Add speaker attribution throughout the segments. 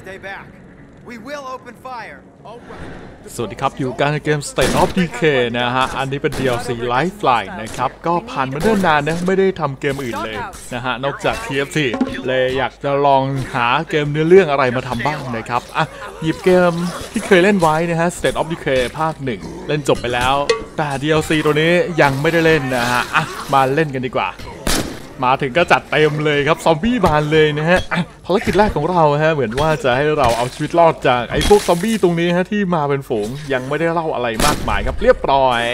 Speaker 1: สวัสดีครับอยู่กันในเกม State of Decay นะฮะอันนี้เป็น DLC Lifeline นะครับก็ผ่านมาเนิ่นนานนะไม่ได้ทำเกมอื่นเลยนะฮะนอกจาก TFT เลยอยากจะลองหาเกมเนื้อเรื่องอะไรมาทำบ้างนะครับอ่ะหยิบเกมที่เคยเล่นไว้นะฮะ State of Decay ภาค 1 เล่นจบไปแล้วแต่ DLC ตัวนี้ยังไม่ได้เล่นนะฮะอ่ะมาเล่นกันดีกว่ามาถึงก็จัดเต็มเลยครับซอมบี้บานเลยนะฮะภารกิจแรกของเราฮะเหมือนว่าจะให้เราเอาชีวิตรอดจากไอ้พวกซอมบี้ตรงนี้ฮะที่มาเป็นฝูงยังไม่ได้เล่าอะไรมากมายครับเรียบร้อย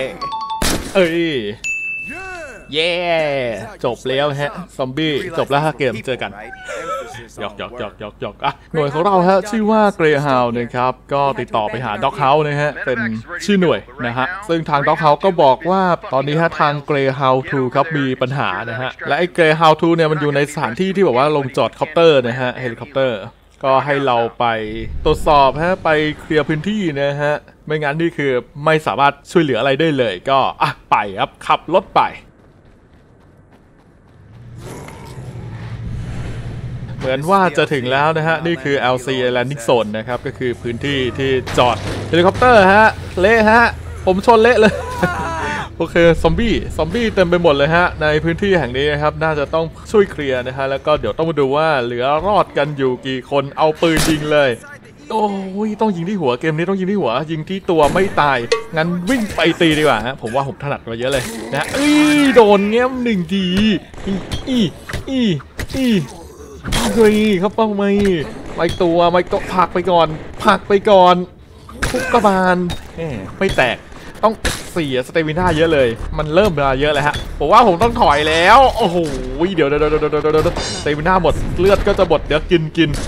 Speaker 1: เย้จบแล้วฮะซอมบี้จบแล้วฮะเกมเจอกันหยอกอ่ะหน่วยของเราฮะชื่อว่า Greyhound นะครับก็ติดต่อไปหา Dog House นะฮะเป็นชื่อหน่วยนะฮะซึ่งทาง Dog House ก็บอกว่าตอนนี้ฮะทาง Greyhound 2 ครับมีปัญหานะฮะและไอ้ Greyhound 2 เนี่ยมันอยู่ในสถานที่ที่แบบว่าลงจอดคอปเตอร์นะฮะเฮลิคอปเตอร์ก็ให้เราไปตรวจสอบฮะไปเคลียร์พื้นที่นะฮะไม่งั้นนี่คือไม่สามารถช่วยเหลืออะไรได้เลยก็ไปครับขับรถไปเหมือนว่าจะถึงแล้วนะฮะนี่คือ LC Landing Zone นะครับก็คือพื้นที่ที่จอดเฮลิคอปเตอร์ฮะเละฮะผมชนเละเลย โอเคซอมบี้เต็มไปหมดเลยฮะในพื้นที่แห่งนี้นะครับน่าจะต้องช่วยเคลียร์นะฮะแล้วก็เดี๋ยวต้องมาดูว่าเหลือรอดกันอยู่กี่คนเอาปืนยิงเลยโอ้ยต้องยิงที่หัวเกมนี้ต้องยิงที่หัวยิงที่ตัวไม่ตายงั้นวิ่งไปตีดีกว่าฮะผมว่าผมถนัดกว่าเยอะเลยนะโดนแง้มหนึ่งทีเฮ้ยเขาเป้าไม่ตัวผักไปก่อนทุกกระบาลไม่แตกต้องเสียสเตมิน่าเยอะเลยมันเริ่มเวลาเยอะเลยฮะผมว่าผมต้องถอยแล้วโอ้โหเดี๋ยวสเตมิน่าหมดเลือดก็จะหมดเดี๋ยวกิน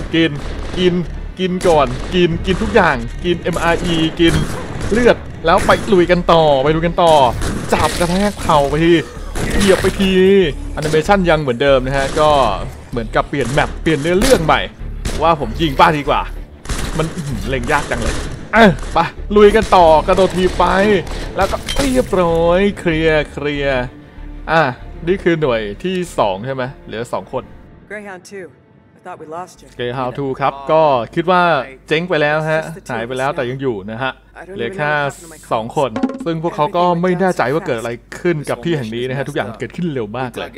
Speaker 1: ก่อนกินทุกอย่างกิน MRE กินเลือดแล้วไปลุยกันต่อจับกระแทกเข่าไปทีเหยียบไปทีแอนิเมชันยังเหมือนเดิมนะฮะก็เหมือนกับเปลี่ยนแมปเปลี่ยนเนื้อเรื่องใหม่ว่าผมยิงป้าดีกว่ามันเล็งยากจังเลยไปลุยกันต่อกระโดดทีไปแล้วก็เรียบร้อยเคลียร์นี่คือหน่วยที่2ใช่ไหมเหลือ2คน
Speaker 2: Greyhound 2
Speaker 1: Greyhound 2 ครับก็คิดว่าเจ๊งไปแล้วฮะหายไปแล้วแต่ยังอยู่นะฮะเหลือแค่2คนซึ่งพวกเขาก็ไม่แน่ใจว่าเกิดอะไรขึ้นกับที่แห่งนี้นะฮะทุกอย่างเกิดขึ้นเร็วมากเลย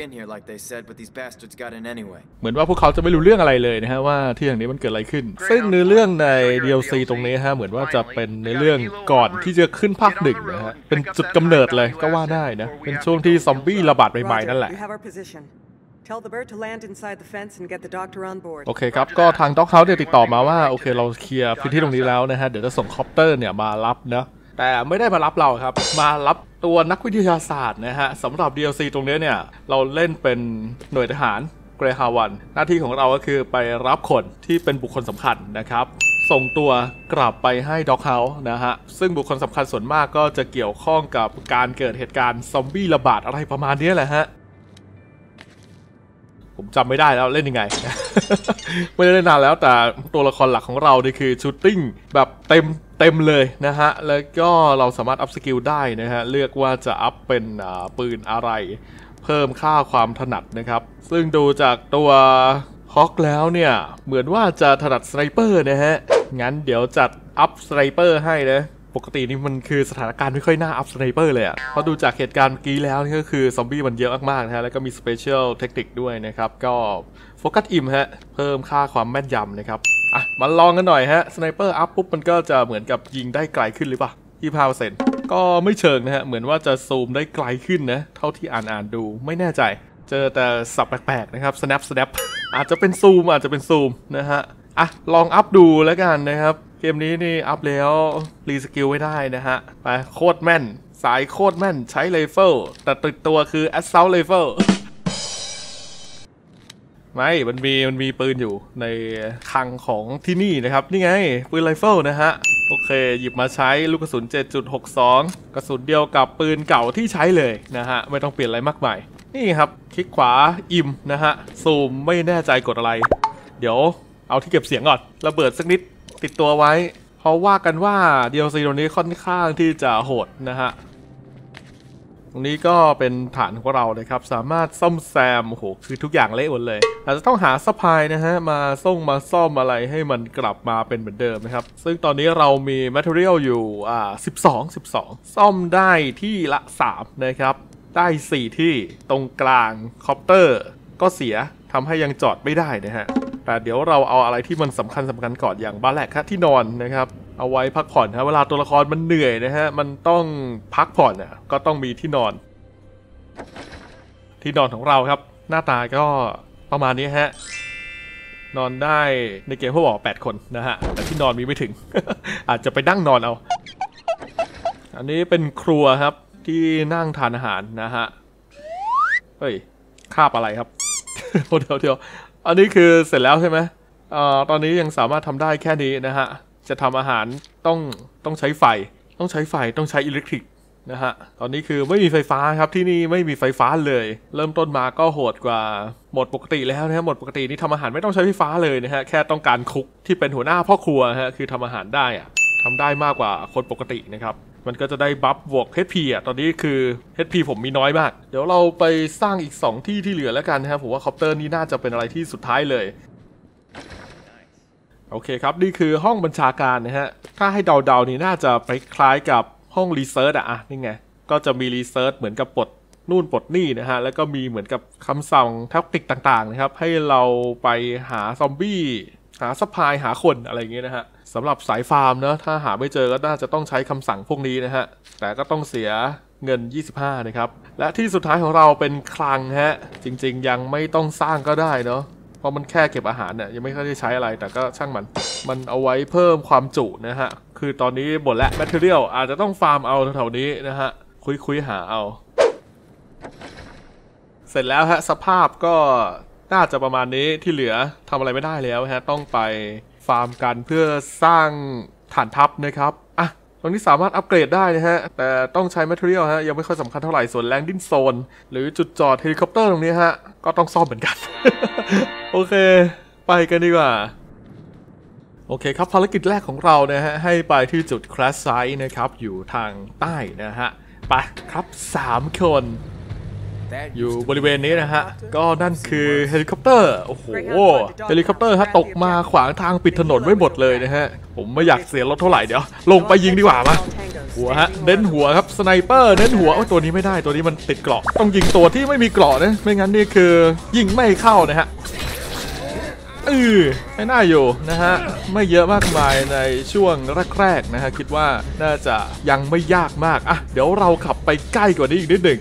Speaker 1: เหมือนว่าพวกเขาจะไม่รู้เรื่องอะไรเลยนะฮะว่าที่แห่งนี้มันเกิดอะไรขึ้นซึ่งเนื้อเรื่องใน DLC ตรงนี้ฮะเหมือนว่าจะเป็นในเรื่องก่อนที่จะขึ้นภาค 1นะฮะเป็นจุดกำเนิดเลยก็ว่าได้นะเป็นช่วงที่ซอมบี้ระบาดใหม่ๆนั่นแหละโอเคครับก็ทางด็อกเฮาส์ติดต่อมาว่าโอเคเราเคลียร์พื้นที่ตรงนี้แล้วนะฮะเดี๋ยวจะส่งคอปเตอร์เนี่ยมารับนะแต่ไม่ได้มารับเราครับมารับตัวนักวิทยาศาสตร์นะฮะสำหรับ DLC ตรงนี้เนี่ยเราเล่นเป็นหน่วยทหาร Greyhound 1หน้าที่ของเราก็คือไปรับคนที่เป็นบุคคลสำคัญนะครับส่งตัวกลับไปให้ด็อกเฮาส์นะฮะซึ่งบุคคลสำคัญส่วนมากก็จะเกี่ยวข้องกับการเกิดเหตุการณ์ซอมบี้ระบาดอะไรประมาณนี้แหละฮะผมจำไม่ได้แล้วเล่นยังไง ไม่ได้เล่นนานแล้วแต่ตัวละครหลักของเรานี่คือชูตติ้งแบบเต็มเลยนะฮะแล้วก็เราสามารถอัพสกิลได้นะฮะเลือกว่าจะอัพเป็นปืนอะไรเพิ่มค่าความถนัดนะครับซึ่งดูจากตัวฮอกแล้วเนี่ยเหมือนว่าจะถนัดสไนเปอร์นะฮะงั้นเดี๋ยวจัดอัพสไนเปอร์ให้นะปกตินี่มันคือสถานการณ์ไม่ค่อยน่าอัพสไนเปอร์เลยอ่ะเพราะดูจากเหตุการณ์เมื่อกี้แล้วนี่ก็คือซอมบี้มันเยอะมากๆนะฮะแล้วก็มีสเปเชียลเทคนิคด้วยนะครับก็โฟกัสอิมฮะเพิ่มค่าความแม่นยำนะครับมาลองกันหน่อยฮะสไนเปอร์อัพปุ๊บมันก็จะเหมือนกับยิงได้ไกลขึ้นหรือเปล่า25%ก็ไม่เชิงนะฮะเหมือนว่าจะซูมได้ไกลขึ้นนะเท่าที่อ่านดูไม่แน่ใจเจอแต่สับแปลกๆนะครับ snap อาจจะเป็นซูมนะฮะลองอัพดูแล้วกันนะครับเกมนี้นี่อัพแล้วรีสกิลไว้ได้นะฮะไปโคตรแม่นสายโคตรแม่นใช้ไรเฟิลแต่ติดตัวคือ Assault Rifle ไม่มันมีปืนอยู่ในคลังของที่นี่นะครับนี่ไงปืนไรเฟิลนะฮะโอเคหยิบมาใช้ลูกกระสุน 7.62 กระสุนเดียวกับปืนเก่าที่ใช้เลยนะฮะไม่ต้องเปลี่ยนอะไรมากมายนี่ครับคลิกขวาอิ่มนะฮะซูมไม่แน่ใจกดอะไรเดี๋ยวเอาที่เก็บเสียงก่อนระเบิดสักนิดติดตัวไว้เพราะว่ากันว่า DLC ตรงนี้ค่อนข้างที่จะโหดนะฮะตรงนี้ก็เป็นฐานของเราเลยครับสามารถซ่อมแซมโอ้โหคือทุกอย่างเละหมดเลยอาจจะต้องหาซัพพลายนะฮะมาซ่อมอะไรให้มันกลับมาเป็นเหมือนเดิมนะครับซึ่งตอนนี้เรามี material อยู่12ซ่อมได้ที่ละ3นะครับได้4ที่ตรงกลางคอปเตอร์ก็เสียทำให้ยังจอดไม่ได้นะฮะแต่เดี๋ยวเราเอาอะไรที่มันสำคัญก่อนอย่างบ้านแรกครับที่นอนนะครับเอาไว้พักผ่อนนะเวลาตัวละครมันเหนื่อยนะฮะมันต้องพักผ่อนนะก็ต้องมีที่นอนของเราครับหน้าตาก็ประมาณนี้ฮะนอนได้ในเกมเขาบอก8 คนนะฮะแต่ที่นอนมีไม่ถึง อาจจะไปนั่งนอนเอาอันนี้เป็นครัวครับที่นั่งทานอาหารนะฮะเฮ้ยคาบอะไรครับ เดี๋ยวอันนี้คือเสร็จแล้วใช่ไหมตอนนี้ยังสามารถทำได้แค่นี้นะฮะจะทำอาหารต้องใช้ไฟต้องใช้อิเล็กทริกนะฮะตอนนี้คือไม่มีไฟฟ้าครับที่นี่ไม่มีไฟฟ้าเลยเริ่มต้นมาก็โหดกว่าหมดปกติแล้วนะฮะหมดปกตินี่ทำอาหารไม่ต้องใช้ไฟฟ้าเลยนะฮะแค่ต้องการคุกที่เป็นหัวหน้าพ่อครัวฮะคือทำอาหารได้อะทำได้มากกว่าคนปกตินะครับมันก็จะได้บัฟบวก HP อ่ะตอนนี้คือ HP ผมมีน้อยมากเดี๋ยวเราไปสร้างอีก2ที่ที่เหลือแล้วกันนะครับผมว่าคอปเตอร์นี่น่าจะเป็นอะไรที่สุดท้ายเลยโอเคครับนี่คือห้องบัญชาการนะฮะถ้าให้เดาๆนี่น่าจะไปคล้ายกับห้องรีเซิร์ชอ่ะนี่ไงก็จะมีรีเซิร์ชเหมือนกับปลดนู่นปลดนี่นะฮะแล้วก็มีเหมือนกับคำสั่งแท็กติกต่างๆนะครับให้เราไปหาซอมบี้หาซัพพลายหาคนอะไรอย่างเงี้ยนะฮะสำหรับสายฟาร์มนะถ้าหาไม่เจอก็น่าจะต้องใช้คำสั่งพวกนี้นะฮะแต่ก็ต้องเสียเงิน25นะครับและที่สุดท้ายของเราเป็นคลังฮะจริงๆยังไม่ต้องสร้างก็ได้เนาะเพราะมันแค่เก็บอาหารเนี่ยยังไม่ค่อยได้ใช้อะไรแต่ก็ช่างมันเอาไว้เพิ่มความจุนะฮะคือตอนนี้หมดแล้วแมทเทอเรียลอาจจะต้องฟาร์มเอาแถวๆนี้นะฮะคุยหาเอาเสร็จแล้วฮะสภาพก็น่าจะประมาณนี้ที่เหลือทำอะไรไม่ได้แล้วฮะต้องไปฟาร์มกันเพื่อสร้างฐานทัพนะครับอ่ะตรงนี้สามารถอัปเกรดได้นะฮะแต่ต้องใช้แมทเทอเรียลฮะยังไม่ค่อยสำคัญเท่าไหร่ส่วนแลนดิ้งโซนหรือจุดจอดเฮลิคอปเตอร์ตรงนี้ฮะก็ต้องซ่อมเหมือนกัน โอเคไปกันดีกว่าโอเคครับภารกิจแรกของเรานะฮะให้ไปที่จุด crash site นะครับอยู่ทางใต้นะฮะไปครับ3 คนอยู่บริเวณนี้นะฮะก็นั่นคือเฮลิคอปเตอร์โอ้โหเฮลิคอปเตอร์ฮะตกมาขวางทางปิดถนนไว้หมดเลยนะฮะผมไม่อยากเสียรถเท่าไหร่เดี๋ยวลงไปยิงดีกว่ามาหัวฮะเน้นหัวครับสไนเปอร์เน้นหัวโอ้ตัวนี้ไม่ได้ตัวนี้มันติดเกราะต้องยิงตัวที่ไม่มีเกราะนะไม่งั้นนี่คือยิงไม่เข้านะฮะไม่น่าอยู่นะฮะไม่เยอะมากมายในช่วงแรกๆนะฮะคิดว่าน่าจะยังไม่ยากมากอ่ะเดี๋ยวเราขับไปใกล้กว่านี้อีกนิดหนึ่ง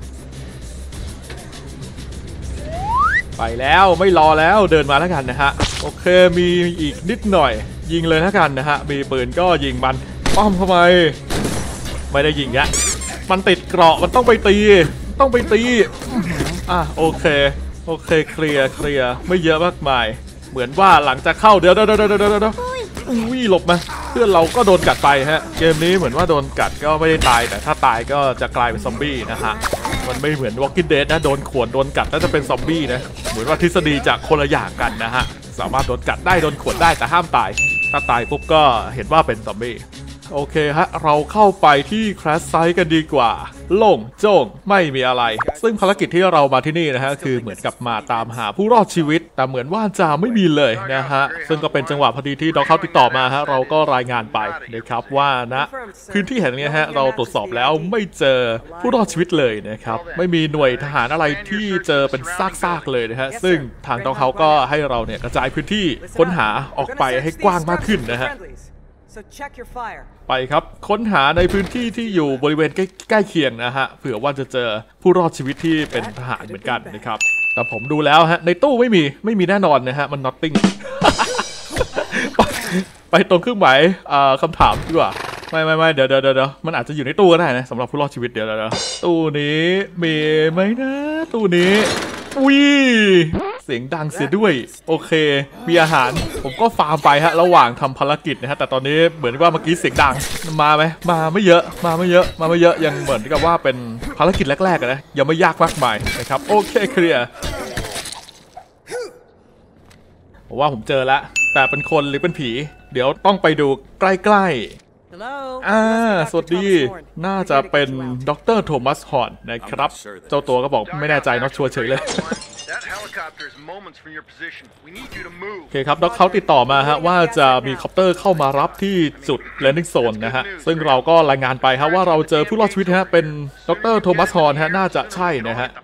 Speaker 1: ไปแล้วไม่รอแล้วเดินมาแล้วกันนะฮะโอเคมีอีกนิดหน่อยยิงเลยแล้วกันนะฮะมีปืนก็ยิงมันป้อมเข้าไปไม่ได้ยิงอะมันติดเกราะมันต้องไปตีอ่ะโอเคเคลียร์ไม่เยอะมากมายเหมือนว่าหลังจากเข้าเดี๋ยววิ่งหลบมาเพื่อนเราก็โดนกัดไปฮะเกมนี้เหมือนว่าโดนกัดก็ไม่ได้ตายแต่ถ้าตายก็จะกลายเป็นซอมบี้นะฮะมันไม่เหมือน Walking Dead นะโดนข่วนโดนกัดแล้วจะเป็นซอมบี้นะเหมือนว่าทฤษฎีจะคนละอย่างกันนะฮะสามารถโดนกัดได้โดนข่วนได้แต่ห้ามตายถ้าตายปุ๊บก็เห็นว่าเป็นซอมบี้โอเคฮะเราเข้าไปที่ crash site กันดีกว่าโล่งโจ้งไม่มีอะไรซึ่งภารกิจที่เรามาที่นี่นะฮะคือเหมือนกับมาตามหาผู้รอดชีวิตแต่เหมือนว่าจะไม่มีเลยนะฮะซึ่งก็เป็นจังหวะพอดีที่ด็อกเขาติดต่อมาฮะเราก็รายงานไปนะครับว่านะพื้นที่แห่งนี้ฮะเราตรวจสอบแล้วไม่เจอผู้รอดชีวิตเลยนะครับไม่มีหน่วยทหารอะไรที่เจอเป็นซากเลยนะฮะซึ่งทางด็อกเขาก็ให้เราเนี่ยกระจายพื้นที่ค้นหาออกไปให้กว้างมากขึ้นนะฮะไปครับค้นหาในพื้นที่ที่อยู่บริเวณใกล้เคียงนะฮะเผื่อว่าจะเจอผู้รอดชีวิตที่เป็นทหารเหมือนกันนะครับแต่ผมดูแล้วฮะในตู้ไม่มีแน่นอนนะฮะมัน nothing ไปตรงเครื่องหมายคำถามดีกว่าไม่เดี๋ยวมันอาจจะอยู่ในตู้ก็ได้นะสำหรับผู้รอดชีวิตเดี๋ยวตู้นี้มีไหมนะตู้นี้อุ้ยเสียงดังเสียด้วยโอเคมีอาหารผมก็ฟาร์มไปฮะระหว่างทำภารกิจนะฮะแต่ตอนนี้เหมือนว่าเมื่อกี้เสียงดังมาไหมมาไม่เยอะยังเหมือนกับว่าเป็นภารกิจแรกๆนะยังไม่ยากมากมายนะครับโอเคเคลียร์ผมว่าผมเจอแล้วแต่เป็นคนหรือเป็นผีเดี๋ยวต้องไปดูใกล้สวัสดีน่าจะเป็นดรโทมัสฮอร์นนะครับเจ้าตัวก็บอกไม่แน่ใจน็อตชัวร์เฉยเลยโอเคครับด็อกเขาติดต่อมาฮะว่าจะมีคอปเตอร์เข้ามารับที่จุดแลนดิ้งโซนนะฮะซึ่งเราก็รายงานไปฮะว่าเราเจอผู้รอดชีวิตฮะเป็นดรโทมัสฮอร์นฮะน่าจะใช่นะฮะ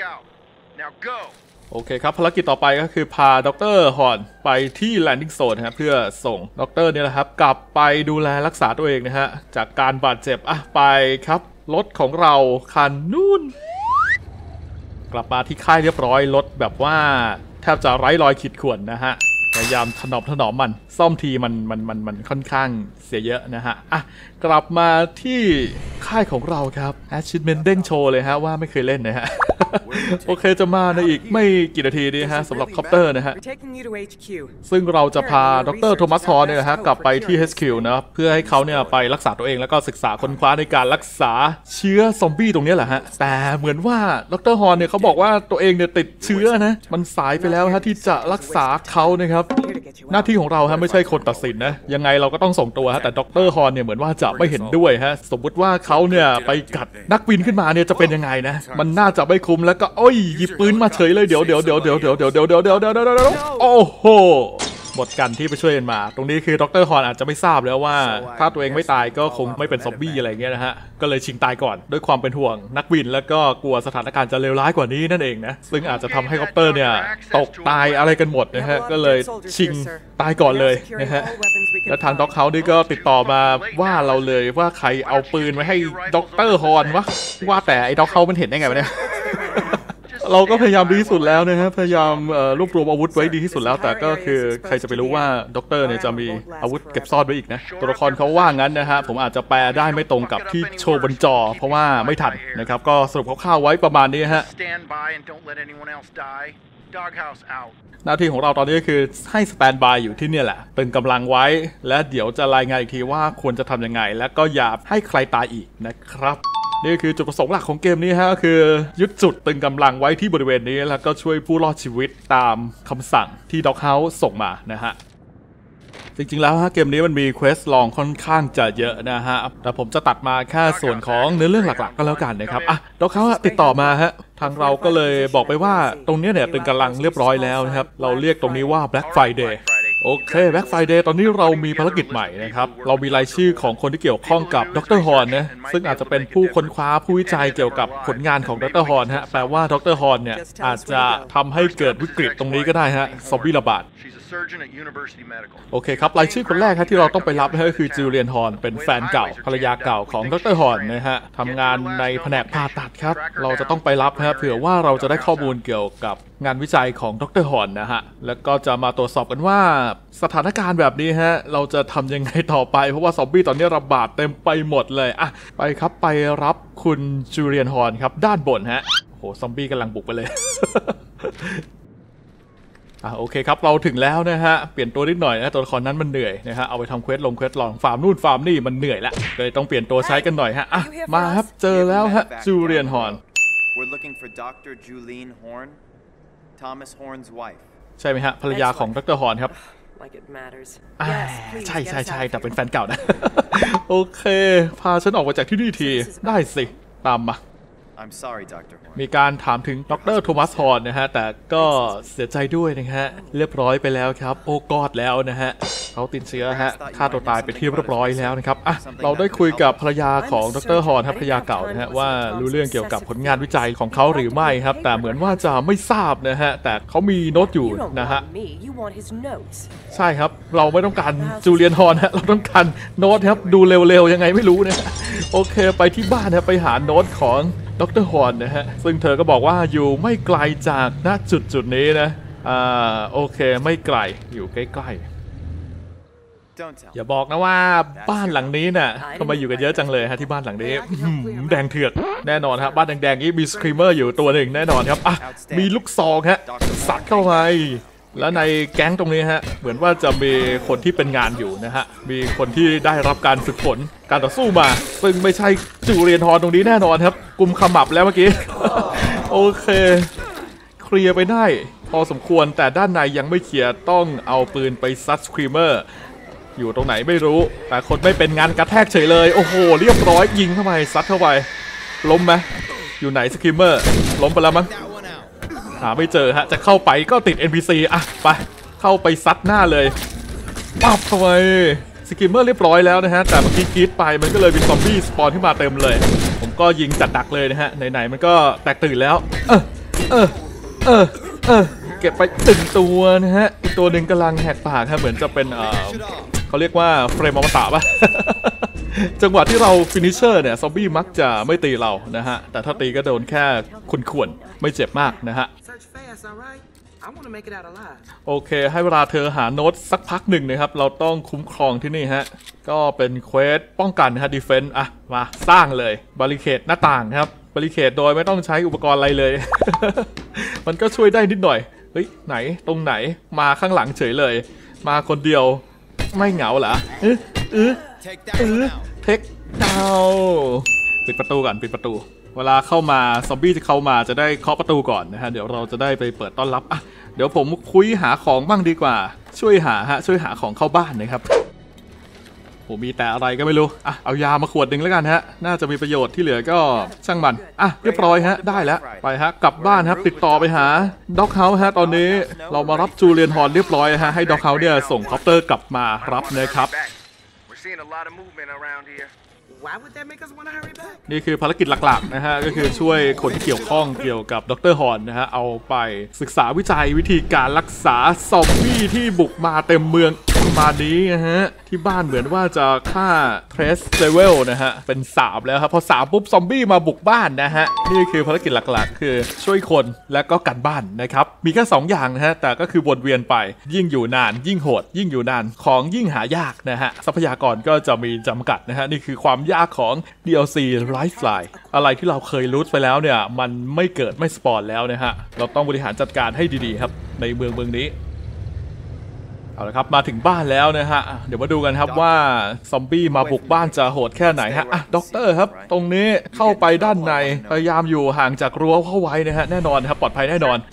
Speaker 1: โอเคครับภารกิจต่อไปก็คือพาดรฮอร์นไปที่แลนดิ้งโซนครับเพื่อส่งดรเนี่ยแหละครับกลับไปดูแลรักษาตัวเองนะฮะจากการบาดเจ็บไปครับรถของเราคันนู่นกลับมาที่ค่ายเรียบร้อยรถแบบว่าแทบจะไร้รอยขีดข่วนนะฮะพยายามถนอมมันซ่อมทีมันค่อนข้างเสียเยอะนะฮะกลับมาที่ค่ายของเราครับ Achievement เด้งโชว์เลยฮะว่าไม่เคยเล่นนะฮะ โอเคจะมาในอีกไม่กี่นาทีนี้ฮะสำหรับคอปเตอร์นะฮะซึ่งเราจะพาดรโทมัสฮอร์นเนี่ยฮะกลับไปที่ HQ นะเพื่อให้เขาเนี่ยไปรักษาตัวเองแล้วก็ศึกษาค้นคว้าในการรักษาเชื้อซอมบี้ตรงนี้แหละฮะแต่เหมือนว่าดรฮอร์นเนี่ยเขาบอกว่าตัวเองเนี่ยติดเชื้อนะมันสายไปแล้วฮะที่จะรักษาเขานะครับหน้าที่ของเราฮะไม่ใช่คนตัดสินนะยังไงเราก็ต้องส่งตัวฮะแต่ดรฮอร์นเนี่ยเหมือนว่าจะไม่เห็นด้วยฮะสมมติว่าเขาเนี่ยไปกัดนักบินขึ้นมาเนี่ยจะเป็นยังไงนะมันน่าจะไม่คุ้มแล้วก็หยิบปืนมาเฉยเลยเดี๋ยวโอ้โหหมดกันที่ไปช่วยกันมาตรงนี้คือดรฮอร์นอาจจะไม่ทราบแล้วว่าถ้าตัวเองไม่ตายก็คงไม่เป็นซอมบี้อะไรเงี้ยนะฮะก็เลยชิงตายก่อนด้วยความเป็นห่วงนักบินแล้วก็กลัวสถานการณ์จะเลวร้ายกว่านี้นั่นเองนะซึ่งอาจจะทำให้คอปเตอร์เนี่ยตกตายอะไรกันหมดนะฮะก็เลยชิงตายก่อนเลยนะฮะและทางด็อกเฮาส์นี่ก็ติดต่อมาว่าเราเลยว่าใครเอาปืนมาให้ดรฮอร์นวะว่าแต่ไอ้ด็อกเฮาส์มันเห็นได้ไงวะเนี่ยเราก็พยายามดีที่สุดแล้วนะฮะพยายามรวบรวมอาวุธไว้ดีที่สุดแล้วแต่ก็คือใครจะไปรู้ว่าด็อกเตอร์เนี่ยจะมีอาวุธเก็บซ่อนไว้อีกนะตัวละครเขาว่างั้นนะฮะผมอาจจะแปลได้ไม่ตรงกับที่โชว์บนจอเพราะว่าไม่ทันนะครับก็สรุปคร่าวๆไว้ประมาณนี้ฮะหน้าที่ของเราตอนนี้ก็คือให้สแตนบายอยู่ที่นี่แหละตึงกำลังไว้และเดี๋ยวจะรายงานอีกทีว่าควรจะทำยังไงและก็อย่าให้ใครตายอีกนะครับนี่คือจุดประสงค์หลักของเกมนี้ฮะคือยึดจุดตึงกำลังไว้ที่บริเวณนี้แล้วก็ช่วยผู้รอดชีวิตตามคำสั่งที่ด็อกเฮาส์ส่งมานะฮะจริงๆแล้วฮะเกมนี้มันมีเควสลองค่อนข้างจะเยอะนะฮะแต่ผมจะตัดมาแค่ส่วนของเนื้อเรื่องหลักๆก็แล้วกันนะครับด็อกเฮาส์ติดต่อมาฮะทางเราก็เลยบอกไปว่าตรงนี้เนี่ยตึงกำลังเรียบร้อยแล้วนะครับเราเรียกตรงนี้ว่า Black Fridayโอเค Black Friday ตอนนี้เรามีภารกิจใหม่นะครับเรามีรายชื่อของคนที่เกี่ยวข้องกับดรฮอร์นนะซึ่งอาจจะเป็นผู้ค้นคว้าผู้วิจัยเกี่ยวกับผลงานของดรฮอร์นฮะแปลว่าดรฮอร์นเนี่ยอาจจะทำให้เกิดวิกฤตตรงนี้ก็ได้ฮะซอมบี้ระบาดโอเคครับรายชื่อคนแรกที่เราต้องไปรับก็คือจิลเลียนฮอร์นเป็นแฟนเก่าภรรยาเก่าของดรฮอร์นนะฮะทำงานในแผนกผ่าตัดครับเราจะต้องไปรับฮะเผื่อว่าเราจะได้ข้อมูลเกี่ยวกับงานวิจัยของดรฮอร์นนะฮะแล้วก็จะมาตรวจสอบกันว่าสถานการณ์แบบนี้ฮะเราจะทำยังไงต่อไปเพราะว่าซอมบี้ตอนนี้ระบาดเต็มไปหมดเลยไปครับไปรับคุณจิลเลียนฮอร์นครับด้านบนฮะโหซอมบี้กำลังบุกไปเลย โอเคครับเราถึงแล้วนะฮะเปลี่ยนตัวนิดหน่อยนะตัวละครนั้นมันเหนื่อยนะฮะเอาไปทำเควสลงฟาร์มนู่นฟาร์มนี่มันเหนื่อยละเลยต้องเปลี่ยนตัวใช้กันหน่อยฮะมาครับเจอแล้วฮะจูเลียนฮอร์น
Speaker 2: We're looking for Dr. Julian Horn, Thomas Horn's wife.
Speaker 1: ใช่ไหมฮะภรรยาของดรฮอร์นครับใช่แต่เป็นแฟนเก่านะ โอเคพาฉันออกมาจากที่นี่ทีได้สิตามมามีการถามถึงดรโทมัสฮอร์นนะฮะแต่ก็เสียใจด้วยนะฮะเรียบร้อยไปแล้วครับโอ้กอดแล้วนะฮะเขาติดเชื้อฮะฆ่าตัวตายไปที่เรียบร้อยแล้วนะครับเราได้คุยกับภรรยาของดรฮอร์นครับภรรยาเก่านะฮะว่ารู้เรื่องเกี่ยวกับผลงานวิจัยของเขาหรือไม่ครับแต่เหมือนว่าจะไม่ทราบนะฮะแต่เขามีโน้ตอยู่นะฮะใช่ครับเราไม่ต้องการจูเลียนฮอร์นฮะเราต้องการโน้ตครับดูเร็วๆยังไงไม่รู้นะโอเคไปที่บ้านนะไปหาโน้ตของดรฮอร์นนะฮะซึ่งเธอก็บอกว่าอยู่ไม่ไกลจากณจุดนี้นะโอเคไม่ไกลอยู่ใกล้ๆอย่าบอกนะว่าบ้านหลังนี้น่ะทำไมอยู่กันเยอะจังเลยฮะที่บ้านหลังนี้แดงเถือกแน่นอนครับบ้านแดงๆนี้มีสครีมเมอร์อยู่ตัวหนึ่งแน่นอนครับมีลูกซองฮะสัดเข้าไปแล้วในแก๊งตรงนี้ฮะเหมือนว่าจะมีคนที่เป็นงานอยู่นะฮะมีคนที่ได้รับการฝึกฝนการต่อสู้มาซึ่งไม่ใช่จูเลียนฮอร์นตรงนี้แน่นอนครับกุมขมับแล้วเมื่อกี้ โอเคเคลียร์ไปได้พอสมควรแต่ด้านในยังไม่เคลียร์ต้องเอาปืนไปซัดสครีมเมอร์อยู่ตรงไหนไม่รู้แต่คนไม่เป็นงานกระแทกเฉยเลยโอ้โหเรียบร้อยยิงเข้าไปซัดเข้าไปล้มไหมอยู่ไหนสกิมเมอร์ล้มไปแล้วมั้งหาไม่เจอฮะจะเข้าไปก็ติด NPC อ่ะไปเข้าไปซัดหน้าเลยปั๊บเข้าไปสกิมเมอร์เรียบร้อยแล้วนะฮะแต่เมื่อกี้กรีดไปมันก็เลยมีซอมบี้สปอนขึ้นมาเต็มเลยผมก็ยิงจัดดักเลยนะฮะไหนๆมันก็แตกตื่นแล้วเก็บไป1ตัวนะฮะอีกตัวหนึ่งกำลังแหกปากครับเหมือนจะเป็นเขาเรียกว่าเฟรมอมตะป่ะ จังหวะที่เราฟินิชเชอร์เนี่ยซอมบี้มักจะไม่ตีเรานะฮะแต่ถ้าตีก็โดนแค่ข่วนๆไม่เจ็บมากนะฮะโอเคให้เวลาเธอหาโน้ตสักพักหนึ่งนะครับเราต้องคุ้มครองที่นี่ฮะก็เป็นเควสป้องกันนะฮะดีเฟนต์อ่ะมาสร้างเลยบาริเคดหน้าต่างครับบาริเคดโดยไม่ต้องใช้อุปกรณ์อะไรเลย มันก็ช่วยได้นิดหน่อยเฮ้ยไหนตรงไหนมาข้างหลังเฉยเลยมาคนเดียวไม่เหงาเหรอเทคดาวปิดประตูก่อนปิดประตูเวลาเข้ามาซอมบี้จะเข้ามาจะได้เคาะประตูก่อนนะฮะเดี๋ยวเราจะได้ไปเปิดต้อนรับอ่ะเดี๋ยวผมคุยหาของบ้างดีกว่าช่วยหาของเข้าบ้านนะครับผมมีแต่อะไรก็ไม่รู้อ่ะเอายามาขวดหนึ่งแล้วกันฮะน่าจะมีประโยชน์ที่เหลือก็ช่างมันอ่ะเรียบร้อยฮะได้แล้วไปฮะกลับบ้านครับติดต่อไปหาด็อกเฮาส์ฮะตอนนี้เรามารับจูเลียนฮอร์นเรียบร้อยฮะให้ด็อกเฮาส์เนี่ยส่งคอปเตอร์กลับมารับนะครับนี่คือภารกิจหลักๆนะฮะก็คือช่วยคนที่เกี่ยวข้องเกี่ยวกับดร.ฮอร์นนะฮะเอาไปศึกษาวิจัยวิธีการรักษาซอมบี้ที่บุกมาเต็มเมืองมานี้นะฮะที่บ้านเหมือนว่าจะค่าเทรสเลเวลนะฮะเป็น3แล้วครับพอ3ปุ๊บซอมบี้มาบุกบ้านนะฮะนี่คือภารกิจหลักๆคือช่วยคนและก็กันบ้านนะครับมีแค่2อย่างนะฮะแต่ก็คือวนเวียนไปยิ่งอยู่นานยิ่งโหดยิ่งอยู่นานของยิ่งหายากนะฮะทรัพยากรก็จะมีจำกัดนะฮะนี่คือความยากของ DLC Lifeline อะไรที่เราเคยรู้ไปแล้วเนี่ยมันไม่เกิดไม่สปอนแล้วนะฮะเราต้องบริหารจัดการให้ดีๆครับในเมืองนี้เอาละครับมาถึงบ้านแล้วนะฮะเดี๋ยวมาดูกันครับว่าซอมบี้มาบุกบ้านจะโหดแค่ไหนฮะอ่ะด็อกเตอร์ครับตรงนี้เข้าไปด้านในพยายามอยู่ห่างจากรั้วเข้าไว้นะฮะแน่นอนครับปลอดภัยแน่นอน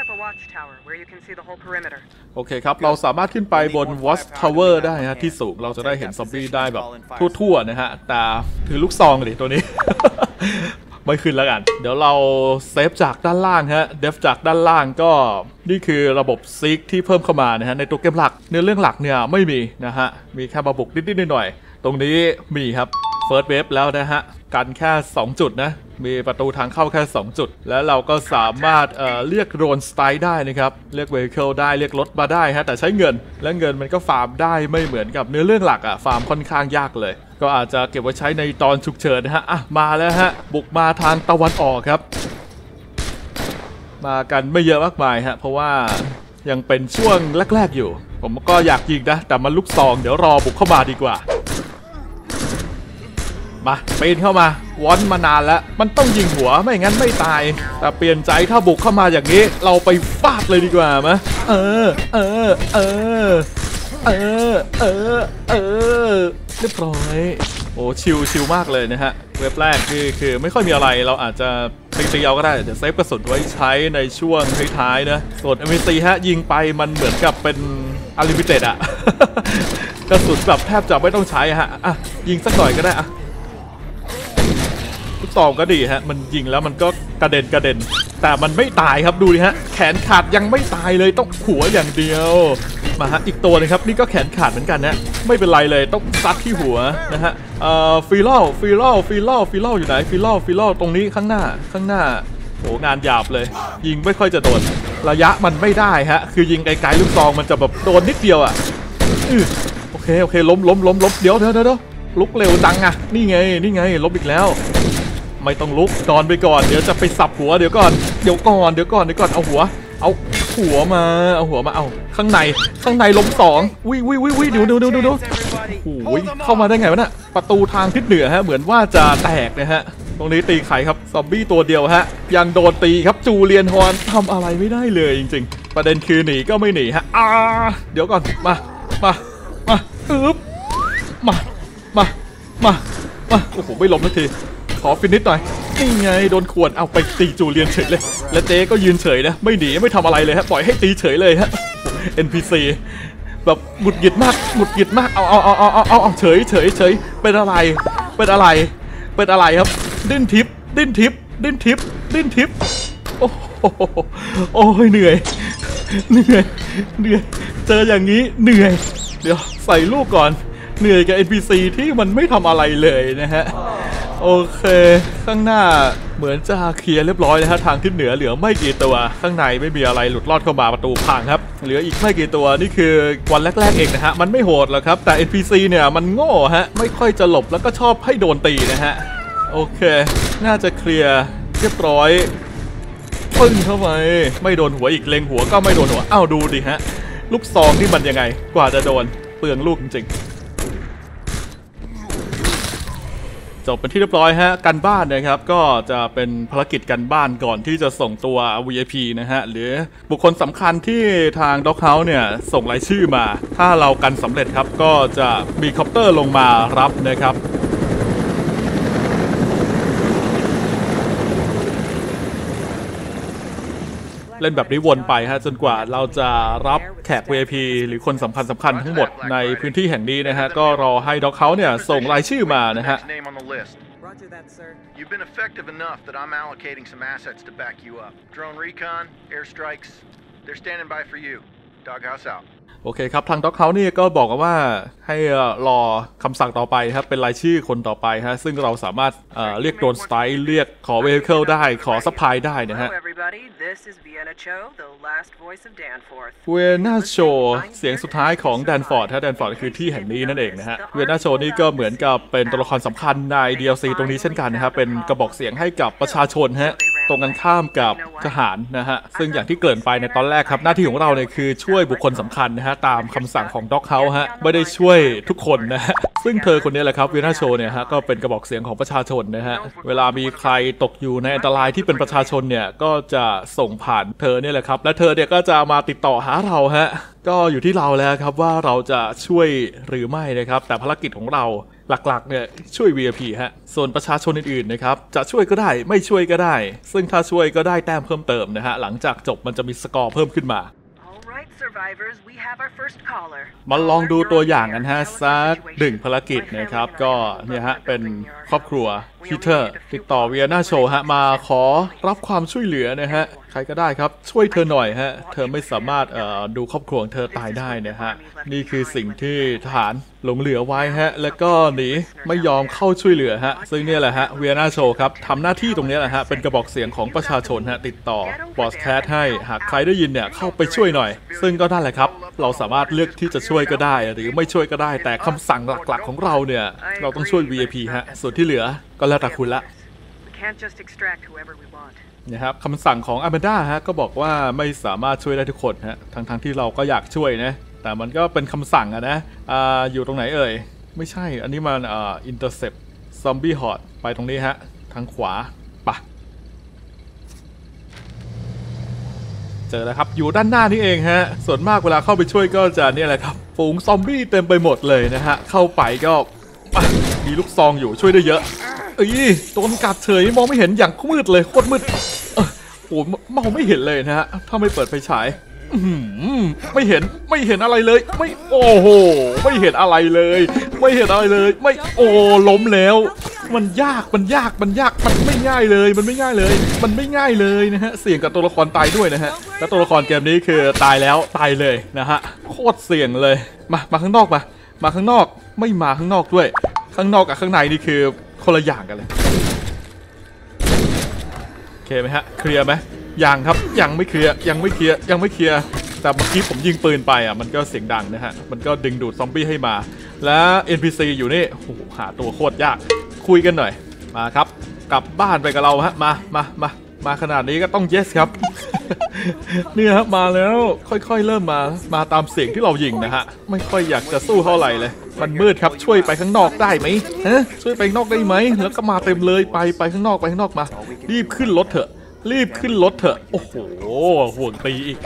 Speaker 1: โอเคครับเราสามารถขึ้นไปบน Watch Tower ได้ฮะที่สูงเราจะได้เห็นซอมบี้ได้แบบทั่วๆนะฮะแต่ถือลูกซองดิตัวนี้ ไม่ขึ้นแล้วกันเดี๋ยวเราเซฟจากด้านล่างฮะเดฟจากด้านล่างก็นี่คือระบบซิกที่เพิ่มเข้ามานะฮะในตัวเกมหลักเนื้อเรื่องหลักเนี่ยไม่มีนะฮะมีแค่มาบุกนิดๆหน่อยๆตรงนี้มีครับเฟิร์สเวฟแล้วนะฮะกันแค่2จุดนะมีประตูทางเข้าแค่2จุดแล้วเราก็สามารถเรียกโดรนสไตล์ได้นะครับเรียกเวฮิเคิลได้เรียกรถมาได้ฮะแต่ใช้เงินและเงินมันก็ฟาร์มได้ไม่เหมือนกับเนื้อเรื่องหลักอ่ะฟาร์มค่อนข้างยากเลยก็อาจจะเก็บไว้ใช้ในตอนฉุกเฉินนะฮะอ่ะมาแล้วฮะบุกมาทางตะวันออกครับมากันไม่เยอะมากมายฮะเพราะว่ายังเป็นช่วงแรกๆอยู่ผมก็อยากยิงนะแต่มันลูกซองเดี๋ยวรอบุกเข้ามาดีกว่ามาปีนเข้ามาวอนมานานแล้วมันต้องยิงหัวไม่งั้นไม่ตายแต่เปลี่ยนใจถ้าบุกเข้ามาอย่างนี้เราไปฟาดเลยดีกว่าไหมเรียบร้อยโอ้ชิลมากเลยนะฮะเว็บแรกคือไม่ค่อยมีอะไรเราอาจจะตีเอาก็ได้เดี๋ยวเซฟกระสุนไว้ใช้ในช่วงท้ายๆนะส่วน MVC ฮะยิงไปมันเหมือนกับเป็นอลิมิเต็ดอะ กระสุนแบบแทบจะไม่ต้องใช้ฮะอ่ะยิงสักหน่อยก็ได้อะลูกซองก็ดีฮะมันยิงแล้วมันก็กระเด็นแต่มันไม่ตายครับดูดิฮะแขนขาดยังไม่ตายเลยต้องหัวอย่างเดียวมาฮะอีกตัวนึงครับนี่ก็แขนขาดเหมือนกันนะไม่เป็นไรเลยต้องซัดที่หัวนะฮะฟิลล์อยู่ไหนฟิลล์ตรงนี้ข้างหน้าโหงานหยาบเลยยิงไม่ค่อยจะโดนระยะมันไม่ได้ฮะคือยิงไกลๆลูกซองมันจะแบบโดนนิดเดียวอ่ะโอเคล้มเดี๋ยวลุกเร็วจังอ่ะนี่ไงล้มอีกแล้วไม่ต้องลุกนอนไปก่อนเดี๋ยวจะไปสับหัวเดี๋ยวก่อนเอาหัวมาเอาข้างในล้ม2วิเดี๋ยวโอ้ยเข้ามาได้ไงวะน่ะประตูทางทิศเหนือฮะเหมือนว่าจะแตกนะฮะตรงนี้ตีไข่ครับซอมบี้ตัวเดียวฮะยังโดนตีครับจูเลียนฮอร์นทำอะไรไม่ได้เลยจริงๆประเด็นคือหนีก็ไม่หนีฮะเดี๋ยวก่อนมาโอ้โหไม่ล้มสักทีขอฟินิชหน่อยนี่ไงโดนขวนเอาไปตีจูเลียนเฉยเลยและเจ๊ก็ยืนเฉยนะไม่หนีไม่ทำอะไรเลยฮะปล่อยให้ตีเฉยเลยฮะ NPC แบแบบหงุดหงิดมากหงุดหงิดมากเอาเฉยเป็นอะไรครับดิ้นทิปโอ้โหโอ้ยเหนื่อยเจออย่างนี้เหนื่อยเดี๋ยวใส่ลูกก่อนเหนื่อยกับ NPC ที่มันไม่ทำอะไรเลยนะฮะโอเคข้างหน้าเหมือนจะเคลียร์เรียบร้อยนะฮะทางทิศเหนือเหลือไม่กี่ตัวข้างในไม่มีอะไรหลุดรอดเข้ามาประตูพังครับเหลืออีกไม่กี่ตัวนี่คือวันแรกๆเองนะฮะมันไม่โหดหรอกครับแต่ NPC เนี่ยมันโง่ฮะไม่ค่อยจะหลบแล้วก็ชอบให้โดนตีนะฮะโอเคน่าจะเคลียร์เรียบร้อยปึ้งเข้าไปไม่โดนหัวอีกเล็งหัวก็ไม่โดนหัวอ้าวดูดิฮะลูกซองนี่มันยังไงกว่าจะโดนเปลืองลูกจริงจบเป็นที่เรียบร้อยฮะกันบ้านนะครับก็จะเป็นภารกิจกันบ้านก่อนที่จะส่งตัว VIP นะฮะหรือบุคคลสำคัญที่ทาง Dog House เนี่ยส่งรายชื่อมาถ้าเรากันสำเร็จครับก็จะมีคอปเตอร์ลงมารับนะครับเล่นแบบนี้วนไปฮะจนกว่าเราจะรับแขก VIP หรือคนสำคัญทั้งหมดในพื้นที่แห่งนี้นะฮะก็รอให้ Dog House เนี่ยส่งรายชื่อมานะฮะ
Speaker 3: You've been effective enough that I'm allocating some assets to back you up. Drone recon, airstrikes, they're standing by for you. Doghouse out.
Speaker 1: โอเคครับทาง Dog House นี่ก็บอกว่าให้รอคำสั่งต่อไปครับเป็นรายชื่อคนต่อไปฮะซึ่งเราสามารถเรียกโดนสไตล์เรียกขอ vehicle ได้ขอซัพพลายได้นะฮะ Vienna Show เสียงสุดท้ายของแดนฟอร์ดแดนฟอร์ดคือที่แห่งนี้นั่นเองนะฮะ Vienna Show นี่ก็เหมือนกับเป็นตัวละครสำคัญใน DLC ตรงนี้เช่นกันนะครับเป็นกระบอกเสียงให้กับประชาชนฮะตรงกันข้ามกับทหารนะฮะซึ่งอย่างที่เกริ่นไปในตอนแรกครับหน้าที่ของเราเนี่ยคือช่วยบุคคลสำคัญนะฮะตามคำสั่งของ Dog House ฮะไม่ได้ช่วยทุกคนนะฮะซึ่งเธอคนนี้แหละครับ Vienna Show เนี่ยฮะก็เป็นกระบอกเสียงของประชาชนนะฮะเวลามีใครตกอยู่ในอันตรายที่เป็นประชาชนเนี่ยก็จะส่งผ่านเธอเนี่ยแหละครับและเธอเนี่ยก็จะมาติดต่อหาเราฮะก็อยู่ที่เราแล้วครับว่าเราจะช่วยหรือไม่นะครับแต่ภารกิจของเราหลักๆเนี่ยช่วย VIP ฮะส่วนประชาชนอื่นๆนะครับจะช่วยก็ได้ไม่ช่วยก็ได้ซึ่งถ้าช่วยก็ได้แต้มเพิ่มเติมนะฮะหลังจากจบมันจะมีสกอร์เพิ่มขึ้นมามาลองดูตัวอย่างกันฮะสักหนึ่งภารกิจนะครับก็เนี่ยฮะเป็นครอบครัวพีเตอร์ติดต่อ Vienna Show ฮะมาขอรับความช่วยเหลือนะฮะใครก็ได้ครับช่วยเธอหน่อยฮะเธอไม่สามารถดูครอบครัวของเธอตายได้นะฮะนี่คือสิ่งที่ทหารหลงเหลือไว้ฮะแล้วก็หนีไม่ยอมเข้าช่วยเหลือฮะซึ่งเนี่ยแหละฮะ Vienna Show ครับทำหน้าที่ตรงนี้แหละฮะเป็นกระบอกเสียงของประชาชนฮะติดต่อบอสแคทให้หากใครได้ยินเนี่ยเข้าไปช่วยหน่อยซึ่งก็นั่นแหละครับเราสามารถเลือกที่จะช่วยก็ได้หรือไม่ช่วยก็ได้แต่คำสั่งหลักๆของเราเนี่ยเราต้องช่วย VIP ฮะส่วนที่เหลือก็แล้วแต่คุณละนะครับคำสั่งของอแมนด้าฮะก็บอกว่าไม่สามารถช่วยได้ทุกคนฮะทั้งที่เราก็อยากช่วยนะแต่มันก็เป็นคำสั่งอะนะอยู่ตรงไหนเอ่ยไม่ใช่อันนี้มันintercept zombie horde ไปตรงนี้ฮะทางขวาปะเจอแล้วครับอยู่ด้านหน้านี่เองฮะส่วนมากเวลาเข้าไปช่วยก็จะเนี่ยแหละครับฝูงซอมบี้เต็มไปหมดเลยนะฮะเข้าไปก็มีลูกซองอยู่ช่วยได้เยอะโดนกัดเฉยมองไม่เห็นอย่างมืดเลยโคตรมืดโอ้มองไม่เห็นเลยนะฮะถ้าไม่เปิดไฟฉายไม่เห็นอะไรเลยไม่โอ้โหไม่เห็นอะไรเลยไม่โอ้ล้มแล้วมันยากมันไม่ง่ายเลยมันไม่ง่ายเลยนะฮะเสี่ยงกับตัวละครตายด้วยนะฮะแล้วตัวละครเกมนี้คือตายแล้วตายเลยนะฮะโคตรเสี่ยงเลยมาข้างนอกมาข้างนอกไม่มาข้างนอกด้วยข้างนอกกับข้างในนี่คือคนละอย่างกันเลยโอเคไหมฮะเคลียร์ไหมยังครับยังไม่เคลียร์แต่เมื่อกี้ผมยิงปืนไปมันก็เสียงดังนะฮะมันก็ดึงดูดซอมบี้ให้มาแล้ว NPC อยู่นี่โอ้โหหาตัวโคตรยากคุยกันหน่อยมาครับกลับบ้านไปกับเราฮะมาขนาดนี้ก็ต้อง yes ครับ เนี่ยครับมาแล้วค่อยๆเริ่มมาตามเสียงที่เรายิงนะฮะไม่ค่อยอยากจะสู้เท่าไหร่เลยมันมืดครับช่วยไปข้างนอกได้ไหมช่วยไปข้างนอกได้ไหมแล้วก็มาเต็มเลยไปข้างนอกมารีบขึ้นรถเถอะโอ้โหห่วงตีอีก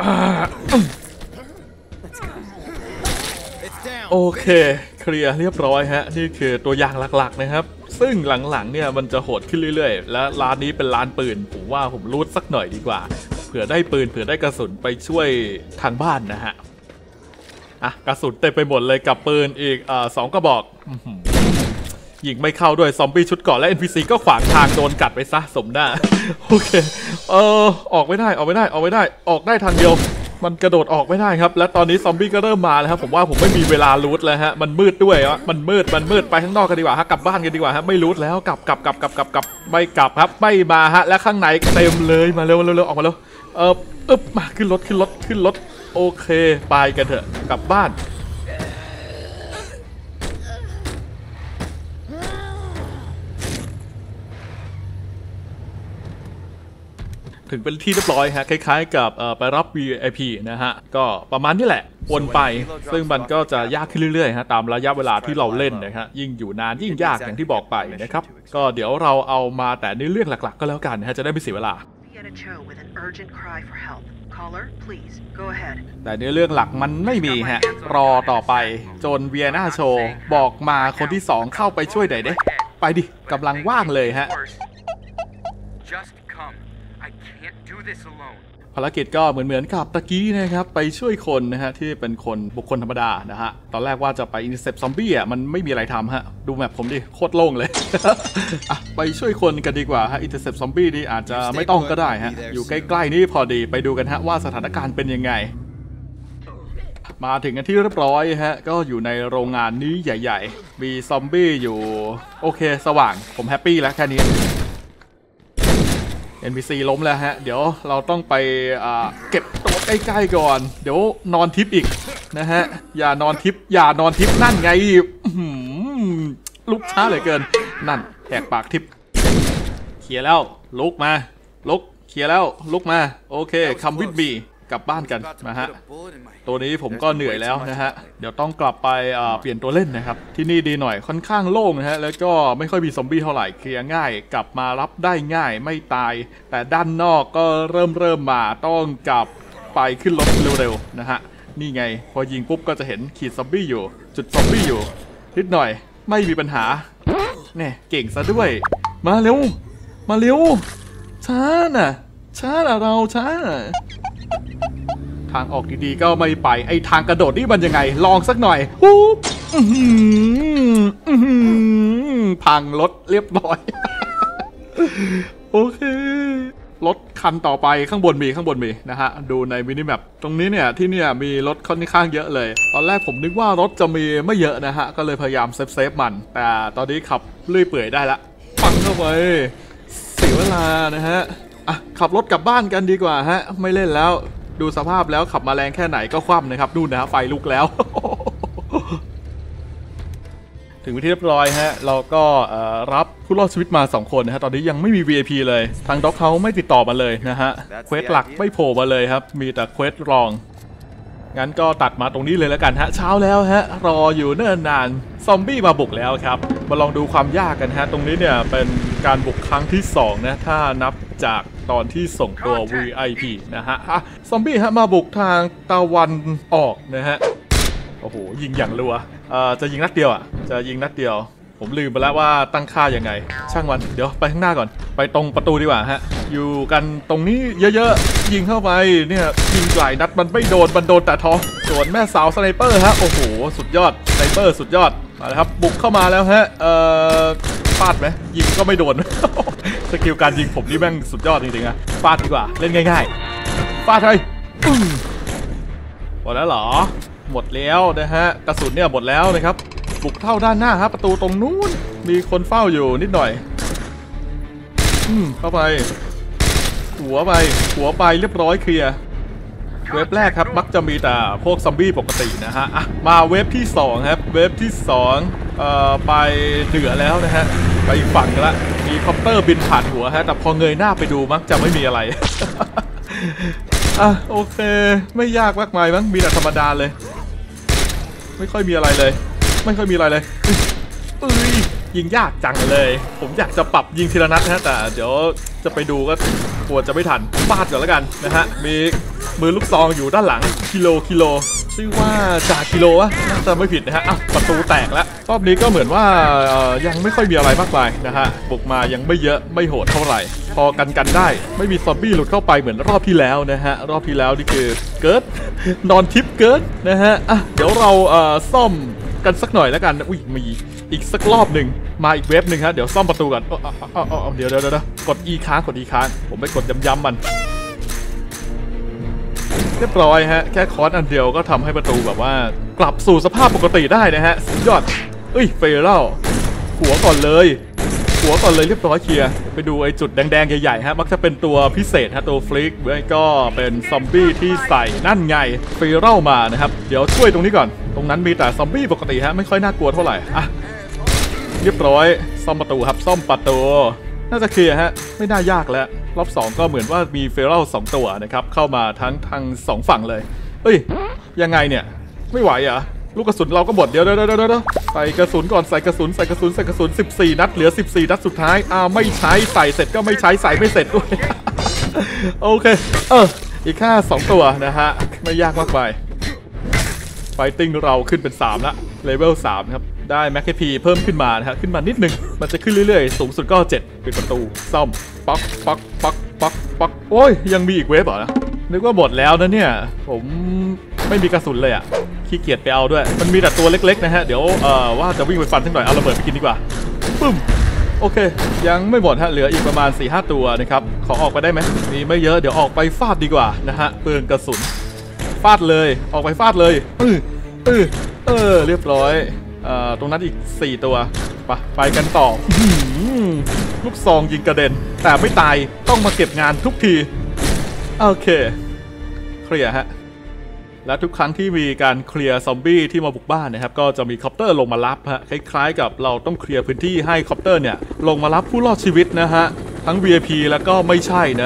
Speaker 1: โอเคเคลียร์เรียบร้อยฮะนี่คือตัวอย่างหลักๆนะครับซึ่งหลังๆเนี่ยมันจะโหดขึ้นเรื่อยๆและร้านนี้เป็นร้านปืนผมว่าผมรูดสักหน่อยดีกว่าเผื่อได้ปืนเผื่อได้กระสุนไปช่วยทางบ้านนะฮะกระสุนเต็มไปหมดเลยกับปืนอีก2 กระบอกยิงไม่เข้าด้วยซอมบี้ชุดเกราะและ NPC ก็ขวางทางโดนกัดไปซะสมหน้าโอเคออกไม่ได้ออกได้ทางเดียวมันกระโดดออกไม่ได้ครับและตอนนี้ซอมบี้ก็เริ่มมาแล้วครับผมว่าผมไม่มีเวลารูทแล้วฮะมันมืดด้วยมันมืดไปข้างนอกกันดีกว่าฮะกลับบ้านกันดีกว่าฮะไม่รูทแล้วกลับไม่กลับครับไม่มาฮะและข้างในเต็มเลยมาเร็วออกมาเร็วมาขึ้นรถโอเคไปกันเถอะกลับบ้านถึงเป็นที่เรียบร้อยฮะคล้ายๆกับไปรับ VIP นะฮะก็ประมาณนี้แหละวนไปซึ่งมันก็จะยากขึ้นเรื่อยๆฮะตามระยะเวลาที่เราเล่นนะฮะยิ่งอยู่นานยิ่งยากอย่างที่บอกไปนะครับก็เดี๋ยวเราเอามาแต่ในเรื่องหลักๆก็แล้วกันฮะจะได้ไม่เสียเวลาแต่ในเรื่องหลักมันไม่มีฮะรอต่อไปจนเวียนาโชว์บอกมาคนที่2เข้าไปช่วยหน่อยเด้ไปดิกำลังว่างเลยฮะภารกิจก็เหมือนกับตะกี้นะครับไปช่วยคนนะฮะที่เป็นคนบุคคลธรรมดานะฮะตอนแรกว่าจะไป intercept ซอมบี้มันไม่มีอะไรทำฮะดูแมปผมดิโคตรโล่งเลย ไปช่วยคนกันดีกว่าฮะ intercept ซอมบี้นี่อาจจะไม่ต้องก็ได้ฮะอยู่ใกล้ๆนี่พอดีไปดูกันฮะว่าสถานการณ์เป็นยังไงมาถึงกันที่เรียบร้อยฮะก็อยู่ในโรงงานนี้ใหญ่ๆมีซอมบี้อยู่โอเคสว่างผมแฮปปี้แล้วแค่นี้NPC ล้มแล้วฮะเดี๋ยวเราต้องไปเก็บตัวใกล้ๆก่อนเดี๋ยวนอนทิปอีกนะฮะอย่านอนทิปนั่นไงลุกช้าเหลือเกินนั่นแหกปากทิปเคลียร์แล้วลุกเคลียร์แล้วลุกมาโอเคคัมวิดบีกลับบ้านกันนะฮะตัวนี้ผมก็เหนื่อยแล้วนะฮะเดี๋ยวต้องกลับไปเปลี่ยนตัวเล่นนะครับที่นี่ดีหน่อยค่อนข้างโล่งนะฮะแล้วก็ไม่ค่อยมีซอมบี้เท่าไหร่เคลียร์ง่ายกลับมารับได้ง่ายไม่ตายแต่ด้านนอกก็เริ่มมาต้องกลับไปขึ้นรถเร็วๆนะฮะนี่ไงพอยิงปุ๊บก็จะเห็นขีดซอมบี้อยู่จุดซอมบี้อยู่นิดหน่อยไม่มีปัญหาเนี่ยเก่งซะด้วยมาเร็วช้าน่ะเราช้าทางออกดีๆก็ไม่ไปไอทางกระโดดนี่มันยังไงลองสักหน่อยพังรถเรียบร้อย โอเครถคันต่อไปข้างบนมีนะฮะดูในมินิแมปตรงนี้เนี่ยที่เนี่ยมีรถค่อนข้างเยอะเลยตอนแรกผมนึกว่ารถจะมีไม่เยอะนะฮะก็เลยพยายามเซฟมันแต่ตอนนี้ขับเลื่อยเปื่อยได้ละปังเข้าไปเสียเวลานะฮะขับรถกลับบ้านกันดีกว่าฮะไม่เล่นแล้วดูสภาพแล้วขับมาแรงแค่ไหนก็คว่ำนะครับดูนะไฟลุกแล้ว ถึงวิธีเรียบร้อยฮะเราก็รับผู้รอดชีวิตมา2คนนะฮะตอนนี้ยังไม่มี VIP เลยทางด็อกเขาไม่ติดต่อมาเลยนะฮะเควสหลักไม่โผล่มาเลยครับมีแต่เควสรองงั้นก็ตัดมาตรงนี้เลยแล้วกันฮะเช้าแล้วฮะรออยู่เนิ่นนานซอมบี้มาบุกแล้วครับมาลองดูความยากกันฮะตรงนี้เนี่ยเป็นการบุกครั้งที่2นะถ้านับจากตอนที่ส่งตัว VIP นะฮะซอมบี้ฮะมาบุกทางตะวันออกนะฮะโอ้โหยิงอย่างรัวจะยิงนัดเดียวผมลืมไปแล้วว่าตั้งค่ายังไงช่างมันเดี๋ยวไปข้างหน้าก่อนไปตรงประตูดีกว่าฮะอยู่กันตรงนี้เยอะๆยิงเข้าไปเนี่ยยิงหลายนัดมันไม่โดนมันโดนแต่ท้องส่วนแม่สาวสไนเปอร์ฮะโอ้โหสุดยอดสไนเปอร์สุดยอดมาแล้วครับบุกเข้ามาแล้วฮะฟาดไหมยิงก็ไม่โดน สกิลการยิงผมนี่แม่งสุดยอดจริงๆนะฟาดดีกว่าเล่นง่ายๆฟาดเลยหมดแล้วเหรอหมดแล้วนะฮะกระสุนเนี่ยหมดแล้วนะครับบุกเข้าด้านหน้าครับประตูตรงนู้นมีคนเฝ้าอยู่นิดหน่อยเข้าไปหัวไปเรียบร้อยเคลียร์เว็บแรกครับมักจะมีแต่พวกซอมบี้ปกตินะฮะมาเว็บที่2ครับเว็บที่2ไปเหนือแล้วนะฮะไปอีกฝั่งกันละมีคอปเตอร์บินผ่านหัวฮะแต่พอเงยหน้าไปดูมักจะไม่มีอะไร โอเคไม่ยากมากมายมั้งมีแต่ธรรมดาเลยไม่ค่อยมีอะไรเลยยิงยากจังเลยผมอยากจะปรับยิงทีละนัดนะแต่เดี๋ยวจะไปดูก็กลัวจะไม่ทันฟาดก่อนแล้วกันนะฮะมีมือลูกซองอยู่ด้านหลังกิโลชื่อว่าจ่ากิโลวะน่าจะไม่ผิดนะฮะประตูแตกแล้วรอบนี้ก็เหมือนว่ายังไม่ค่อยมีอะไรมากมายนะฮะบุกมายังไม่เยอะไม่โหดเท่าไหร่พอกันได้ไม่มีซอมบี้หลุดเข้าไปเหมือนรอบที่แล้วนะฮะรอบที่แล้วนี่คือเกิดนอนทิปเกิดนะฮะอ่ะเดี๋ยวเราซ่อมกันสักหน่อยแล้วกันอุ้ยมีอีกสักรอบหนึ่งมาอีกเว็บหนึ่งฮะเดี๋ยวซ่อมประตูก่อนเดี๋ยวกด E ค้างผมไปกดย้ำมันเรียบร้อยฮะแค่คอร์สอันเดียวก็ทำให้ประตูแบบว่ากลับสู่สภาพปกติได้นะฮะสุดยอดเฟรเล่าหัวก่อนเลยเรียบร้อยเคลียร์ไปดูไอ้จุดแดงๆใหญ่ๆฮะมักจะเป็นตัวพิเศษฮะตัวฟลิกไม่ก็เป็นซอมบี้ที่ใส่นั่นไงเฟรเล่ามานะครับเดี๋ยวช่วยตรงนี้ก่อนตรงนั้นมีแต่ซอมบี้ปกติฮะไม่ค่อยน่ากลัวเท่าไหร่อ่ะเรียบร้อยซ่อมประตูครับซ่อมประตูน่าจะเคลียร์ฮะไม่น่ายากแล้วรอบ2ก็เหมือนว่ามีเฟรเล่า2ตัวนะครับเข้ามาทั้ง2ฝั่งเลยยังไงเนี่ยไม่ไหวอ่ะลูกกระสุนเราก็หมดเดี๋ยวใส่กระสุนก่อนใส่กระสุน14นัดเหลือ14นัดสุดท้ายไม่ใช้ใส่เสร็จก็ไม่ใช้ใส่ไม่เสร็จด้วย โอเคอีกแค่2ตัวนะฮะไม่ยากมากไปไฟติ้งเราขึ้นเป็น3ละเลเวล3ครับได้แม็กพีเพิ่มขึ้นมานะฮะขึ้นมานิดนึงมันจะขึ้นเรื่อยๆสูงสุดก็7ปิดประตูซ่อมปักโอ้ยยังมีอีกเวฟเหรอนึกว่าหมดแล้วนะเนี่ยผมไม่มีกระสุนเลยอ่ะขี้เกียจไปเอาด้วยมันมีแต่ตัวเล็กๆนะฮะเดี๋ยวว่าจะวิ่งไปฟันสักหน่อยเอาระเบิดไปกินดีกว่าปึ้มโอเคยังไม่หมดฮะเหลืออีกประมาณ 4-5 ตัวนะครับขอออกไปได้ไหมมีไม่เยอะเดี๋ยวออกไปฟาดดีกว่านะฮะเปลืองกระสุนฟาดเลยออกไปฟาดเลยเรียบร้อยตรงนั้นอีก4ตัวไปกันต่อลูกซองยิงกระเด็นแต่ไม่ตายต้องมาเก็บงานทุกทีโอเคเคลียร์ฮะและทุกครั้งที่มีการเคลียร์ซอมบี้ที่มาบุกบ้านนะครับก็จะมีคอปเตอร์ลงมารับฮะคล้ายๆกับเราต้องเคลียร์พื้นที่ให้คอปเตอร์เนี่ยลงมารับผู้รอดชีวิตนะฮะทั้ง VIP แล้วก็ไม่ใช่นะ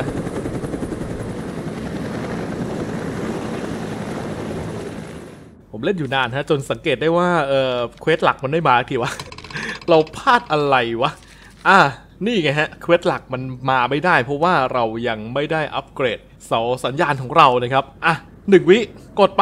Speaker 1: ผมเล่นอยู่นานฮะจนสังเกตได้ว่าเควสหลักมันไม่มาทีวะ เราพลาดอะไรวะนี่ไงฮะเควสหลักมันมาไม่ได้เพราะว่าเรายังไม่ได้อัปเกรดเสาสัญญาณของเรานะครับ1 วิกดไป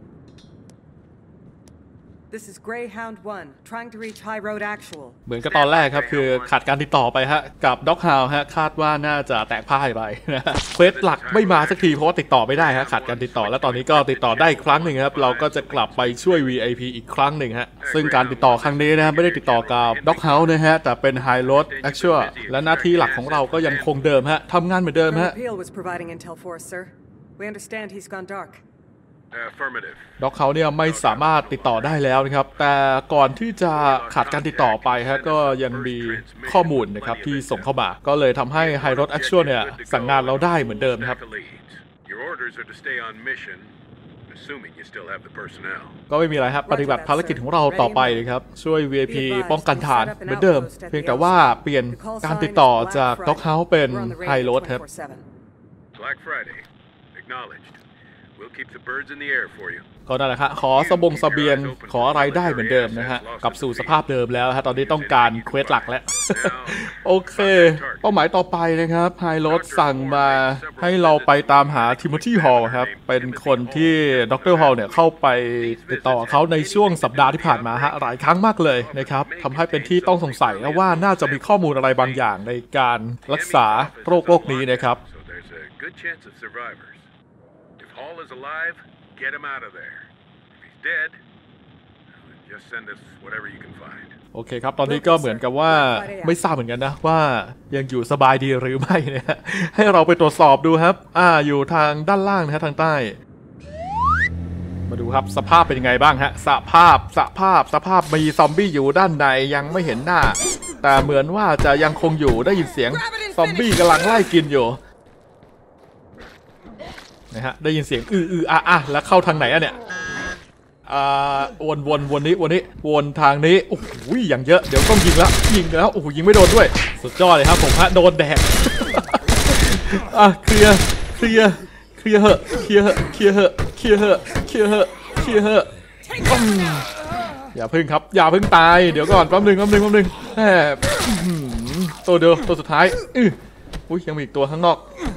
Speaker 4: This is Greyhound 1 trying to reach High Road Actual
Speaker 1: เหมือนกับตอนแรกครับคือขาดการติดต่อไปฮะกับด็อกฮาวฮะคาดว่าน่าจะแตกพ่ายไปนะเควสหลักไม่มาสักทีเพราะว่าติดต่อไม่ได้ฮะขาดการติดต่อและตอนนี้ก็ติดต่อได้อีกครั้งหนึ่งครับเราก็จะกลับไปช่วย VIP อีกครั้งหนึ่งฮะซึ่งการติดต่อครั้งนี้นะไม่ได้ติดต่อกับด็อกฮาวนะฮะแต่เป็น High Road Actual และหน้าที่หลักของเราก็ยังคงเดิมฮะทำงานเหมือนเดิมฮะ
Speaker 4: Peel was providing intel for us, sir. We understand he's gone dark.
Speaker 3: Affirmative.
Speaker 1: ด็อกเขาเนี่ยไม่สามารถติดต่อได้แล้วนะครับแต่ก่อนที่จะขาดการติดต่อไปฮะก็ยังมีข้อมูลนะครับที่ส่งเข้ามาก็เลยทำให้ High Road Actual เนี่ยสั่งงานเราได้เหมือนเดิมครับ
Speaker 3: Your orders are to stay on mission, assuming you still have the personnel.
Speaker 1: ก็ไม่มีอะไรครับปฏิบัติภารกิจของเราต่อไปเลยครับช่วย VIP ป้องกันฐานเหมือนเดิมเพียงแต่ว่าเปลี่ยนการติดต่อจากด็อกเฮาส์เป็น High Road ครับ
Speaker 3: Black Friday, acknowledged.We'll keep the birds in the air for you.
Speaker 1: ก็นั่นแหละครับขอเสบียงขออะไรได้เหมือนเดิมนะฮะกลับสู่สภาพเดิมแล้วฮะตอนนี้ต้องการเควสหลักแล้ว โอเคเป้าหมายต่อไปนะครับไฮโรดสั่งมาให้เราไปตามหาทิโมธีฮอลครับเป็นคนที่ดรฮอลเนี่ยเข้าไปติดต่อเขาในช่วงสัปดาห์ที่ผ่านมาฮะหลายครั้งมากเลยนะครับทำให้เป็นที่ต้องสงสัยนะว่าน่าจะมีข้อมูลอะไรบางอย่างในการรักษาโรคนี้นะครับ
Speaker 3: Hall is alive, get him out of there. If he's dead, just send us whatever you can find.
Speaker 1: โอเคครับตอนนี้ก็เหมือนกับว่าไม่ทราบเหมือนกันนะว่ายังอยู่สบายดีหรือไม่เนี่ยให้เราไปตรวจสอบดูครับอยู่ทางด้านล่างนะฮะทางใต้มาดูครับสภาพเป็นยังไงบ้างฮะสภาพมีซอมบี้อยู่ด้านในยังไม่เห็นหน้าแต่เหมือนว่าจะยังคงอยู่ได้ยินเสียงซอมบี้กำลังไล่กินอยู่นะฮะได้ยินเสียงแล้วเข้าทางไหนอะเนี่ยวนนี้วนทางนี้โอ้โหอย่างเยอะเดี๋ยวต้องยิงแล้วโอ้โหยิงไม่โดนด้วยสุดยอดเลยครับผมฮะโดนแดกเคลียร์เหอะอย่าพึ่งครับอย่าพึ่งตายเดี๋ยวก่อนแป๊บนึงแหมตัวเดียวตัวสุดท้ายยังมีอีกตัวข้างนอก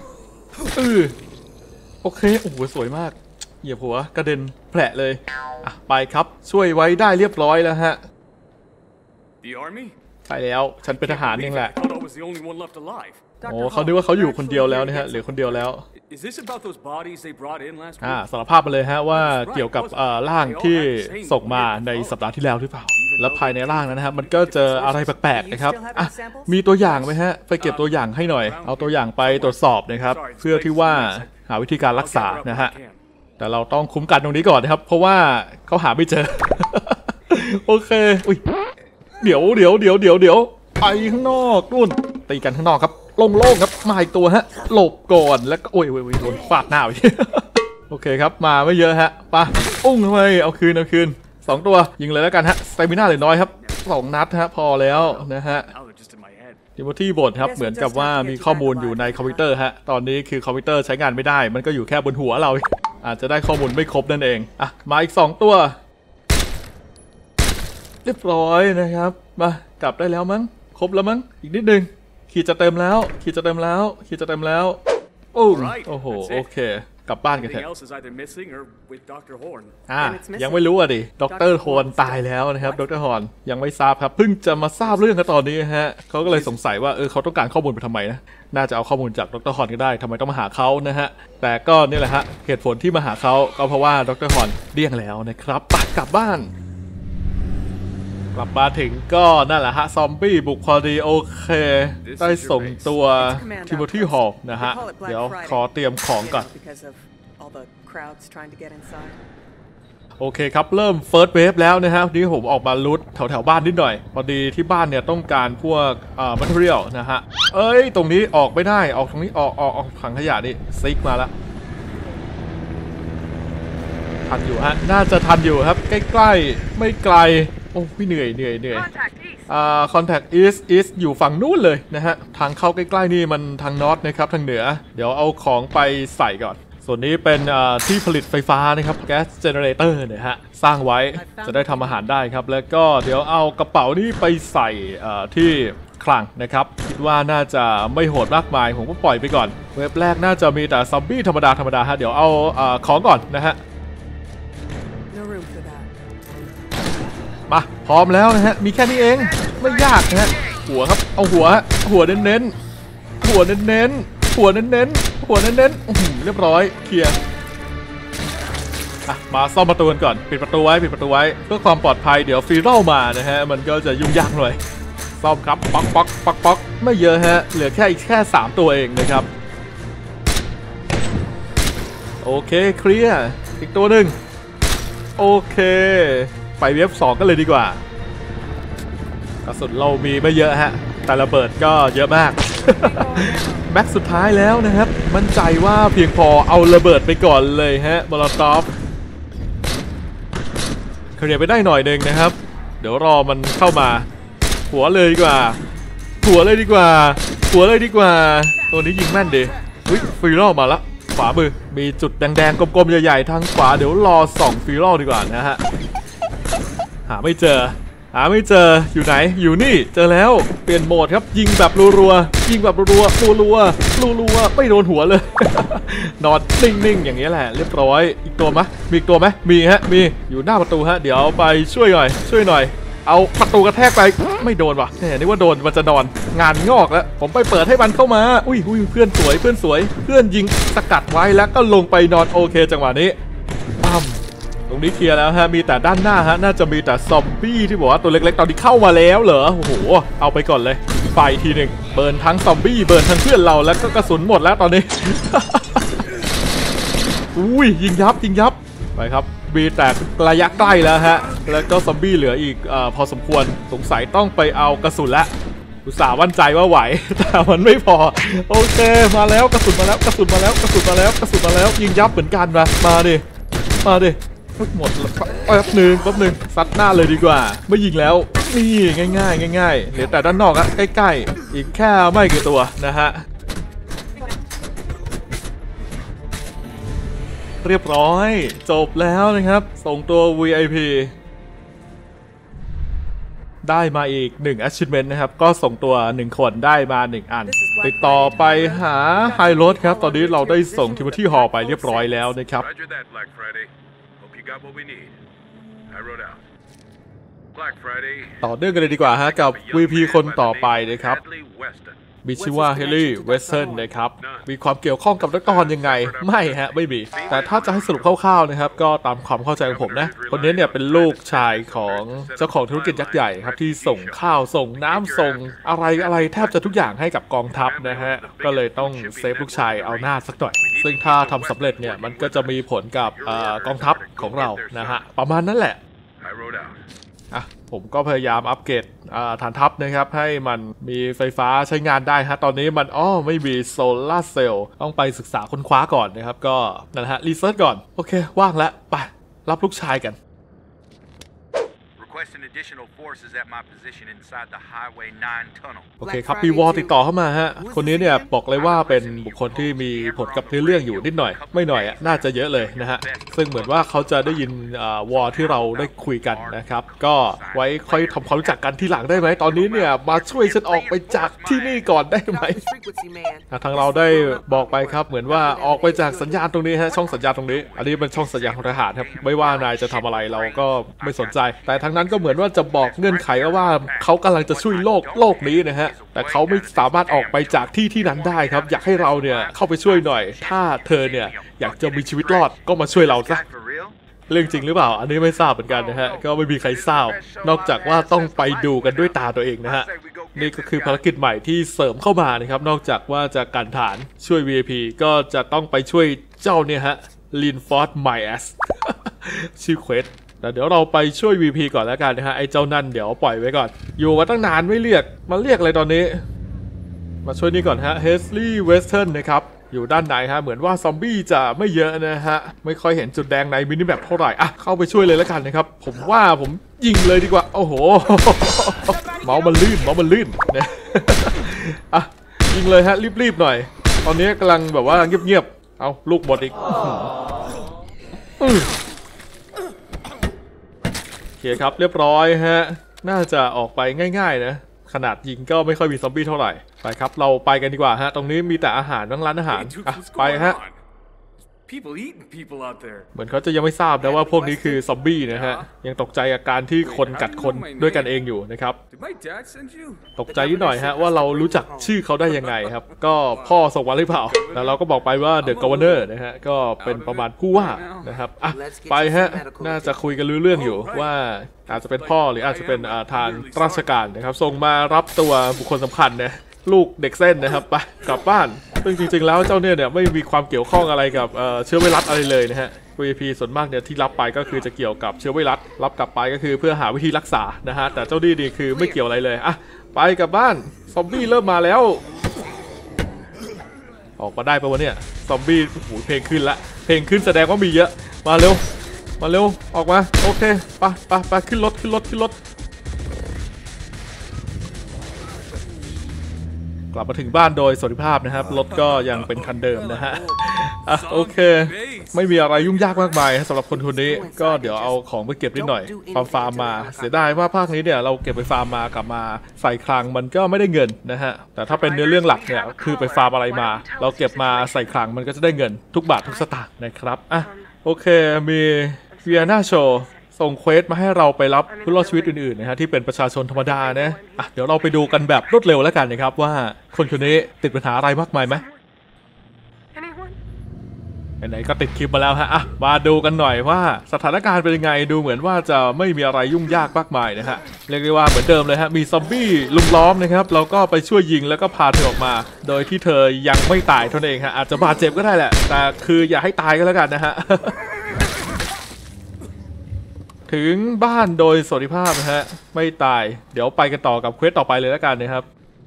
Speaker 1: โอเคโอ้โหสวยมากเหยียบหัวกระเด็นแผลเลยไปครับช่วยไว้ได้เรียบร้อยแล้วฮะใช่แล้วฉันเป็นทหารเองแหละโอ้เขาคิดว่าเขาอยู่คนเดียวแล้วนะฮะเหลือคนเดียวแล้ว
Speaker 5: Is this about those bodies they brought in last
Speaker 1: สารภาพมาเลยฮะว่าเกี่ยวกับร่างที่ส่งมาในสัปดาห์ที่แล้วหรือเปล่าแล้วภายในร่างนั้นนะครับมันก็เจออะไรแปลกๆนะครับมีตัวอย่างไหมฮะไปเก็บตัวอย่างให้หน่อยเอาตัวอย่างไปตรวจสอบนะครับเพื่อที่ว่าหาวิธีการรักษานะฮะแต่เราต้องคุ้มกันตรงนี้ก่อนนะครับเพราะว่าเขาหาไม่เจอ โอเคอุ้ยเดี๋ยวไปข้างนอกนู่นตีกันข้างนอกครับโล่งๆครับมาอีกตัวฮะหลบก่อนแล้วก็โอ้ยโดนฟาดหน้าไป โอเคครับมาไม่เยอะฮะไปอุ้งทำไมเอาคืน2ตัวยิงเลยแล้วกันฮะสเตมิน่าเหลือน้อยครับ2นัดฮะพอแล้วนะฮะทิโมธีบ่นครับเหมือนกับว่ามีข้อมูลอยู่ในคอมพิวเตอร์ฮะตอนนี้คือคอมพิวเตอร์ใช้งานไม่ได้มันก็อยู่แค่บนหัวเราอาจจะได้ข้อมูลไม่ครบนั่นเองอ่ะมาอีก2ตัวเรียบร้อยนะครับมากลับได้แล้วมั้งครบแล้วมั้งอีกนิดนึงขีดจะเต็มแล้วโอ้โหโอเคกลับบ้านกันเถอะยังไม่รู้อ่ะดิดร.ฮอนตายแล้วนะครับดร.ฮอนยังไม่ทราบครับเพิ่งจะมาทราบเรื่องกันตอนนี้ฮะเขาก็เลยสงสัยว่าเขาต้องการข้อมูลไปทำไมนะน่าจะเอาข้อมูลจากดร.ฮอนก็ได้ทำไมต้องมาหาเขานะฮะแต่ก็นี่แหละฮะเหตุผลที่มาหาเขาก็เพราะว่าดร.ฮอนเดี้ยงแล้วนะครับไปกลับบ้านกลับมาถึงก็นั่นแหละฮะซอมบี้บุกพอดีโอเคได้ส่งตัวทิโมธีฮอลนะฮะเดี๋ยวขอเตรียมของก่อนโอเคครับเริ่มเฟิร์สเวฟแล้วนะฮะนี่ผมออกมาลุดแถวบ้านนิดหน่อยพอดีที่บ้านเนี่ยต้องการพวกมัทเรียลนะฮะตรงนี้ออกไม่ได้ออกตรงนี้ออกถังขยะนี่ซิกมาแล้วทันอยู่ฮะน่าจะทันอยู่ครับใกล้ๆไม่ไกลโอ้พี่เหนื่อยContact East อยู่ฝั่งนู้นเลยนะฮะทางเข้าใกล้ๆนี่มันทางนอร์ทนะครับทางเหนือเดี๋ยวเอาของไปใส่ก่อนส่วนนี้เป็นที่ผลิตไฟฟ้านะครับแก๊สเจเนเรเตอร์เนี่ยฮะสร้างไว้จะได้ทำอาหารได้ครับแล้วก็เดี๋ยวเอากระเป๋านี้ไปใส่ที่คลังนะครับคิดว่าน่าจะไม่โหดมากมายผมก็ปล่อยไปก่อนเว็บแรกน่าจะมีแต่ซอมบี้ธรรมดาฮะเดี๋ยวเอาของก่อนนะฮะมาพร้อมแล้วนะฮะมีแค่นี้เองไม่ยากนะฮะหัวครับเอาหัวเน้นเรียบร้อยเคลียร์มาซ่อมประตูกันก่อนปิดประตูไว้เพื่อความปลอดภัยเดี๋ยวฟีรัลมานะฮะมันก็จะยุ่งยากหน่อยซ่อมครับป๊อกไม่เยอะฮะเหลือแค่3ตัวเองนะครับโอเคเคลียร์อีกตัวหนึ่งโอเคไปเว็บ2ก็เลยดีกว่ากระสุนเรามีไม่เยอะฮะแต่ระเบิดก็เยอะมาก แม็กสุดท้ายแล้วนะครับมั่นใจว่าเพียงพอเอาระเบิดไปก่อนเลยฮะมอลโตฟเคลียร์ไปได้หน่อยนึงนะครับเดี๋ยวรอมันเข้ามาหัวเลยดีกว่าตัวนี้ยิงแม่นดีฟรีโร่มาละขวามือมีจุดแดงๆกลมๆใหญ่ๆทางขวาเดี๋ยวรอส่องฟรีโร่ดีกว่านะฮะหาไม่เจออยู่ไหนอยู่นี่เจอแล้วเปลี่ยนโหมดครับยิงแบบรัวไม่โดนหัวเลย นอนนิ่งๆอย่างนี้แหละเรียบร้อยอีกตัวไหมมีฮะมีอยู่หน้าประตูฮะเดี๋ยวไปช่วยหน่อยเอาประตูกระแทกไปไม่โดนว่ะนึกว่าโดนมันจะนอนงานงอกแล้วผมไปเปิดให้มันเข้ามาอุ้ยเพื่อนสวยเพื่อนยิงสกัดไว้แล้วก็ลงไปนอนโอเคจังหวะนี้ปั๊มตรงนี้เคลียร์แล้วฮะมีแต่ด้านหน้าฮะน่าจะมีแต่ซอมบี้ที่บอกว่าตัวเล็กๆตอนนี้เข้ามาแล้วเหรอโอ้โหเอาไปก่อนเลยไฟทีหนึ่งเบิร์นทั้งซอมบี้เบิร์นทั้งเพื่อนเราแล้วก็กระสุนหมดแล้วตอนนี้ อุ้ยยิงยับไปครับมีแต่ระยะใกล้แล้วฮะแล้วก็ซอมบี้เหลืออีกพอสมควรสงสัยต้องไปเอากระสุนละอุตส่าห์มั่นใจว่าไหวแต่มันไม่พอโอเคมาแล้วกระสุนมาแล้วยิงยับเหมือนกันมาดิหมดแป๊บหนึ่งซัดหน้าเลยดีกว่าไม่ยิงแล้วนี่ง่ายเหลือแต่ด้านนอกอะใกล้ๆอีกแค่ไม่กี่ตัวนะฮะเรียบร้อยจบแล้วนะครับส่งตัว VIP ได้มาอีก1 achievement นะครับก็ส่งตัว1คนได้มา1อันติดต่อไปหาไฮโรดครับตอนนี้เราได้ส่งทิโมธีฮอลไปเรียบร้อยแล้วนะครับต่อเนื่องกันเลยดีกว่าฮะกับ VP คนต่อไปนะครับมีชื่อว่าเฮนรี่เวสเทิร์นนะครับมีความเกี่ยวข้องกับนักกรยังไงไม่ฮะไม่มีแต่ถ้าจะให้สรุปคร่าวๆนะครับก็ตามความเข้าใจของผมนะคนนี้เนี่ยเป็นลูกชายของเจ้าของธุรกิจยักษ์ใหญ่ครับที่ส่งข้าวส่งน้ำส่งอะไรแทบจะทุกอย่างให้กับกองทัพนะฮะก็เลยต้องเซฟลูกชายเอาหน้าสักหน่อยซึ่งถ้าทำสำเร็จเนี่ยมันก็จะมีผลกับกองทัพของเรานะฮะประมาณนั้นแหละผมก็พยายามอัปเกรดฐานทัพนะครับให้มันมีไฟฟ้าใช้งานได้ฮะตอนนี้มันไม่มีโซลาร์เซลล์ต้องไปศึกษาค้นคว้าก่อนนะครับก็นั่นฮะรีเสิร์ชก่อนโอเคว่างแล้วไปรับลูกชายกันโอเคครับมีวอลติดต่อเข้ามาฮะคนนี้เนี่ยบอกเลยว่าเป็นบุคคลที่มีผลกับเรื่องอยู่นิดหน่อยไม่หน่อยน่าจะเยอะเลยนะฮะซึ่งเหมือนว่าเขาจะได้ยินวอลที่เราได้คุยกันนะครับก็ไว้ค่อยทำความรู้จักกันทีหลังได้ไหมตอนนี้เนี่ยมาช่วยฉันออกไปจากที่นี่ก่อนได้ไหมทางเราได้บอกไปครับเหมือนว่าออกไปจากสัญญาณตรงนี้ฮะช่องสัญญาณตรงนี้อันนี้เป็นช่องสัญญาณของทหารครับไม่ว่านายจะทำอะไรเราก็ไม่สนใจแต่ทั้งนั้นก็เหมือนว่าจะบอกเงื่อนไขว่าเขากำลังจะช่วยโลกนี้นะฮะแต่เขาไม่สามารถออกไปจากที่นั้นได้ครับอยากให้เราเนี่ยเข้าไปช่วยหน่อยถ้าเธอเนี่ยอยากจะมีชีวิตรอดก็มาช่วยเราซะเรื่องจริงหรือเปล่าอันนี้ไม่ทราบเหมือนกันนะฮะก็ไม่มีใครทราบนอกจากว่าต้องไปดูกันด้วยตาตัวเองนะฮะนี่ก็คือภารกิจใหม่ที่เสริมเข้ามานะครับนอกจากว่าจะกันฐานช่วย VIP ก็จะต้องไปช่วยเจ้าเนี่ยฮะลินฟอร์ดไมแอสชื่อเควสเดี๋ยวเราไปช่วย VP ก่อนแล้วกันนะฮะไอ้เจ้านั่นเดี๋ยวปล่อยไว้ก่อนอยู่มาตั้งนานไม่เรียกมาเรียกอะไรตอนนี้มาช่วยนี่ก่อนฮะเฮสลี่เวสเทิร์นนะครับอยู่ด้านในฮะเหมือนว่าซอมบี้จะไม่เยอะนะฮะไม่ค่อยเห็นจุดแดงในมินิแมปเท่าไหร่เข้าไปช่วยเลยแล้วกันนะครับผมว่าผมยิงเลยดีกว่าโอ้โหเมาส์มันลื่นเนี่ยยิงเลยฮะรีบๆหน่อยตอนนี้กำลังแบบว่าเงียบๆเอาลูกหมดอีกโอเคครับเรียบร้อยฮะน่าจะออกไปง่ายๆนะขนาดยิงก็ไม่ค่อยมีซอมบี้เท่าไหร่ไปครับเราไปกันดีกว่าฮะตรงนี้มีแต่อาหารทั้งร้านอาหารไปฮะเหมือนเขาจะยังไม่ทราบนะว่าพวกนี้คือซอมบี้นะฮะยังตกใจกับการที่คนกัดคนด้วยกันเองอยู่นะครับตกใจนิดหน่อยฮะว่าเรารู้จักชื่อเขาได้ยังไงครับก็พ่อส่งมาหรือเปล่าแล้วเราก็บอกไปว่าเดอะกัวเนอร์นะฮะก็เป็นประมาณผู้ว่านะครับไปฮะน่าจะคุยกันรู้เรื่องอยู่ว่าอาจจะเป็นพ่อหรืออาจจะเป็นทางราชการนะครับส่งมารับตัวบุคคลสำคัญนะลูกเด็กเส้นนะครับไปกลับบ้านซึ่งจริงๆแล้วเจ้าเนี่ยไม่มีความเกี่ยวข้องอะไรกับเชื้อไวรัสอะไรเลยนะฮะ VIP ส่วนมากเนี่ยที่รับไปก็คือจะเกี่ยวกับเชื้อไวรัสรับกลับไปก็คือเพื่อหาวิธีรักษานะฮะแต่เจ้านี่คือไม่เกี่ยวอะไรเลยไปกลับบ้านซอมบี้เริ่มมาแล้วออกมาได้ปะวะเนี่ยซอมบี้โอ้โหเพลงขึ้นละเพลงขึ้นแสดงว่ามีเยอะมาเร็วออกมาโอเคไปขึ้นรถกลับมาถึงบ้านโดยสวัสดิภาพนะครับรถก็ยังเป็นคันเดิมนะฮะโอเคไม่มีอะไรยุ่งยากมากมายสำหรับคนนี้ก็เดี๋ยวเอาของไปเก็บนิดหน่อยฟาร์มมาเสียดายว่าภาคนี้เนี่ยเราเก็บไปฟาร์มมากลับมาใส่คลังมันก็ไม่ได้เงินนะฮะแต่ถ้าเป็นเนื้อเรื่องหลักเนี่ยคือไปฟาร์มอะไรมาเราเก็บมาใส่คลังมันก็จะได้เงินทุกบาททุกสตางค์นะครับโอเคมีเวียนาโชส่งเควสมาให้เราไปรับผู้รอดชีวิตอื่นๆนะฮะที่เป็นประชาชนธรรมดานะเดี๋ยวเราไปดูกันแบบรวดเร็วแล้วกันนะครับว่าคนนี้ติดปัญหาอะไรมากมายไหมไหนๆก็ติดคลิปมาแล้วฮะมาดูกันหน่อยว่าสถานการณ์เป็นยังไงดูเหมือนว่าจะไม่มีอะไรยุ่งยากมากมายนะฮะเรียกได้ว่าเหมือนเดิมเลยฮะมีซอมบี้ลุมล้อมนะครับเราก็ไปช่วยยิงแล้วก็พาเธอออกมาโดยที่เธอยังไม่ตายเท่านั้นเองฮะอาจจะบาดเจ็บก็ได้แหละแต่คืออย่าให้ตายก็แล้วกันนะฮะ ถึงบ้านโดยสวัสดิภาพนะฮะไม่ตายเดี๋ยวไปกันต่อกับเควสต่อไปเลยแล้วกันนะครับ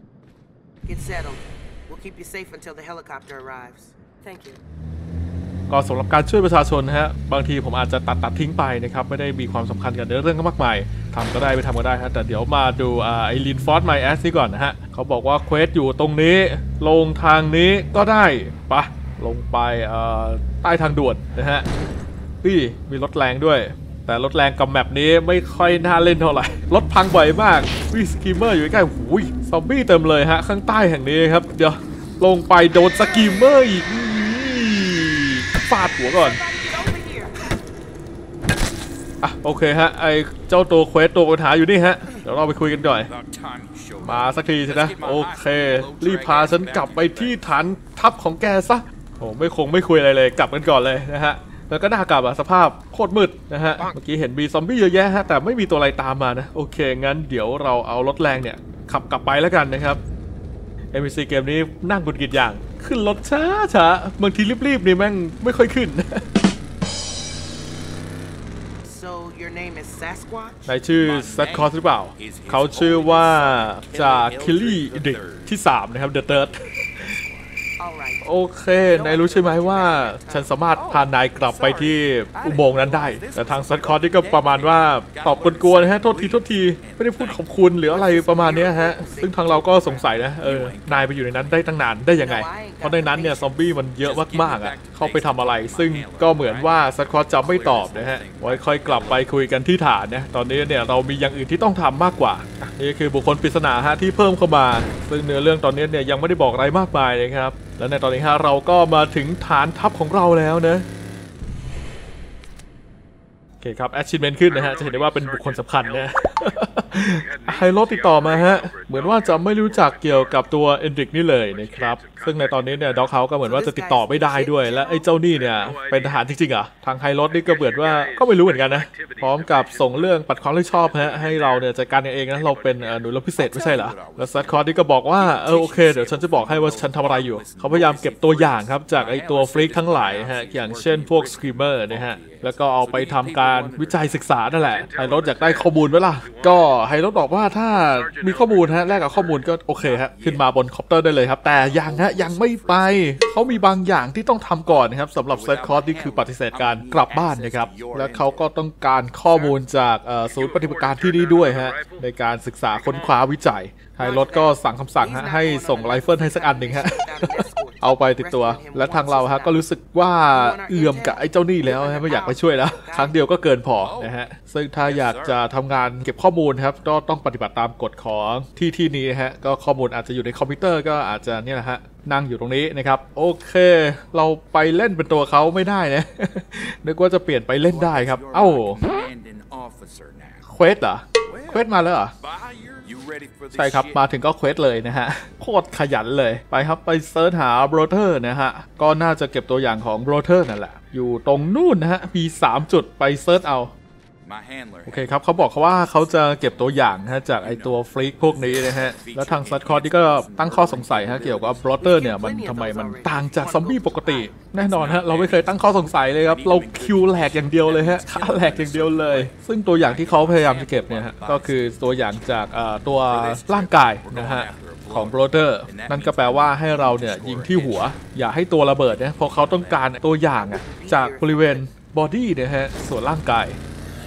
Speaker 1: ก็สำหรับการช่วยประชาชนนะฮะบางทีผมอาจจะตัดทิ้งไปนะครับไม่ได้มีความสำคัญกับเรื่องก็มากมายทำก็ได้ไม่ทำก็ได้ฮะแต่เดี๋ยวมาดูไอลินฟอร์ดไมแอสนี่ก่อนนะฮะเขาบอกว่าเควสอยู่ตรงนี้ลงทางนี้ก็ได้ปะลงไปใต้ทางด่วนนะฮะมีรถแรงด้วยแต่รถแรงกับแมปนี้ไม่ค่อยน่าเล่นเท่าไหร่รถพังบ่อยมากสกีมเมอร์อยู่ใกล้ๆหูยซอมบี้เต็มเลยฮะข้างใต้แห่งนี้ครับเดี๋ยวลงไปโดนสกีมเมอร์อีกฟาดหัวก่อนอ่ะโอเคฮะไอเจ้าตัวเควสตัวปัญหาอยู่นี่ฮะเดี๋ยวเราไปคุยกันก่อน
Speaker 5: About time you showed
Speaker 1: มา
Speaker 5: up.
Speaker 1: สักทีสินะโอเครีบพาฉันกลับไปที่ฐานทัพของแกซะโอ้ไม่คุยอะไรเลยกลับกันก่อนเลยนะฮะแล้วก็น่ากลับสภาพโคตรมืดนะฮะเมื่อกี้เห็นมีซอมบี้เยอะแยะฮะแต่ไม่มีตัวอะไรตามมานะโอเคงั้นเดี๋ยวเราเอารถแรงเนี่ยขับกลับไปแล้วกันนะครับ NPC เกมนี้นั่งกุดกิดอย่างขึ้นรถช้าบางทีรีบๆนี่แม่งไม่ค่อยขึ้น
Speaker 6: So your name is Sasquatch?
Speaker 1: นายชื่อแซดคอสหรือเปล่าเขาชื่อว่าจากคิลลี่ดิกที่3นะครับ The Third
Speaker 6: All right.
Speaker 1: โอเคนายรู้ใช่ไหมว่าฉันสามารถพานายกลับไปที่อุโมงค์นั้นได้แต่ทางซัดคอร์นี่ก็ประมาณว่าตอบกวนๆนะฮะโทษทีไม่ได้พูดขอบคุณหรืออะไรประมาณนี้ฮะซึ่งทางเราก็สงสัยนะนายไปอยู่ในนั้นได้ตั้งนานได้ยังไงเพราะในนั้นเนี่ยซอมบี้มันเยอะมากๆอ่ะเข้าไปทำอะไรซึ่งก็เหมือนว่าซัดคอร์จะไม่ตอบนะฮะไว้ค่อยกลับไปคุยกันที่ฐานนะตอนนี้เนี่ยเรามีอย่างอื่นที่ต้องทำมากกว่านี่คือบุคคลปริศนาฮะที่เพิ่มเข้ามาซึ่งเนื้อเรื่องตอนนี้เนี่ยยังไม่ได้บอกอะไรมากมายนะครับและในตอนนี้ฮะเราก็มาถึงฐานทัพของเราแล้วนะโอเคครับ achievement ขึ้นนะฮะจะเห็นได้ว่าเป็นบุคคลสำคัญนะไฮโลติดต่อมาฮะเหมือนว่าจะไม่รู้จักเกี่ยวกับตัวเอนดริกนี่เลยนะครับซึ่งในตอนนี้เนี่ยด็อกเฮาก็เหมือนว่าจะติดต่อไม่ได้ด้วยและไอ้เจ้านี่เนี่ยเป็นทหารจริงๆอ่ะทางไฮโลนี่ก็เหมือนว่าก็ไม่รู้เหมือนกันนะพร้อมกับส่งเรื่องปัดความรับผิดชอบฮะให้เราเนี่ยจัดการเองนะเราเป็นหน่วยรบพิเศษไม่ใช่เหรอแล้วซัดคอร์นี่ก็บอกว่าโอเคเดี๋ยวฉันจะบอกให้ว่าฉันทำอะไรอยู่เขาพยายามเก็บตัวอย่างครับจากไอ้ตัวฟรีกทั้งหลายฮะอย่างเช่นพวกสครีมเมอร์นะฮะแล้วก็เอาไปทำการวิจัยศึกษานั่นแหละไฮโลอยากได้ข้อมูลไหมล่ะก็ไฮโลบอกว่าถ้ามีข้อมูลฮะแลกกับข้อมูลก็โอเคฮะขึ้นมาบนคอปเตอร์ได้เลยครับแต่ยังไม่ไปเขามีบางอย่างที่ต้องทำก่อนนะครับสำหรับเซตคอร์สนี่คือปฏิเสธการกลับบ้านนะครับและเขาก็ต้องการข้อมูลจากศูนย์ปฏิบัติการที่นี่ด้วยฮะในการศึกษาค้นคว้าวิจัยไฮโลก็สั่งคำสั่งฮะให้ส่งไรเฟิลให้สักอันหนึ่งฮะ เอาไปติดตัวและทางเราฮะก็รู้สึกว่าเอื่อมกับไอ้เจ้านี่แล้วฮะไม่อยากไปช่วยแล้วครั้งเดียวก็เกินพอนะฮะซึ่งถ้าอยากจะทำงานเก็บข้อมูลครับก็ต้องปฏิบัติตามกฎของที่นี้ฮะก็ข้อมูลอาจจะอยู่ในคอมพิวเตอร์ก็อาจจะเนี่ยนะฮะนั่งอยู่ตรงนี้นะครับโอเคเราไปเล่นเป็นตัวเขาไม่ได้นะ นึกว่าจะเปลี่ยนไปเล่นได้ครับเอ้า
Speaker 5: Commanding officer now.
Speaker 1: เควสเหรอเควสมาแล้วเหรอ
Speaker 5: You ready for this
Speaker 1: ใช่ครับ
Speaker 5: shit?
Speaker 1: มาถึงก็เควสเลยนะฮะโคตรขยันเลยไปครับไปเซิร์ชหาโบรเทอร์นะฮะก็น่าจะเก็บตัวอย่างของโบรเทอร์นั่นแหละอยู่ตรงนู่นนะฮะมี3จุดไปเซิร์ชเอา
Speaker 5: My handler.
Speaker 1: โอเคครับเขาบอกว่าเขาจะเก็บตัวอย่างฮะจากไอตัวฟรีกพวกนี้นะฮะแล้วทางซัดคอร์นี่ก็ตั้งข้อสงสัยฮะเกี่ยวกับโบรเทอร์เนี่ยมันทำไมมันต่างจากซอมบี้ปกติแน่นอนฮะเราไม่เคยตั้งข้อสงสัยเลยครับเราคิวแหลกอย่างเดียวเลยฮะค่าแหลกอย่างเดียวเลยซึ่งตัวอย่างที่เขาพยายามจะเก็บเนี่ยฮะก็คือตัวอย่างจากตัวร่างกายนะฮะของโบรเทอร์นั่นก็แปลว่าให้เราเนี่ยยิงที่หัวอย่าให้ตัวระเบิดนะเพราะเขาต้องการตัวอย่างจากบริเวณบอดี้นะฮะส่วนร่างกาย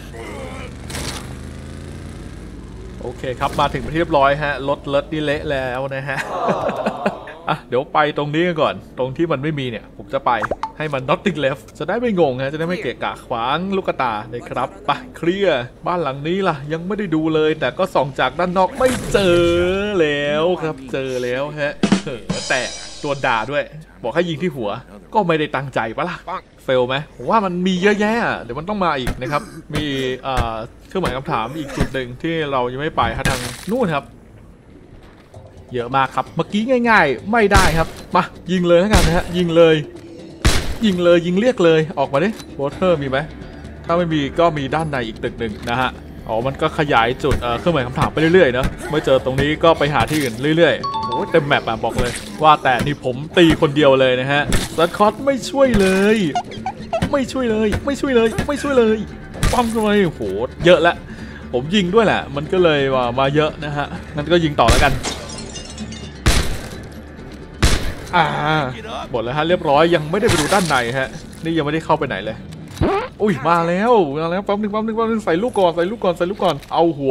Speaker 1: โอเคครับมาถึงเป็นที่เรียบร้อยฮะรถเลิศนี่เละแล้วนะฮะ อ่ะเดี๋ยวไปตรงนี้กันก่อนตรงที่มันไม่มีเนี่ยผมจะไปให้มัน nothing left จะได้ไม่งงฮะจะได้ไม่เกะกะขวางลูกตาเลยครับไปเคลียร์บ้านหลังนี้ล่ะยังไม่ได้ดูเลยแต่ก็ส่องจากด้านนอกไม่เจอแล้วครับเจอแล้วฮะแต่ตัวด่าด้วยบอกให้ยิงที่หัวก็ไม่ได้ตั้งใจปะล่ะเฟลไหมผมว่ามันมีเยอะแยะเดี๋ยวมันต้องมาอีกนะครับมีเครื่องหมายคำถามอีกจุดหนึ่งที่เรายังไม่ไปทางนู่นครับเยอะมากครับเมื่อกี้ง่ายๆไม่ได้ครับมายิงเลยแล้วกันนะฮะยิงเลยยิงเรียกเลยออกมาดิโบเทอร์มีไหมถ้าไม่มีก็มีด้านในอีกตึกหนึ่งนะฮะอ๋อมันก็ขยายจุดเครื่องหมายคำถามไปเรื่อยๆเนาะไม่เจอตรงนี้ก็ไปหาที่อื่นเรื่อยๆโอ้เต็มแมปอ่ะบอกเลยว่าแต่นี่ผมตีคนเดียวเลยนะฮะซัดคอตไม่ช่วยเลยปั๊มเลยโหเยอะแล้วผมยิงด้วยแหละมันก็เลยมาเยอะนะฮะงั้นก็ยิงต่อแล้วกันหมดแล้วฮะเรียบร้อยยังไม่ได้ไปดูด้านในฮะนี่ยังไม่ได้เข้าไปไหนเลยอุ้ยมาแล้วแป๊บนึงใส่ลูกก่อนเอาหัว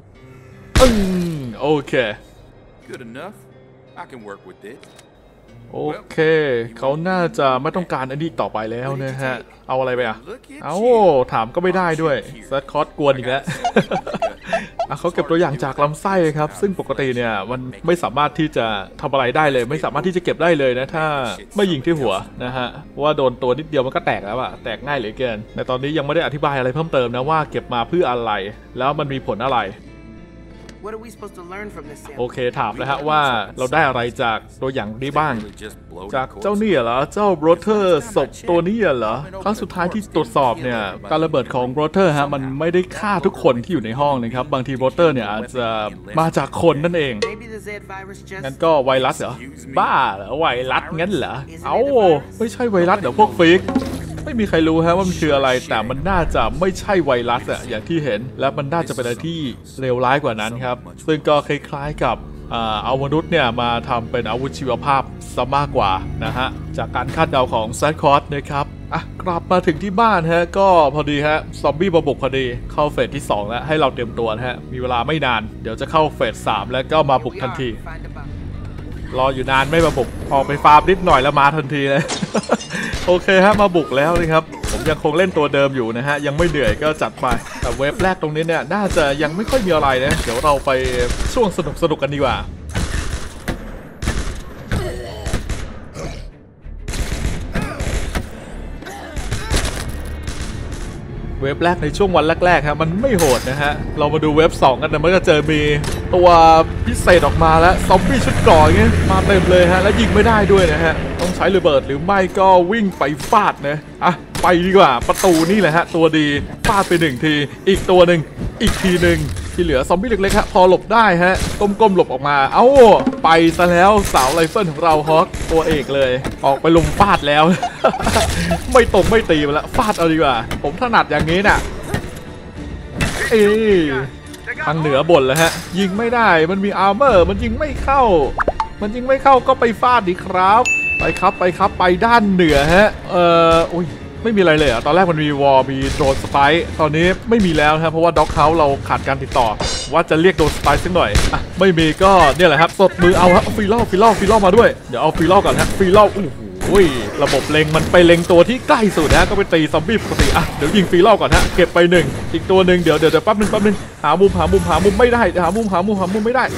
Speaker 1: โอเค
Speaker 5: Good enough. I can work with this.
Speaker 1: โอเคเขาน่าจะไม่ต้องการอันนี้ต่อไปแล้วนะฮะเอาอะไรไปถามก็ไม่ได้ด้วยซัดคอสกวนอีกแล้วเขาเก็บตัวอย่างจากลำไส้ครับซึ่งปกติเนี่ยมันไม่สามารถที่จะทำอะไรได้เลยไม่สามารถที่จะเก็บได้เลยนะถ้าไม่ยิงที่หัวนะฮะว่าโดนตัวนิดเดียวมันก็แตกแล้วอะแตกง่ายเหลือเกินในตอนนี้ยังไม่ได้อธิบายอะไรเพิ่มเติมนะว่าเก็บมาเพื่ออะไรแล้วมันมีผลอะไร
Speaker 6: What are we supposed to learn from this
Speaker 1: โอ
Speaker 6: sample?
Speaker 1: เคถามนะฮะว่าเราได้อะไรจากตัวอย่างนี้บ้าง จากเจ้านี่เหรอเจ้าโบรเทอร์ศพตัวนี้เหรอครั้งสุดท้ายที่ตรวจสอบเนี่ยการระเบิดของโบรเทอร์ฮะมันไม่ได้ฆ่าทุกคนที่อยู่ในห้องนะครับบางทีโบรเทอร์เนี่ยอาจจะมาจากคนนั่นเอง
Speaker 6: Maybe the Z virus just
Speaker 1: งั้นก็ไวรัสเหรอบ้าเหรอไวรัสงั้นเหรอเอ้าไม่ใช่ไวรัสเดี๋ยวพวกฟิกไม่มีใครรู้ฮะว่ามันคืออะไรแต่มันน่าจะไม่ใช่ไวรัสอะอย่างที่เห็นและมันน่าจะเป็นอะไรที่เลวร้ายกว่านั้นครับซึ่งก็คล้ายๆกับเอามนุษย์เนี่ยมาทำเป็นอาวุธชีวภาพซะมากกว่านะฮะจากการคาดเดาของแซดคอร์สนะครับกลับมาถึงที่บ้านฮะก็พอดีฮะซอมบี้มาบุกพอดีเข้าเฟสที่2แล้วให้เราเตรียมตัวนะฮะมีเวลาไม่นานเดี๋ยวจะเข้าเฟส3แล้วก็มาบุกทันที
Speaker 6: find about
Speaker 1: รออยู่นานไม่มาบุกออกไปฟาร์มนิดหน่อยแล้วมาทันทีเลย โอเคฮะมาบุกแล้วนะครับผมยังคงเล่นตัวเดิมอยู่นะฮะยังไม่เหนื่อยก็จัดไปแต่เว็บแรกตรงนี้เนี่ยน่าจะยังไม่ค่อยมีอะไรนะเดี๋ยวเราไปช่วงสนุกกันดีกว่าเว็บแรกในช่วงวันแรกๆครับมันไม่โหดนะฮะเรามาดูเว็บ2กันแต่มันก็เจอมีตัวพิเศษออกมาแล้วซอมบี้ชุดเกราะอย่างเงี้ยมาเต็มเลยฮะและยิงไม่ได้ด้วยนะฮะต้องใช้ระเบิดหรือไม่ก็วิ่งไปฟาดนะไปดีกว่าประตูนี่แหละฮะตัวดีฟาดไป1ทีอีกตัวหนึ่งอีกทีหนึ่งที่เหลือซอมบี้เล็กๆฮะพอหลบได้ฮะก้มๆหลบออกมาเอ้าไปซะแล้วสาวไรเฟิลของเราฮอคตัวเอกเลยออกไปลุมฟาดแล้ว ไม่ตกไม่ตีมาแล้วฟาดเอาดีกว่าผมถนัดอย่างนี้น่ะทางเหนือบ่นแล้วฮะยิงไม่ได้มันมีอาร์เมอร์มันยิงไม่เข้าก็ไปฟาดดีครับไปครับไปด้านเหนือฮะอุ้ยไม่มีอะไรเลยตอนแรกมันมีวอลมีโดรนสไปร์ตอนนี้ไม่มีแล้วครับเพราะว่าด็อกเฮาส์เราขาดการติดต่อว่าจะเรียกโดรนสไปร์สักหน่อยไม่มีก็เนี่ยแหละครับสดมือเอาฮะฟรีล่อมาด้วยเดี๋ยวเอาฟรีล่อก่อนฮะฟรีล่อระบบเล็งมันไปเล็งตัวที่ใกล้สุดนะก็ไปตีซอมบี้ปกติเดี๋ยวยิงฟรีล่อก่อนฮะเก็บไป1อีกตัวหนึ่งเดี๋ยวแป๊บนึงหามุมไม่ได้หามุมไม่ได้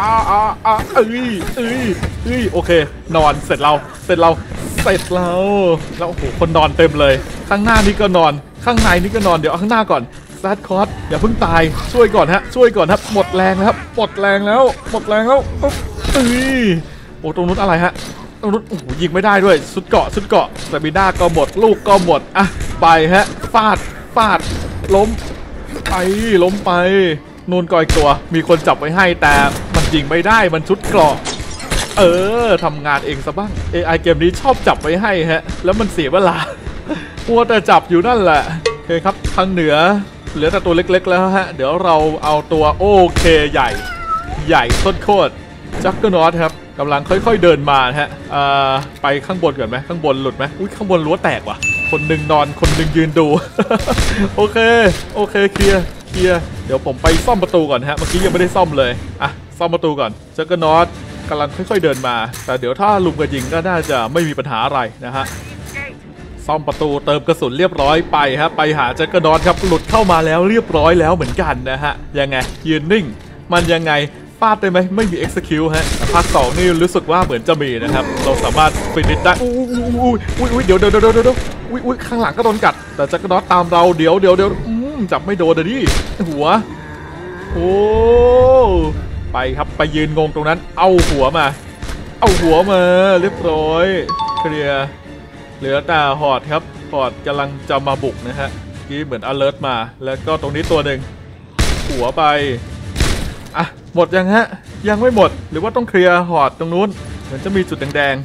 Speaker 1: โอเคนอนเสร็จเราแล้วโอ้โหคนนอนเต็มเลยข้างหน้านี่ก็นอนข้างในนี่ก็นอนเดี๋ยวเอาข้างหน้าก่อนแซดคอร์สอย่าเพิ่งตายช่วยก่อนครับหมดแรงแล้วโอ้ตรงนู้นอะไรฮะตรงนู้นโอ้โหยิงไม่ได้ด้วยชุดเกาะแต่บีด้าก็หมดลูกก็หมดไปฮะฟาดล้มไปนูนก่อยตัวมีคนจับไว้ให้แต่มันยิงไม่ได้มันชุดเกราะทำงานเองซะบ้าง AI เกมนี้ชอบจับไว้ให้ฮะแล้วมันเสียเวลาพัวแต่จับอยู่นั่นแหละโอเคครับทางเหนือเหลือแต่ตัวเล็กๆแล้วฮะเดี๋ยวเราเอาตัวโอเคใหญ่โคตรจักเกอร์นอตครับกำลังค่อยๆเดินมาฮะไปข้างบนก่อนไหมข้างบนหลุดไหมอุ้ยข้างบนรั้วแตกว่ะคนหนึ่งนอนคนหนึ่งยืนดู โอเคเคลียร์เดี๋ยวผมไปซ่อมประตูก่อนฮะเมื่อกี้ยังไม่ได้ซ่อมเลยซ่อมประตูก่อนจักเกอร์นอตกำลังค่อยๆเดินมาแต่เดี๋ยวถ้าลุมกันยิงก็น่าจะไม่มีปัญหาอะไรนะฮะซ่อมประตูเติมกระสุนเรียบร้อยไปฮะไปหาจักเกอร์นอตครับหลุดเข้ามาแล้วเรียบร้อยแล้วเหมือนกันนะฮะยังไงยืนนิ่งมันยังไงฟาดได้ไหมไม่มี execute ฮะภาค2นี่รู้สึกว่าเหมือนจะมีนะครับเราสามารถฟินิชได้เดี๋ยวข้างหลังก็โดนกัดแต่จักรนอตตามเราเดี๋ยวจับไม่โดนดิหัวไปครับไปยืนงงตรงนั้นเอาหัวมาเรียบร้อยเคลียร์เหลือแต่ฮอร์ดครับฮอร์ดกำลังจะมาบุกนะฮะกี้เหมือน alert มาแล้วก็ตรงนี้ตัวหนึ่งหัวไปหมดยังฮะยังไม่หมดหรือว่าต้องเคลียร์ฮอร์ดตรงนู้นเหมือนจะมีจุดแดง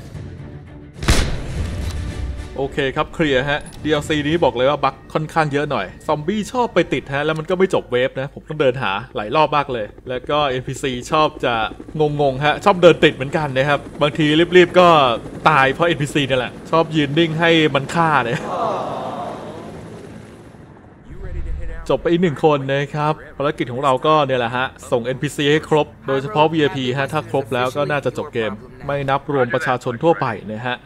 Speaker 1: โอเคครับเคลียร์ฮะ DLC นี้บอกเลยว่าบั๊กค่อนข้างเยอะหน่อยซอมบี้ชอบไปติดฮะแล้วมันก็ไม่จบเวฟนะผมต้องเดินหาหลายรอบมากเลยแล้วก็ NPC ชอบจะงงฮะชอบเดินติดเหมือนกันนะครับบางทีรีบๆก็ตายเพราะ NPC นี่แหละชอบยืนนิ่งให้มันฆ่าเลยจบไปอีก1คนนะครับภารกิจของเราก็เนี่ยแหละฮะส่ง NPC ให้ครบโดยเฉพาะ VIP ฮะถ้าครบแล้วก็น่าจะจบเกมไม่นับรวมประชาชนทั่วไปนะฮะ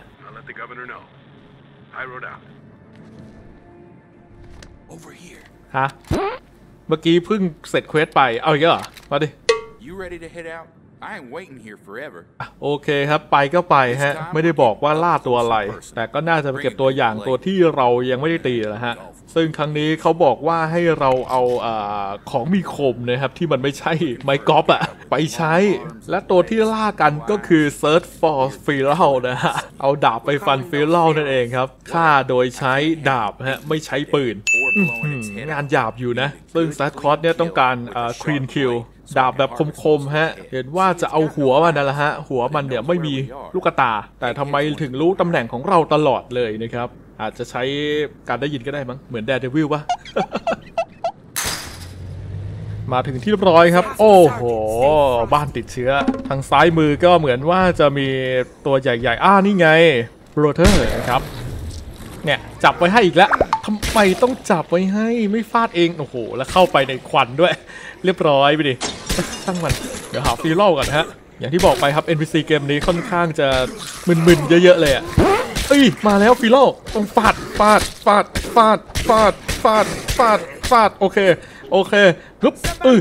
Speaker 1: ฮะเมื่อกี้เพิ่งเสร็จเควสไปเอาอีกเหรอมาดิ
Speaker 5: You ready to head out? I ain't waiting here forever.
Speaker 1: โอเคครับไปก็ไปฮะไม่ได้บอกว่าล่าตัวอะไรแต่ก็น่าจะไปเก็บตัวอย่างตัวที่เรายังไม่ได้ตีนะฮะซึ่งครั้งนี้เขาบอกว่าให้เราเอาของมีคมนะครับที่มันไม่ใช่ไม้กอล์ฟอะไปใช้และตัวที่ล่ากันก็คือ Search for Feral นะฮะเอาดาบไปฟัน Feral นั่นเองครับฆ่าโดยใช้ดาบฮะไม่ใช้ปืนงานหยาบอยู่นะซึ่ง Sadcott เนี่ยต้องการClean Killดาบแบบคมๆฮะเห็นว่าจะเอาหัวมันนั่นแหละฮะหัวมันเนี่ยไม่มีลูกตาแต่ทำไมถึงรู้ตำแหน่งของเราตลอดเลยนะครับอาจจะใช้การได้ยินก็ได้มั้งเหมือน Daredevil ป่ะ มาถึงที่เรียบร้อยครับโอ้โหบ้านติดเชื้อทางซ้ายมือก็เหมือนว่าจะมีตัวใหญ่ๆนี่ไงโรเทอร์นะครับเนี่ยจับไว้ให้อีกแล้วทำไมต้องจับไว้ให้ไม่ฟาดเองโอ้โหแล้วเข้าไปในควันด้วยเรียบร้อยไปดิช่างมันเดี๋ยวหาฟีลก่อนฮะอย่างที่บอกไปครับ NPC เกมนี้ค่อนข้างจะมึนๆเยอะๆเลยอ่ะมาแล้วฟีลต้องฟาดโอเคฮึบ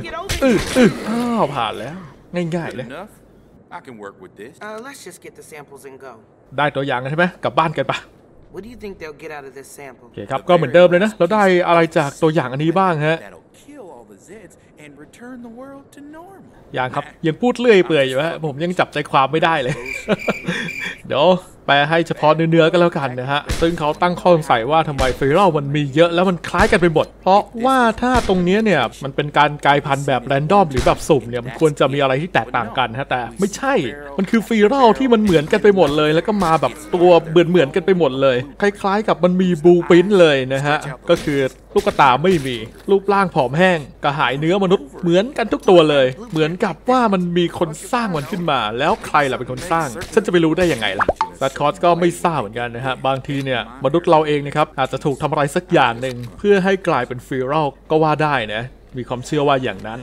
Speaker 1: ผ่านแล้วง่ายๆเลย
Speaker 5: Enough? I can work with this.
Speaker 6: Let's just get the samples and go.
Speaker 1: ได้ตัวอย่างกันใช่ไหมกลับบ้านกันปะ
Speaker 6: What do you think they'll get out of this sample?
Speaker 1: โอเคครับก็เหมือนเดิมเลยนะเราได้อะไรจากตัวอย่างอันนี้บ้างฮะ
Speaker 5: That'll kill all the Zeds and return the world to normal.
Speaker 1: อย่างครับยังพูดเลื่อยเปื่อยอยู่ฮะผมยังจับใจความไม่ได้เลย เดี๋ยวแปลให้เฉพาะเนื้อๆก็แล้วกันนะฮะซึ่งเขาตั้งข้อสงสัยว่าทำไมฟีรัลมันมีเยอะแล้วมันคล้ายกันไปหมดเพราะว่าถ้าตรงนี้เนี่ยมันเป็นการกลายพันธุ์แบบแรนดอมหรือแบบสุ่มเนี่ยมันควรจะมีอะไรที่แตกต่างกันฮะแต่ไม่ใช่มันคือฟีรัลที่มันเหมือนกันไปหมดเลยแล้วก็มาแบบตัวเหมือนกันไปหมดเลยคล้ายๆกับมันมีบลูพรินท์เลยนะฮะก็คือลูกตาไม่มีรูปร่างผอมแห้งกระหายเนื้อมนุษย์เหมือนกันทุกตัวเลยเหมือนกับว่ามันมีคนสร้างมันขึ้นมาแล้วใครล่ะเป็นคนสร้างฉันจะไปรู้ได้ยังไงล่ะSadcott ก็ไม่ทราบเหมือนกันนะฮะบางทีเนี่ยมนุษย์เราเองนะครับอาจจะถูกทำอะไรสักอย่างหนึ่งเพื่อให้กลายเป็นฟีรัลก็ว่าได้นะมีความเชื่อว่าอย่างนั้น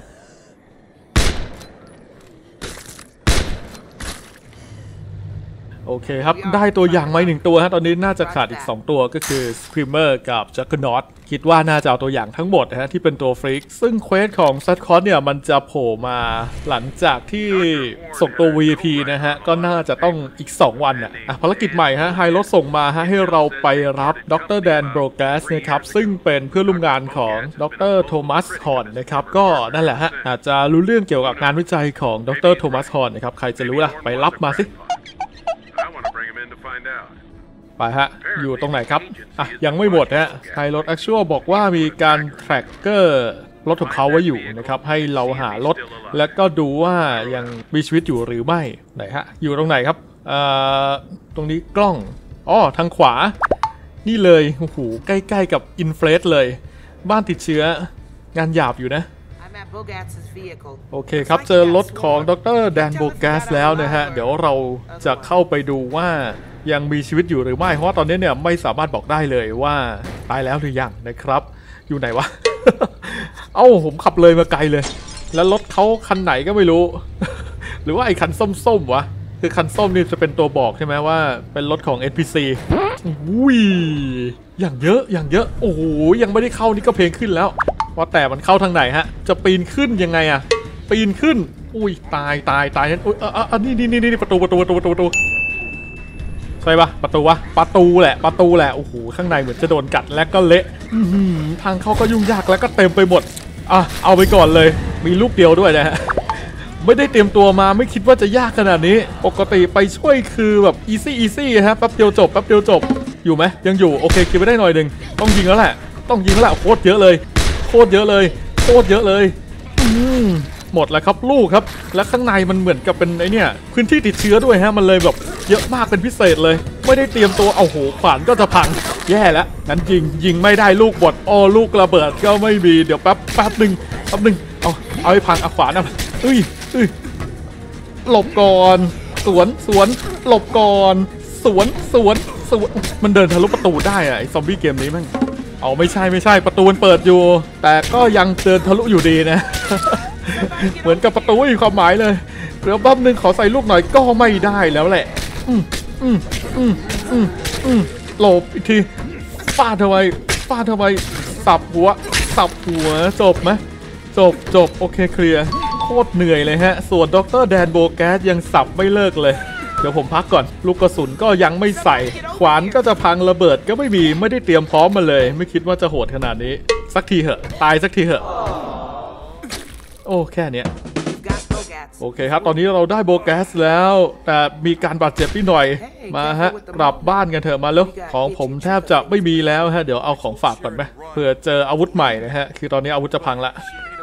Speaker 1: โอเคครับได้ตัวอย่างมา1ตัวฮะตอนนี้น่าจะขาดอีก2ตัวก็คือ Screamer กับ Juggernaut คิดว่าน่าจะเอาตัวอย่างทั้งหมดนะฮะที่เป็นตัวฟรีกซึ่งเควสของ Sadcott เนี่ยมันจะโผล่มาหลังจากที่ส่งตัว VIP นะฮะก็น่าจะต้องอีก2วันอ่ะภารกิจใหม่ฮะไฮโรสส่งมาฮะให้เราไปรับดรแดนโบรกัสนะครับซึ่งเป็นเพื่อนร่วมงานของดรโทมัสฮอนนะครับก็นั่นแหละฮะอาจจะรู้เรื่องเกี่ยวกับงานวิจัยของดรโทมัสฮอนนะครับใครจะรู้ล่ะไปรับมาสิไปฮะอยู่ตรงไหนครับยังไม่หมดฮะไฮรถแอคชัวบอกว่ามีการแทร็กเกอร์รถของเขาไว้อยู่นะครับให้เราหารถแล้วก็ดูว่ายังมีชีวิตอยู่หรือไม่ไหนฮะอยู่ตรงไหนครับตรงนี้กล้องทางขวานี่เลยโอ้โหใกล้ๆกับอินเฟรสเลยบ้านติดเชื้องานหยาบอยู่นะโอเคครับเจอรถของดรแดนโบกัสแล้วนะฮะเดี๋ยวเราจะเข้าไปดูว่ายังมีชีวิตอยู่หรือไม่เพราะว่าตอนนี้เนี่ยไม่สามารถบอกได้เลยว่าตายแล้วหรือยังนะครับอยู่ไหนวะ ผมขับเลยมาไกลเลยแล้วรถเขาคันไหนก็ไม่รู้ หรือว่าไอ้คันส้มๆวะคือคันส้มนี่จะเป็นตัวบอกใช่ไหมว่าเป็นรถของ NPC อุ้ยอย่างเยอะโอ้โหยังไม่ได้เข้านี่ก็เพลงขึ้นแล้วว่าแต่มันเข้าทางไหนฮะจะปีนขึ้นยังไงอะปีนขึ้นอุ้ยตายนั่นอุ้ยนี่ประตูใช่ปะประตูแหละโอ้โหข้างในเหมือนจะโดนกัดแล้วก็เละทางเข้าก็ยุ่งยากแล้วก็เต็มไปหมดเอาไปก่อนเลยมีลูกเดียวด้วยนะฮะไม่ได้เตรียมตัวมาไม่คิดว่าจะยากขนาดนี้ปกติไปช่วยคือแบบอีซี่ฮะแป๊บเดียวจบอยู่ไหมยังอยู่โอเคคิดไปได้หน่อยนึงต้องยิงแล้วแหละโคตรเยอะเลยหมดแล้วครับลูกครับและข้างในมันเหมือนกับเป็นไอเนี่ยพื้นที่ติดเชื้อด้วยฮะมันเลยแบบเยอะมากเป็นพิเศษเลยไม่ได้เตรียมตัวเอาโหขวานก็จะพังแย่แล้วงั้นยิงไม่ได้ลูกบดลูกระเบิดก็ไม่มีเดี๋ยวแป๊บหนึ่งเอาให้พังขวานหลบก่อนสวนหลบก่อนสวนมันเดินทะลุประตูได้อะไอซอมบี้เกมนี้มั้งไม่ใช่ประตูมันเปิดอยู่แต่ก็ยังเดินทะลุอยู่ดีนะ เหมือนกับประตูไม่มีความหมายเลยเดี๋ยวแป๊บนึงขอใส่ลูกหน่อยก็ไม่ได้แล้วแหละหลบอีกทีฟาดทำไมสับหัวจบไหมจบโอเคเคลียร์โคตรเหนื่อยเลยฮะส่วนดร.แดนโบแกสยังสับไม่เลิกเลยเดี๋ยวผมพักก่อนลูกกระสุนก็ยังไม่ใส่ขวานก็จะพังระเบิดก็ไม่ได้เตรียมพร้อมมาเลยไม่คิดว่าจะโหดขนาดนี้สักทีเหอะตายสักทีเหอะโอ้แค่เนี้ย
Speaker 6: Got Bogats.
Speaker 1: โอเคครับตอนนี้เราได้โบแกสแล้วแต่มีการบาดเจ็บนิดหน่อยมาฮะกลับบ้านกันเถอะมาแล้วของผมแทบจะไม่มีแล้วฮะเดี๋ยวเอาของฝากก่อนไหมเผื่อเจออาวุธใหม่นะฮะคือตอนนี้อาวุธจะพังละ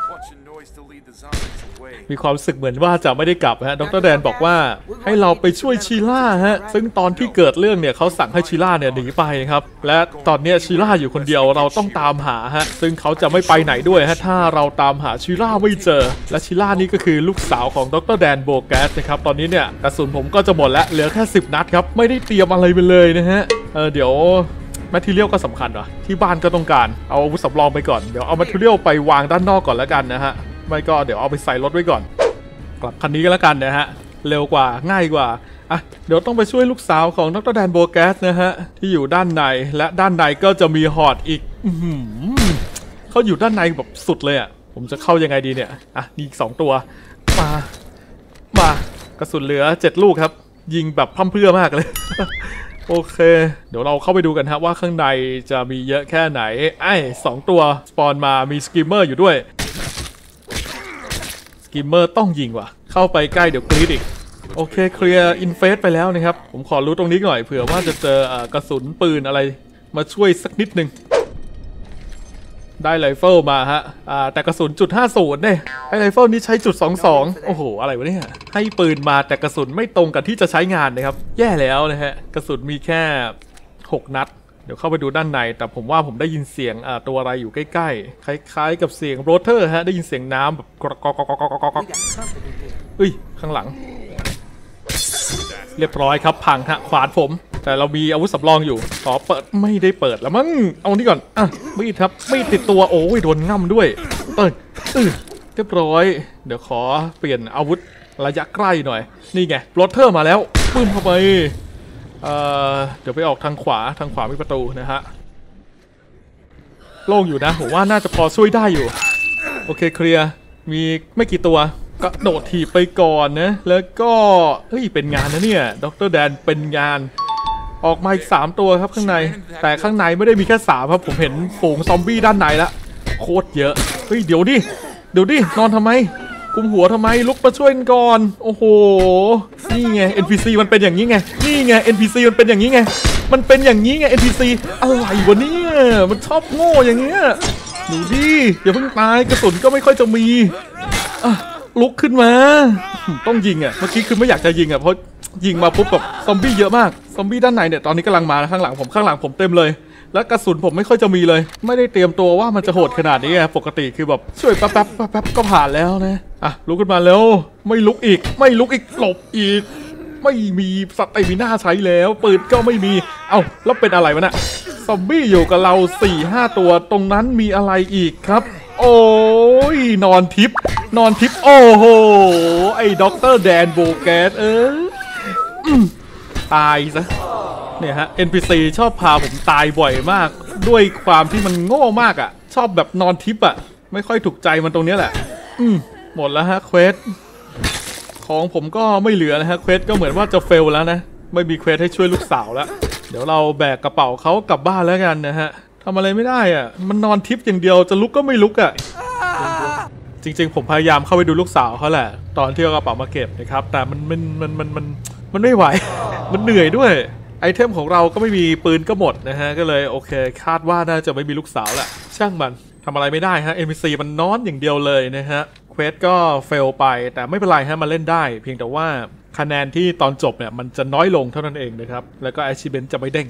Speaker 1: มีความรู้สึกเหมือนว่าจะไม่ได้กลับฮะดร.แดนบอกว่าให้เราไปช่วยชีล่าฮะซึ่งตอนที่เกิดเรื่องเนี่ยเขาสั่งให้ชีล่าเนี่ยหนีไปครับและตอนนี้ชีล่าอยู่คนเดียวเราต้องตามหาฮะซึ่งเขาจะไม่ไปไหนด้วยฮะถ้าเราตามหาชีล่าไม่เจอและชีล่านี่ก็คือลูกสาวของดร.แดนโบแกสนะครับตอนนี้เนี่ยกระสุนผมก็จะหมดแล้วเหลือแค่10 นัดครับไม่ได้เตรียมอะไรไปเลยนะฮะเดี๋ยวแมททีเรียลก็สำคัญว่ะที่บ้านก็ต้องการเอาอาวุธสำรองไปก่อนเดี๋ยวเอาแมททีเรียลไปวางด้านนอกก่อนแล้วกันนะฮะไม่ก็เดี๋ยวเอาไปใส่รถไว้ก่อนกลับคันนี้ก็แล้วกันนะฮะเร็วกว่าง่ายกว่าอ่ะเดี๋ยวต้องไปช่วยลูกสาวของดร.แดนโบแกสนะฮะที่อยู่ด้านในและด้านในก็จะมีฮอร์ดอีกเขาอยู่ด้านในแบบสุดเลยอ่ะผมจะเข้ายังไงดีเนี่ยอ่ะนี่อีก2 ตัวมากระสุนเหลือ7 ลูกครับยิงแบบพร่ำเพรื่อมากเลย โอเคเดี๋ยวเราเข้าไปดูกันครับว่าข้างในจะมีเยอะแค่ไหน2 ตัวสปอนมามีสกิมเมอร์อยู่ด้วยสกิมเมอร์ต้องยิงว่ะเข้าไปใกล้เดี๋ยวกรีดอีกโอเคเคลียร์อินเฟสไปแล้วนะครับผมขอรู้ตรงนี้หน่อยเผื่อว่าจะเจอกระสุนปืนอะไรมาช่วยสักนิดนึงได้ไรเฟิลมาฮะแต่กระสุน.50เนี่ยไอ้ไรเฟิลนี้ใช้.22โอ้โหอะไรวะเนี่ยให้ปืนมาแต่กระสุนไม่ตรงกับที่จะใช้งานนะครับแย่แล้วนะฮะกระสุนมีแค่6 นัดเดี๋ยวเข้าไปดูด้านในแต่ผมว่าผมได้ยินเสียงตัวอะไรอยู่ใกล้ๆคล้ายๆกับเสียงโรเตอร์ฮะได้ยินเสียงน้ำแบบกรอกเอ้ยข้างหลังเรียบร้อยครับพังฮะขวานผมแต่เรามีอาวุธสำรองอยู่ขอเปิดไม่ได้เปิดแล้วมั้งเอานี่ก่อนมีดครับมีดติดตัวโอ้ยโดนง่ำด้วยเรียบร้อยเดี๋ยวขอเปลี่ยนอาวุธระยะใกล้หน่อยนี่ไงโรเตอร์มาแล้วปื้มเข้าไปเดี๋ยวไปออกทางขวามีประตูนะฮะโล่งอยู่นะผมว่าน่าจะพอช่วยได้อยู่โอเคเคลียร์มีไม่กี่ตัวก็โดดถีบไปก่อนนะแล้วก็เฮ้ยเป็นงานนะเนี่ยดร.แดนเป็นงานออกมาอีก3 ตัวครับข้างในแต่ข้างในไม่ได้มีแค่3ครับผมเห็นฝูงซอมบี้ด้านในละโคตรเยอะเฮ้ยเดี๋ยวดินอนทำไมกุมหัวทำไมลุกมาช่วยกันก่อนโอ้โหนี่ไง NPC มันเป็นอย่างนี้ไงนี่ไง NPC มันเป็นอย่างนี้ไงมันเป็นอย่างนี้ไง NPC อะไรวะเนี่ยมันชอบโง่อย่างเงี้ยดูดิอย่าเพิ่งตายกระสุนก็ไม่ค่อยจะมีลุกขึ้นมาต้องยิงเมื่อกี้คือไม่อยากจะยิงเพราะยิงมาปุ๊บแบบซอมบี้เยอะมากซอมบี้ด้านในเนี่ยตอนนี้กำลังมาข้างหลังผมเต็มเลยและกระสุนผมไม่ค่อยจะมีเลยไม่ได้เตรียมตัวว่ามันจะโหดขนาดนี้ปกติคือแบบช่วยแป๊บก็ผ่านแล้วนะลุกขึ้นมาแล้วไม่ลุกอีกหลบอีกไม่มีสเตมิน่าใช้แล้วปืนก็ไม่มีแล้วเป็นอะไรวะน่ะซอมบี้อยู่กับเรา 4-5 ตัวตรงนั้นมีอะไรอีกครับโอ้ยนอนทิพย์โอ้โหไอ้ดร.แดนโบแกสตายซะเนี่ยฮะ NPC ชอบพาผมตายบ่อยมากด้วยความที่มันโง่มากชอบแบบนอนทิพย์ไม่ค่อยถูกใจมันตรงนี้แหละหมดแล้วฮะเควสของผมก็ไม่เหลือนะฮะเควสก็เหมือนว่าจะเฟลแล้วนะไม่มีเควสให้ช่วยลูกสาวแล้วเดี๋ยวเราแบกกระเป๋าเขากลับบ้านแล้วกันนะฮะทำอะไรไม่ได้มันนอนทิพย์อย่างเดียวจะลุกก็ไม่ลุกจริงๆผมพยายามเข้าไปดูลูกสาวเขาแหละตอนที่เอากระเป๋ามาเก็บนะครับแต่มันไม่ไหวมันเหนื่อยด้วยไอเทมของเราก็ไม่มีปืนก็หมดนะฮะก็เลยโอเคคาดว่าน่าจะไม่มีลูกสาวแหละช่างมันทำอะไรไม่ได้ฮะ NPC มันนอนอย่างเดียวเลยนะฮะเควสก็เฟลไปแต่ไม่เป็นไรฮะมาเล่นได้เพียงแต่ว่าคะแนนที่ตอนจบเนี่ยมันจะน้อยลงเท่านั้นเองนะครับแล้วก็ achievement จะไม่เด้ง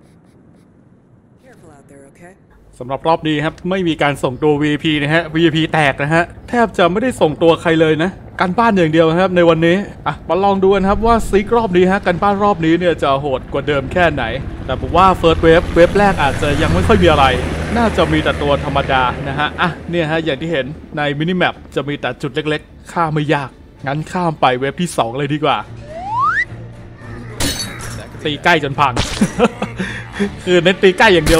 Speaker 1: สำหรับรอบนี้ครับไม่มีการส่งตัว VIP นะฮะ VIP แตกนะฮะแทบจะไม่ได้ส่งตัวใครเลยนะการบ้านอย่างเดียวครับในวันนี้มาลองดูกันครับว่าซิกรอบนี้ฮะการบ้านรอบนี้เนี่ยจะโหดกว่าเดิมแค่ไหนแต่ผมว่า First Wave แรกอาจจะยังไม่ค่อยมีอะไรน่าจะมีแต่ตัวธรรมดานะฮะเนี่ยฮะอย่างที่เห็นในมินิแมปจะมีแต่จุดเล็กๆข้ามไม่ยากงั้นข้ามไปเวฟที่2เลยดีกว่าตีใกล้จนพัง คือเน้นตีใกล้อย่างเดียวเลย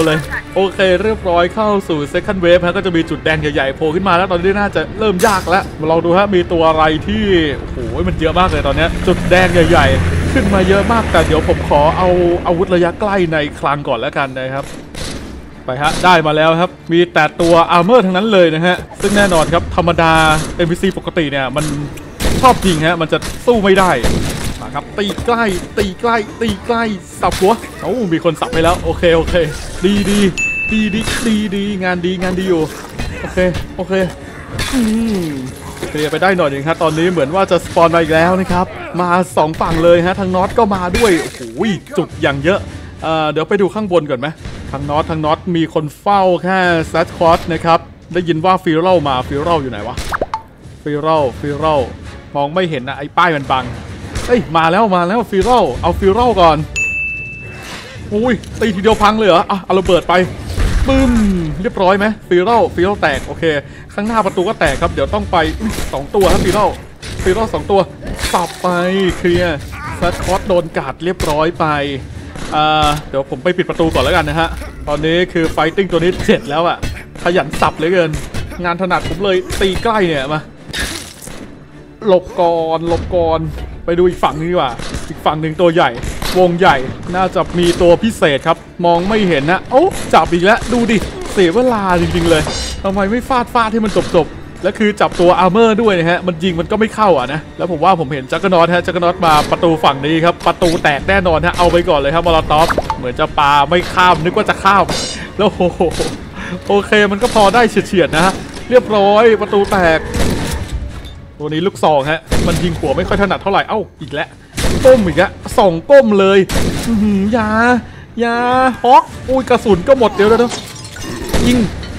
Speaker 1: โอเคเรียบร้อยเข้าสู่ second wave ฮะก็จะมีจุดแดงใหญ่ๆโผล่ขึ้นมาแล้วตอนนี้น่าจะเริ่มยากแล้วมาลองดูฮะมีตัวอะไรที่โอ้โหมันเยอะมากเลยตอนนี้จุดแดงใหญ่ๆขึ้นมาเยอะมากแต่เดี๋ยวผมขอเอาอาวุธระยะใกล้ในคลังก่อนแล้วกันนะครับไปฮะได้มาแล้วครับมีแต่ตัวอาร์เมอร์ทั้งนั้นเลยนะฮะซึ่งแน่นอนครับธรรมดา NPC ปกติเนี่ยมันชอบยิงฮะมันจะสู้ไม่ได้มาครับตีใกล้ตีใกล้ตีใกล้สับหัวโอ้มีคนสับไปแล้วโอเคดีงานดีอยู่โอเคเคลียร์ไปได้หน่อยหนึ่งครับตอนนี้เหมือนว่าจะสปอนมาอีกแล้วนะครับมา2ฝั่งเลยฮะทางน็อตก็มาด้วยโอ้โหจุดอย่างเยอะเดี๋ยวไปดูข้างบนก่อนไหมทางน็อตมีคนเฝ้าแค่แซดคอสนะครับได้ยินว่าฟิลเลมาฟิลเลอยู่ไหนวะฟิลเลมองไม่เห็นนะไอ้ป้ายมันบังเฮ้ยมาแล้วฟิลเลเอาฟิลเลก่อนอุ้ยตีทีเดียวพังเลยเหรออ่ะเอาระเบิดไปปึ้มเรียบร้อยไหมฟิลเลแตกโอเคข้างหน้าประตูก็แตกครับเดี๋ยวต้องไป2ตัวครับฟิลเล2ตัวสับไปเคลียร์แซดคอสโดนกัดเรียบร้อยไปเดี๋ยวผมไปปิดประตูก่อนแล้วกันนะฮะตอนนี้คือไฟติ้งตัวนี้เสร็จแล้วอะขยันสับเหลือเกินงานถนัดผมเลยตีใกล้เนี่ยมาหลบก่อนไปดูอีกฝั่งนึงดีกว่าอีกฝั่งหนึ่งตัวใหญ่วงใหญ่น่าจะมีตัวพิเศษครับมองไม่เห็นนะโอ้จับอีกแล้วดูดิเสียเวลาจริงๆเลยทำไมไม่ฟาดให้มันจบและคือจับตัวอาร์เมอร์ด้วยนะฮะมันยิงมันก็ไม่เข้าอ่ะนะแล้วผมว่าผมเห็นจักรนอตมาประตูฝั่งนี้ครับประตูแตกแน่นอนฮะเอาไปก่อนเลยครับมอลตอฟเหมือนจะปาไม่ข้ามนึกว่าจะข้ามแล้วโอเคมันก็พอได้เฉียดนะฮะเรียบร้อยประตูแตกตัวนี้ลูกซองฮะมันยิงหัวไม่ค่อยถนัดเท่าไหร่เอ้าอีกแล้วก้มอีกแล้ว2ก้มเลยยาฮอกอุ้ยกระสุนก็หมดเดี๋ยวยิง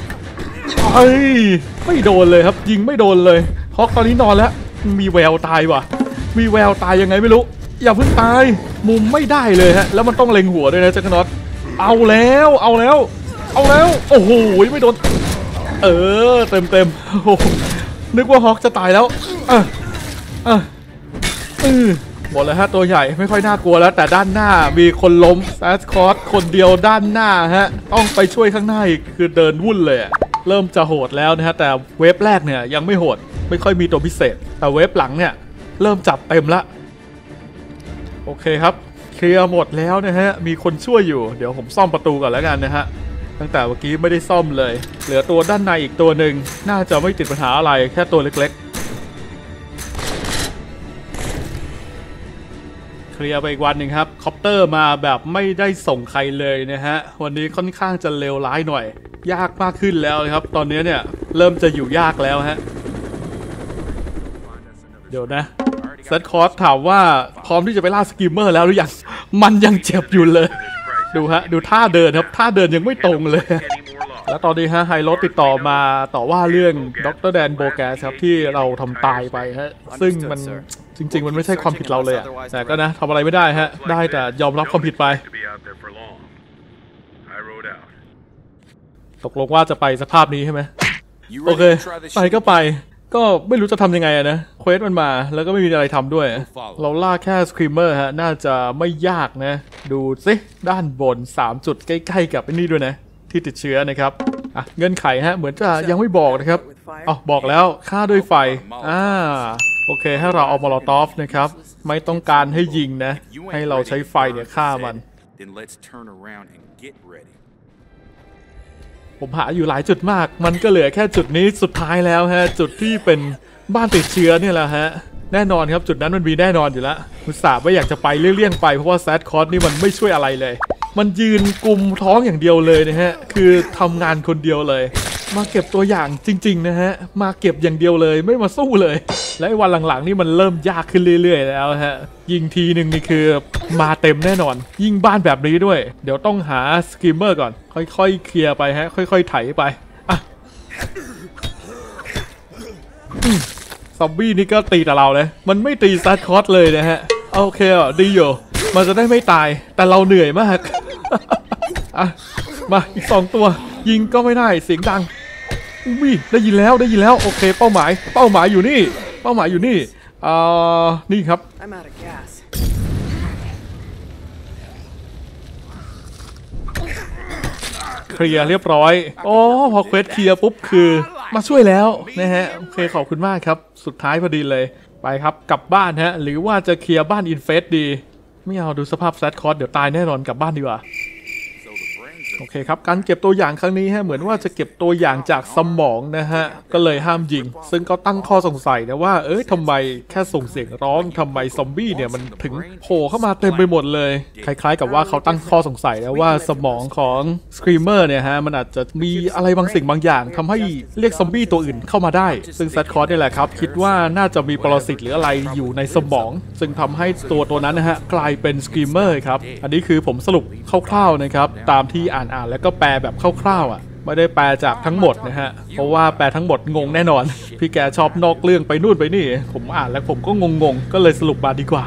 Speaker 1: ไม่โดนเลยครับยิงไม่โดนเลยฮอกตอนนี้นอนแล้วมีแววตายว่ะมีแววตายยังไงไม่รู้อย่าเพิ่งตายมุมไม่ได้เลยฮะแล้วมันต้องเล็งหัวด้วยนะจักรน็อตเอาแล้วโอ้โหไม่โดนเต็มนึกว่าฮอกจะตายแล้วหมดแล้วฮะตัวใหญ่ไม่ค่อยน่ากลัวแล้วแต่ด้านหน้ามีคนล้มแซดคอสคนเดียวด้านหน้าฮะต้องไปช่วยข้างหน้าอีกคือเดินวุ่นเลยเริ่มจะโหดแล้วนะฮะแต่เวฟแรกเนี่ยยังไม่โหดไม่ค่อยมีตัวพิเศษแต่เวฟหลังเนี่ยเริ่มจับเต็มละโอเคครับเคลียร์หมดแล้วนะฮะมีคนช่วยอยู่เดี๋ยวผมซ่อมประตูก่อนแล้วกันนะฮะตั้งแต่เมื่อกี้ไม่ได้ซ่อมเลยเหลือตัวด้านในอีกตัวหนึ่งน่าจะไม่ติดปัญหาอะไรแค่ตัวเล็กๆเคลียร์ไปอีกวันหนึ่งครับคอปเตอร์มาแบบไม่ได้ส่งใครเลยนะฮะวันนี้ค่อนข้างจะเลวร้ายหน่อยยากมากขึ้นแล้วครับตอนนี้เนี่ยเริ่มจะอยู่ยากแล้วฮะเดี๋ยวนะเซตคอร์สถามว่าพร้อมที่จะไปล่าสกิมเมอร์แล้วหรือยังมันยังเจ็บอยู่เลยดูฮะดูท่าเดินครับท่าเดินยังไม่ตรงเลยแล้วตอนนี้ฮะไฮโรสติดต่อมาต่อว่าเรื่องดร.แดนโบแกสครับที่เราทำตายไปฮะซึ่งมันจริงๆมันไม่ใช่ความผิดเราเลยแต่ก็นะทำอะไรไม่ได้ฮะได้แต่ยอมรับความผิดไปตกลงว่าจะไปสภาพนี้ใช่ไหมโอเคไปก็ไปก็ไม่รู้จะทำยังไงนะเควสมันมาแล้วก็ไม่มีอะไรทำด้วยเราล่าแค่สครีมเมอร์ฮะน่าจะไม่ยากนะดูสิด้านบน3จุดใกล้ๆกับไอ้นี่ด้วยนะที่ติดเชื้อนะครับเงื่อนไขฮะเหมือนจะยังไม่บอกนะครับอ๋อบอกแล้วฆ่าด้วยไฟโอเคให้เราเอามอลโตฟนะครับไม่ต้องการให้ยิงนะให้เราใช้ไฟเนี่ยฆ่ามันผมหาอยู่หลายจุดมากมันก็เหลือแค่จุดนี้สุดท้ายแล้วฮะจุดที่เป็นบ้านติดเชื้อเนี่ยแหละฮะแน่นอนครับจุดนั้นมันมีแน่นอนอยู่แล้วคุณสาบว่าอยากจะไปเลี่ยงๆไปเพราะว่าแซดคอร์สนี่มันไม่ช่วยอะไรเลยมันยืนกุมท้องอย่างเดียวเลยนะฮะคือทำงานคนเดียวเลยมาเก็บตัวอย่างจริงๆนะฮะมาเก็บอย่างเดียวเลยไม่มาสู้เลยและวันหลังๆนี่มันเริ่มยากขึ้นเรื่อยๆแล้วฮะยิงทีหนึ่งนี่คือมาเต็มแน่นอนยิงบ้านแบบนี้ด้วยเดี๋ยวต้องหาสกิมเมอร์ก่อนค่อยๆเคลียร์ไปฮะค่อยๆไถไปซอมบี้นี่ก็ตีแต่เราเลยมันไม่ตีซัดคอสเลยนะฮะโอเคดีอยู่มันจะได้ไม่ตายแต่เราเหนื่อยมากมาอีก2ตัวยิงก็ไม่ได้เสียงดังได้ยินแล้วโอเคเป้าหมายอยู่นี่นี่ครับเคลียร์เรียบร้อยโอ้พอเควสเคลียร์ปุ๊บคือมาช่วยแล้วนะฮะโอเคขอบคุณมากครับสุดท้ายพอดีเลยไปครับกลับบ้านฮะหรือว่าจะเคลียร์บ้านอินเฟสดีไม่เอาดูสภาพแซดคอร์สเดี๋ยวตายแน่นอนกลับบ้านดีกว่าโอเคครับการเก็บตัวอย่างครั้งนี้ฮะเหมือนว่าจะเก็บตัวอย่างจากสมองนะฮะก็เลยห้ามยิงซึ่งก็ตั้งข้อสงสัยนะว่าทำไมแค่ส่งเสียงร้องทำไมซอมบี้เนี่ยมันถึงโผล่เข้ามาเต็มไปหมดเลยคล้ายๆกับว่าเขาตั้งข้อสงสัยนะว่าสมองของสครีมเมอร์เนี่ยฮะมันอาจจะมีอะไรบางสิ่งบางอย่างทำให้เรียกซอมบี้ตัวอื่นเข้ามาได้ซึ่งแซดคอร์สนี่แหละครับคิดว่าน่าจะมีปรสิตหรืออะไรอยู่ในสมองซึ่งทำให้ตัวนั้นนะฮะกลายเป็นสครีมเมอร์ครับอันนี้คือผมสรุปคร่าวๆนะครับตามที่อ่านแล้วก็แปลแบบคร่าวๆไม่ได้แปลจากทั้งหมดนะฮะเพราะว่าแปลทั้งหมดงงแน่นอนพี่แกชอบนอกเรื่องไปนู่นไปนี่ผมอ่านแล้วผมก็งงๆก็เลยสรุปมาดีกว่า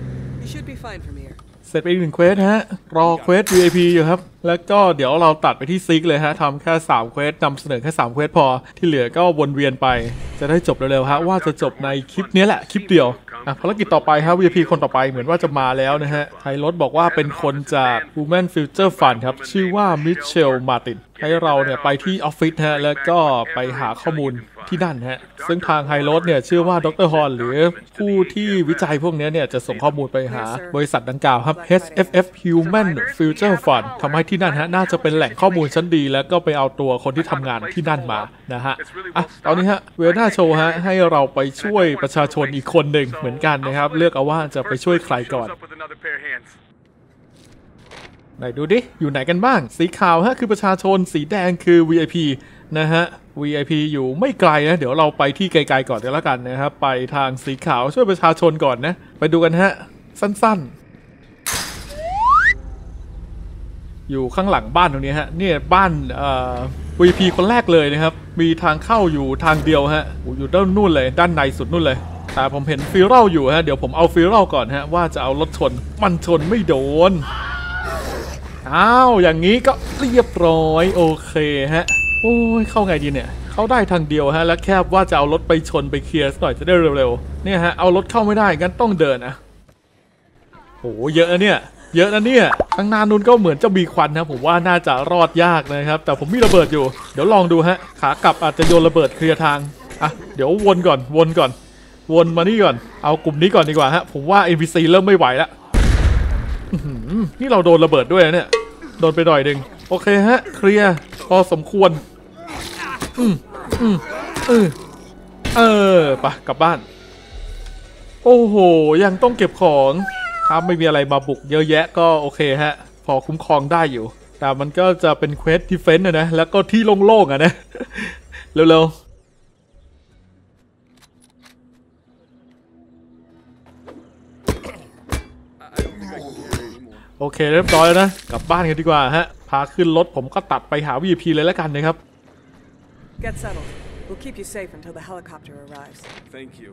Speaker 1: เสร็จไปอีก1เควสฮะรอเควส VIP อยู่ครับแล้วก็เดี๋ยวเราตัดไปที่ซิกเลยฮะทำแค่3เควสนำเสนอแค่3เควสพอที่เหลือก็วนเวียนไปจะได้จบเร็วๆฮะว่าจะจบในคลิปนี้แหละคลิปเดียวภารกิจต่อไปฮะ VIP คนต่อไปเหมือนว่าจะมาแล้วนะฮะไทรถบอกว่าเป็นคนจาก Human Future Fund ครับชื่อว่ามิเชลมาตินให้เราเนี่ยไปที่ออฟฟิศฮะแล้วก็ไปหาข้อมูลที่นั่นฮะซึ่งทางไฮโรดเนี่ยเชื่อว่าดรฮอนหรือผู้ที่วิจัยพวกนี้เนี่ยจะส่งข้อมูลไปหาบริษัทดังกล่าวครับ HFF Human Future Fund ทำให้ที่นั่นฮะน่าจะเป็นแหล่งข้อมูลชั้นดีแล้วก็ไปเอาตัวคนที่ทำงานที่นั่นมานะฮะตอนนี้ฮะเวน่าโชว์ฮะให้เราไปช่วยประชาชนอีกคนหนึ่งเหมือนกันนะครับเลือกเอาว่าจะไปช่วยใครก่อนไหนดูดิอยู่ไหนกันบ้างสีขาวฮะคือประชาชนสีแดงคือ VIP นะฮะ VIP อยู่ไม่ไกลนะเดี๋ยวเราไปที่ไกลๆก่อนเดี๋ยวแล้วกันนะครับไปทางสีขาวช่วยประชาชนก่อนนะไปดูกันฮะสั้นๆอยู่ข้างหลังบ้านตรงนี้ฮะเนี่ยบ้านVIP คนแรกเลยนะครับมีทางเข้าอยู่ทางเดียวฮะอยู่ด้านนู่นเลยด้านในสุดนู่นเลยแต่ผมเห็นฟิลเล่าอยู่ฮะเดี๋ยวผมเอาฟิลเล่าก่อนฮะว่าจะเอารถชนมันชนไม่โดนอ้าวอย่างนี้ก็เรียบร้อยโอเคฮะโอ้ยเข้าไงดีเนี่ยเข้าได้ทางเดียวฮะแล้วแค่ว่าจะเอารถไปชนไปเคลียร์หน่อยจะได้เร็วๆเนี่ยฮะเอารถเข้าไม่ได้งั้นต้องเดินนะโอ้เยอะนะเนี่ยเยอะนะเนี่ยข้างหน้านู้นก็เหมือนจะมีควันนะผมว่าน่าจะรอดยากนะครับแต่ผมมีระเบิดอยู่เดี๋ยวลองดูฮะขากลับอาจจะโยนระเบิดเคลียร์ทางเดี๋ยววนก่อนวนมานี่ก่อนเอากลุ่มนี้ก่อนดีกว่าฮะผมว่า NPC เริ่มไม่ไหวแล้วนี่เราโดนระเบิดด้วยนะเนี่ยโดนไปหน่อยหนึ่งโอเคฮะเคลียร์พอสมควรไปกลับบ้านโอ้โหยังต้องเก็บของถ้าไม่มีอะไรมาบุกเยอะแยะก็โอเคฮะพอคุ้มครองได้อยู่แต่มันก็จะเป็นเควสดิเฟนส์นะแล้วก็ที่โล่งๆนะเร็วๆโอเคเรียบร้อยแล้วนะกลับบ้านกันดีกว่าฮะพาขึ้นรถผมก็ตัดไปหา VIP เลยแล้วกันนะครับ
Speaker 4: Get settled. We'll keep you safe until the helicopter arrives.
Speaker 5: Thank you.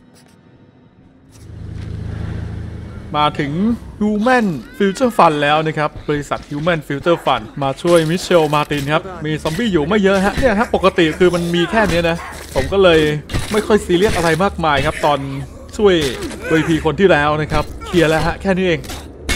Speaker 1: มาถึง Human Future Fund แล้วนะครับบริษัท Human Future Fund มาช่วยมิเชลมาตินครับมีซอมบี้อยู่ไม่เยอะฮะเนี่ยฮะปกติคือมันมีแค่นี้นะผมก็เลยไม่ค่อยซีเรียสอะไรมากมายครับตอนช่วย VIP คนที่แล้วนะครับเคลียร์แล้วฮะแค่นี้เอง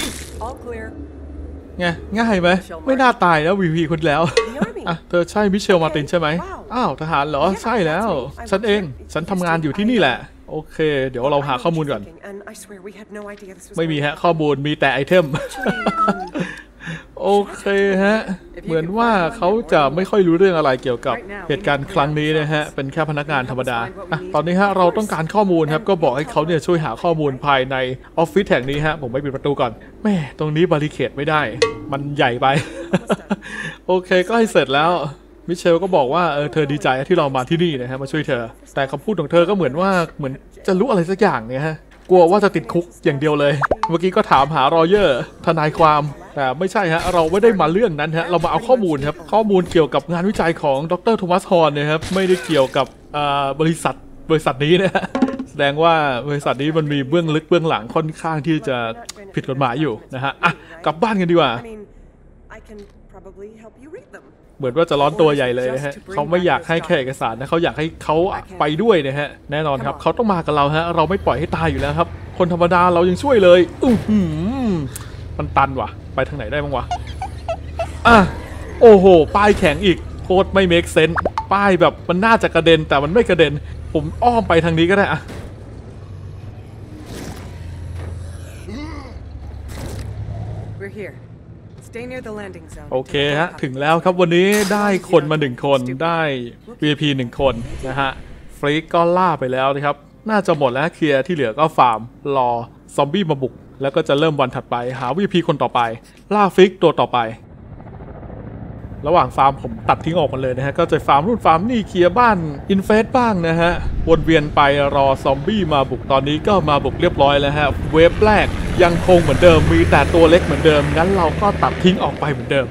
Speaker 1: ไงง่ายไหมไม่น่าตายแล้ว VP คนแล้วเธอใช่มิเชลมาตินใช่ไหมอ้าวทหารเหรอใช่แล้วฉันเองฉันทำงานอยู่ที่นี่แหละโอเคเดี๋ยวเราหาข้อมูลก่อนไม่มีฮะข้อมูลมีแต่ไอเทมโอเคฮะเหมือนว่าเขาจะไม่ค่อยรู้เรื่องอะไรเกี่ยวกับเหตุการณ์ครั้งนี้นะฮะเป็นแค่พนักงานธรรมดาตอนนี้ฮะเราต้องการข้อมูลครับก็บอกให้เขาเนี่ยช่วยหาข้อมูลภายในออฟฟิศแห่งนี้ฮะผมไปปิดประตูก่อนแม่ตรงนี้บาริเคดไม่ได้มันใหญ่ไป โอเคก็ให้เสร็จแล้วมิเชลก็บอกว่าเธอดีใจที่เรามาที่นี่นะฮะมาช่วยเธอแต่คำพูดของเธอก็เหมือนจะรู้อะไรสักอย่างเนี่ยฮะกลัวว่าจะติดคุกอย่างเดียวเลยเมื่อกี้ก็ถามหารอเยอร์ทนายความแต่ไม่ใช่ฮะเราไม่ได้มาเรื่องนั้นฮะเรามาเอาข้อมูลครับข้อมูลเกี่ยวกับงานวิจัยของดรโทมัสฮอร์นนะครับไม่ได้เกี่ยวกับบริษัทนี้นะฮะแสดงว่าบริษัทนี้มันมีเบื้องลึกเบื้องหลังค่อนข้างที่จะผิดกฎหมายอยู่นะฮะกลับบ้านกันดีกว่าเหมือนว่าจะร้อนตัวใหญ่เลยนะฮะเขาไม่อยากให้แค่เอกสารนะเขาอยากให้เขาไปด้วยนะฮะแน่นอนครับเขาต้องมากับเราฮะเราไม่ปล่อยให้ตายอยู่แล้วครับคนธรรมดาเรายังช่วยเลยมันตันว่ะไปทางไหนได้บ้างวะโอ้โหป้ายแข็งอีกโคตรไม่เมคเซนส์ป้ายแบบมันน่าจะกระเด็นแต่มันไม่กระเด็นผมอ้อมไปทางนี้ก็ได้อะ
Speaker 4: We're here. Stay near the landing zone.
Speaker 1: โอเคฮะถึงแล้วครับวันนี้ได้คนมา1คนได้ VIP 1 คนนะฮะฟรีกก็ล่าไปแล้วนะครับน่าจะหมดแล้วเคลียร์ที่เหลือก็ฟาร์มรอซอมบี้มาบุกแล้วก็จะเริ่มวันถัดไปหา VIP คนต่อไปล่าฟรีกตัวต่อไประหว่างฟาร์มผมตัดทิ้งออกมาเลยนะฮะก็จะฟาร์มนู่นฟาร์มนี่เคลียร์บ้านอินเฟสบ้างนะฮะวนเวียนไปรอซอมบี้มาบุกตอนนี้ก็มาบุกเรียบร้อยแล้วฮะเวฟแรกยังคงเหมือนเดิมมีแต่ตัวเล็กเหมือนเดิมงั้นเราก็ตัดทิ้งออกไปเหมือนเดิม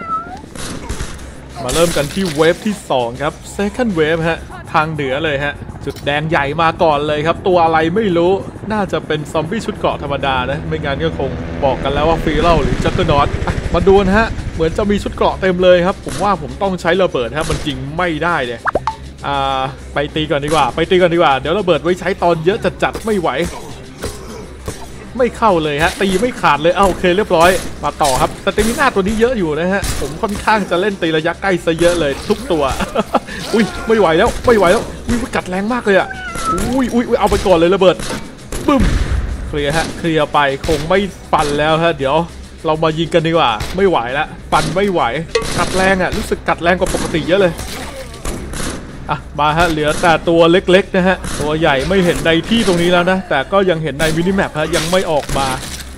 Speaker 1: มาเริ่มกันที่เวฟที่2ครับ second wave ฮะทางเหนือเลยฮะจุดแดงใหญ่มาก่อนเลยครับตัวอะไรไม่รู้น่าจะเป็นซอมบี้ชุดเกราะธรรมดานะไม่งั้นก็คงบอกกันแล้วว่าฟรีเล่าหรือจักเกอร์นอตมาดูนะฮะเหมือนจะมีชุดเกราะเต็มเลยครับผมว่าผมต้องใช้ระเบิดครับมันจริงไม่ได้เลยไปตีก่อนดีกว่าเดี๋ยวระเบิดไว้ใช้ตอนเยอะจัดๆไม่ไหวไม่เข้าเลยฮะตีไม่ขาดเลยโอเคเรียบร้อยมาต่อครับสเตมิน่าตัวนี้เยอะอยู่นะฮะผมค่อนข้างจะเล่นตีระยะใกล้ซะเยอะเลยทุกตัว อุ้ยไม่ไหวแล้วอุ้ยกัดแรงมากเลยอ่ะอุ้ยเอาไปก่อนเลยระเบิดบึ้มเคลียร์ไปคงไม่ปั่นแล้วฮะเดี๋ยวเรามายิงกันดีกว่าไม่ไหวแล้วปั่นไม่ไหวกัดแรงอ่ะรู้สึกกัดแรงกว่าปกติเยอะเลยมาฮะเหลือแต่ตัวเล็กๆนะฮะตัวใหญ่ไม่เห็นในที่ตรงนี้แล้วนะแต่ก็ยังเห็นในมินิแมปฮะยังไม่ออกมา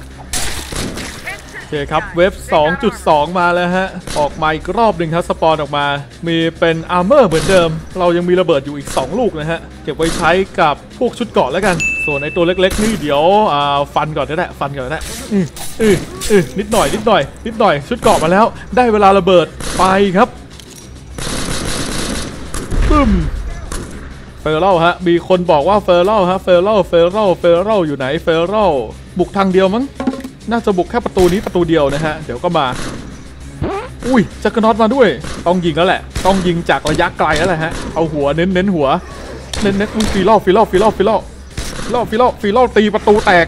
Speaker 1: โอเคครับเว็บ 2.2 มาแล้วฮะออกมาอีกรอบหนึ่งครับสปอนออกมามีเป็นอาร์เมอร์เหมือนเดิมเรายังมีระเบิดอยู่อีก2ลูกนะฮะเก็บไว้ใช้กับพวกชุดเกราะแล้วกันส่วนในตัวเล็กๆนี่เดี๋ยวฟันก่อนก็ได้นิดหน่อยชุดเกราะมาแล้วได้เวลาระเบิดไปครับบึ้มเฟอร์เรลฮะมีคนบอกว่าเฟอร์เรลฮะเฟอร์เรลอยู่ไหนเฟอร์เรลบุกทางเดียวมั้งน่าจะบุกแค่ประตูนี้ประตูเดียวนะฮะเดี๋ยวก็มาอุ้ยจักรน็อตมาด้วยต้องยิงแล้วแหละต้องยิงจากระยะไกลแล้วแหละฮะเอาหัวเน้นหัวเน้นฟีลตีประตูแตก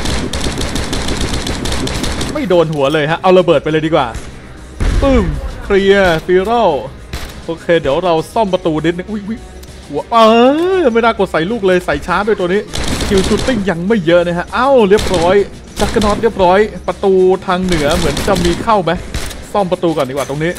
Speaker 1: ไม่โดนหัวเลยฮะเอาระเบิดไปเลยดีกว่าปึ้มเคลียร์ฟีลโอเคเดี๋ยวเราซ่อมประตูนิดนึงอุ้ยหัวไม่น่ากดใส่ลูกเลยใส่ช้าด้วยตัวนี้คิวชูตติ้งยังไม่เยอะนะฮะเรียบร้อยจักรน็อตเรียบร้อยประตูทางเหนือเหมือนจะมีเข้าไหมซ่อมประตูก่อนดีกว่าตรงนี้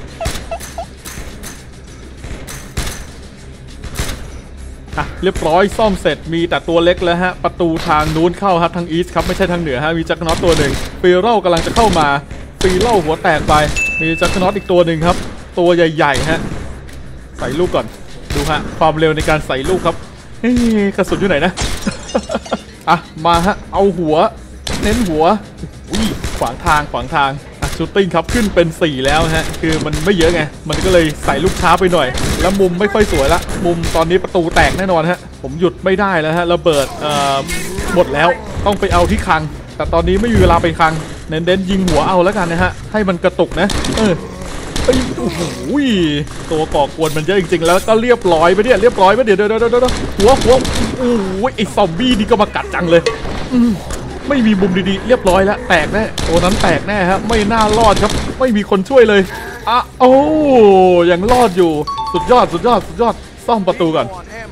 Speaker 1: เรียบร้อยซ่อมเสร็จมีแต่ตัวเล็กแล้วฮะประตูทางนู้นเข้าครับทางอีสต์ครับไม่ใช่ทางเหนือฮะมีจักรน็อตตัวหนึ่งฟีเรลกำลังจะเข้ามาฟีเรลหัวแตกไปมีจักรน็อตอีกตัวหนึ่งครับตัวใหญ่ๆฮะใส่ลูกก่อนดูฮะความเร็วในการใส่ลูกครับกระสุนอยู่ไหนนะ มาฮะเอาหัวเน้นหัวขวางทางชูตติ้งครับขึ้นเป็น4แล้วฮะคือมันไม่เยอะไงมันก็เลยใส่ลูกช้าไปหน่อยแล้วมุมไม่ค่อยสวยละมุมตอนนี้ประตูแตกแน่นอนฮะผมหยุดไม่ได้แล้วฮะระเบิดหมดแล้วต้องไปเอาที่คลังแต่ตอนนี้ไม่มีเวลาไปคลังเน้นยิงหัวเอาแล้วกันนะฮะให้มันกระตุกนะโอ้โหตัวก่อกวนมันเยอะจริงๆแล้วก็เรียบร้อยไปเดี๋ยวหัวโอ้ยไอ้ซอมบี้นี่ก็มากัดจังเลยไม่มีมุมดีๆเรียบร้อยแล้วแตกแน่ตัวนั้นแตกแน่ครับไม่น่ารอดครับไม่มีคนช่วยเลยยังรอดอยู่สุดยอดซ่อมประตูก่อน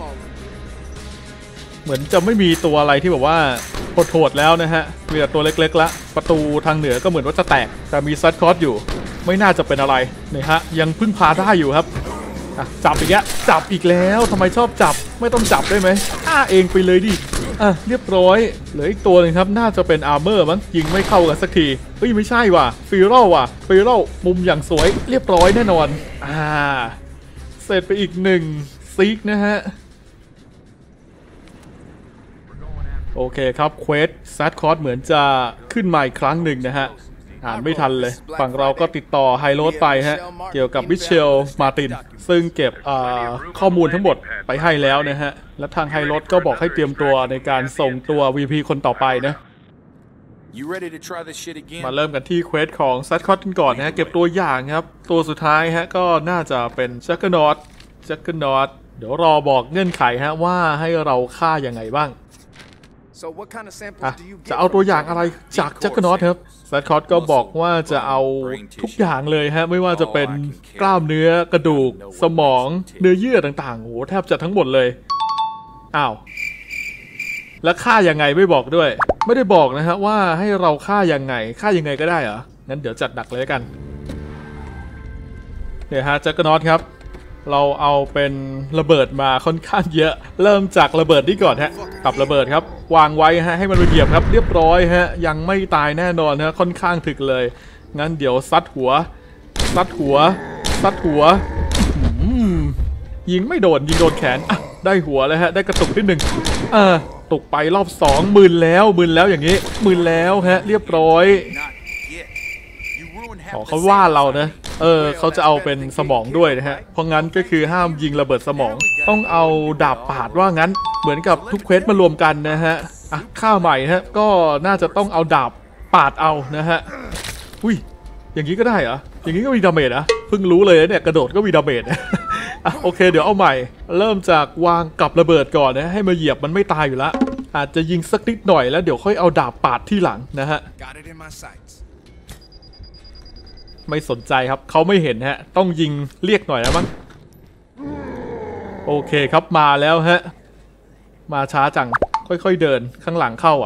Speaker 1: เหมือนจะไม่มีตัวอะไรที่แบบว่าโหดแล้วนะฮะมีแต่ตัวเล็กๆละประตูทางเหนือก็เหมือนว่าจะแตกแต่มีซัดคอร์สอยู่ไม่น่าจะเป็นอะไรนี่ฮะยังพึ่งพาได้อยู่ครับจับอีกแล้วทำไมชอบจับไม่ต้องจับได้ไหมเองไปเลยดิเรียบร้อยเหลืออีกตัวนึงครับน่าจะเป็นอาร์เมอร์มั้งยิงไม่เข้ากันสักทีไม่ใช่ว่ะฟีเรลมุมอย่างสวยเรียบร้อยแน่นอนเสร็จไปอีก1ซีกนะฮะโอเคครับเควสซัดคอร์สเหมือนจะขึ้นมาอีกครั้งหนึ่งนะฮะอ่านไม่ทันเลยฝั่งเราก็ติดต่อไฮโรดไปฮะเกี่ยวกับมิเชลมาตินซึ่งเก็บข้อมูลทั้งหมดไปให้แล้วนะฮะและทางไฮโรดก็บอกให้เตรียมตัวในการส่งตัว VP คนต่อไปนะมาเริ่มกันที่เควสของซัดคอตกันก่อนนะฮะเก็บตัวอย่างครับตัวสุดท้ายฮะก็น่าจะเป็นจักเกอร์น็อตเดี๋ยวรอบอกเงื่อนไขฮะว่าให้เราฆ่ายังไงบ้าง
Speaker 5: So what kind of
Speaker 1: อ่ะ
Speaker 5: samples do you
Speaker 1: จะ
Speaker 5: get
Speaker 1: เอาตัว
Speaker 5: from
Speaker 1: อย่างอะไรจากจักรนอตครับแซดคอร์ก็บอกว่าจะเอาทุกอย่างเลยฮะไม่ว่าจะเป็นกล้ามเนื้อกระดูกสมองเนื้อเยื่อต่างๆโหแทบจะทั้งหมดเลยอ้าวแล้วฆ่ายังไงไม่บอกด้วยไม่ได้บอกนะฮะว่าให้เราฆ่ายังไงก็ได้เหรองั้นเดี๋ยวจัดดักเลยกันเนี่ยฮะจักรนอตครับเราเอาเป็นระเบิดมาค่อนข้างเยอะเริ่มจากระเบิดนี่ก่อนฮะกับระเบิดครับวางไว้ฮะให้มันไปเหยียบครับเรียบร้อยฮะยังไม่ตายแน่นอนฮะค่อนข้างถึกเลยงั้นเดี๋ยวซัดหัวยิงไม่โดนยิงโดนแขนอ่ะได้หัวเลยฮะได้กระตุกนิดหนึ่งตกไปรอบ2มึนแล้วอย่างนี้มึนแล้วฮะเรียบร้อยเขาว่าเรานะเขาจะเอาเป็นสมองด้วยนะฮะเพราะงั้นก็คือห้ามยิงระเบิดสมองต้องเอาดาบปาดว่างั้นเหมือนกับทุกเควสมารวมกันนะฮะฆ่าใหม่ฮะก็น่าจะต้องเอาดาบปาดเอานะฮะอุ้ยอย่างนี้ก็ได้เหรออย่างนี้ก็มีดาเมจนะเพิ่งรู้เลยเนี่ยกระโดดก็มีดาเมจโอเคเดี๋ยวเอาใหม่เริ่มจากวางกับระเบิดก่อนนะให้มาเหยียบมันไม่ตายอยู่แล้วอาจจะยิงสักนิดหน่อยแล้วเดี๋ยวค่อยเอาดาบปาดที่หลังนะฮะไม่สนใจครับเขาไม่เห็นฮะต้องยิงเรียกหน่อยนะมั้งโอเคครับมาแล้วฮะมาช้าจังค่อยๆเดินข้างหลังเข้า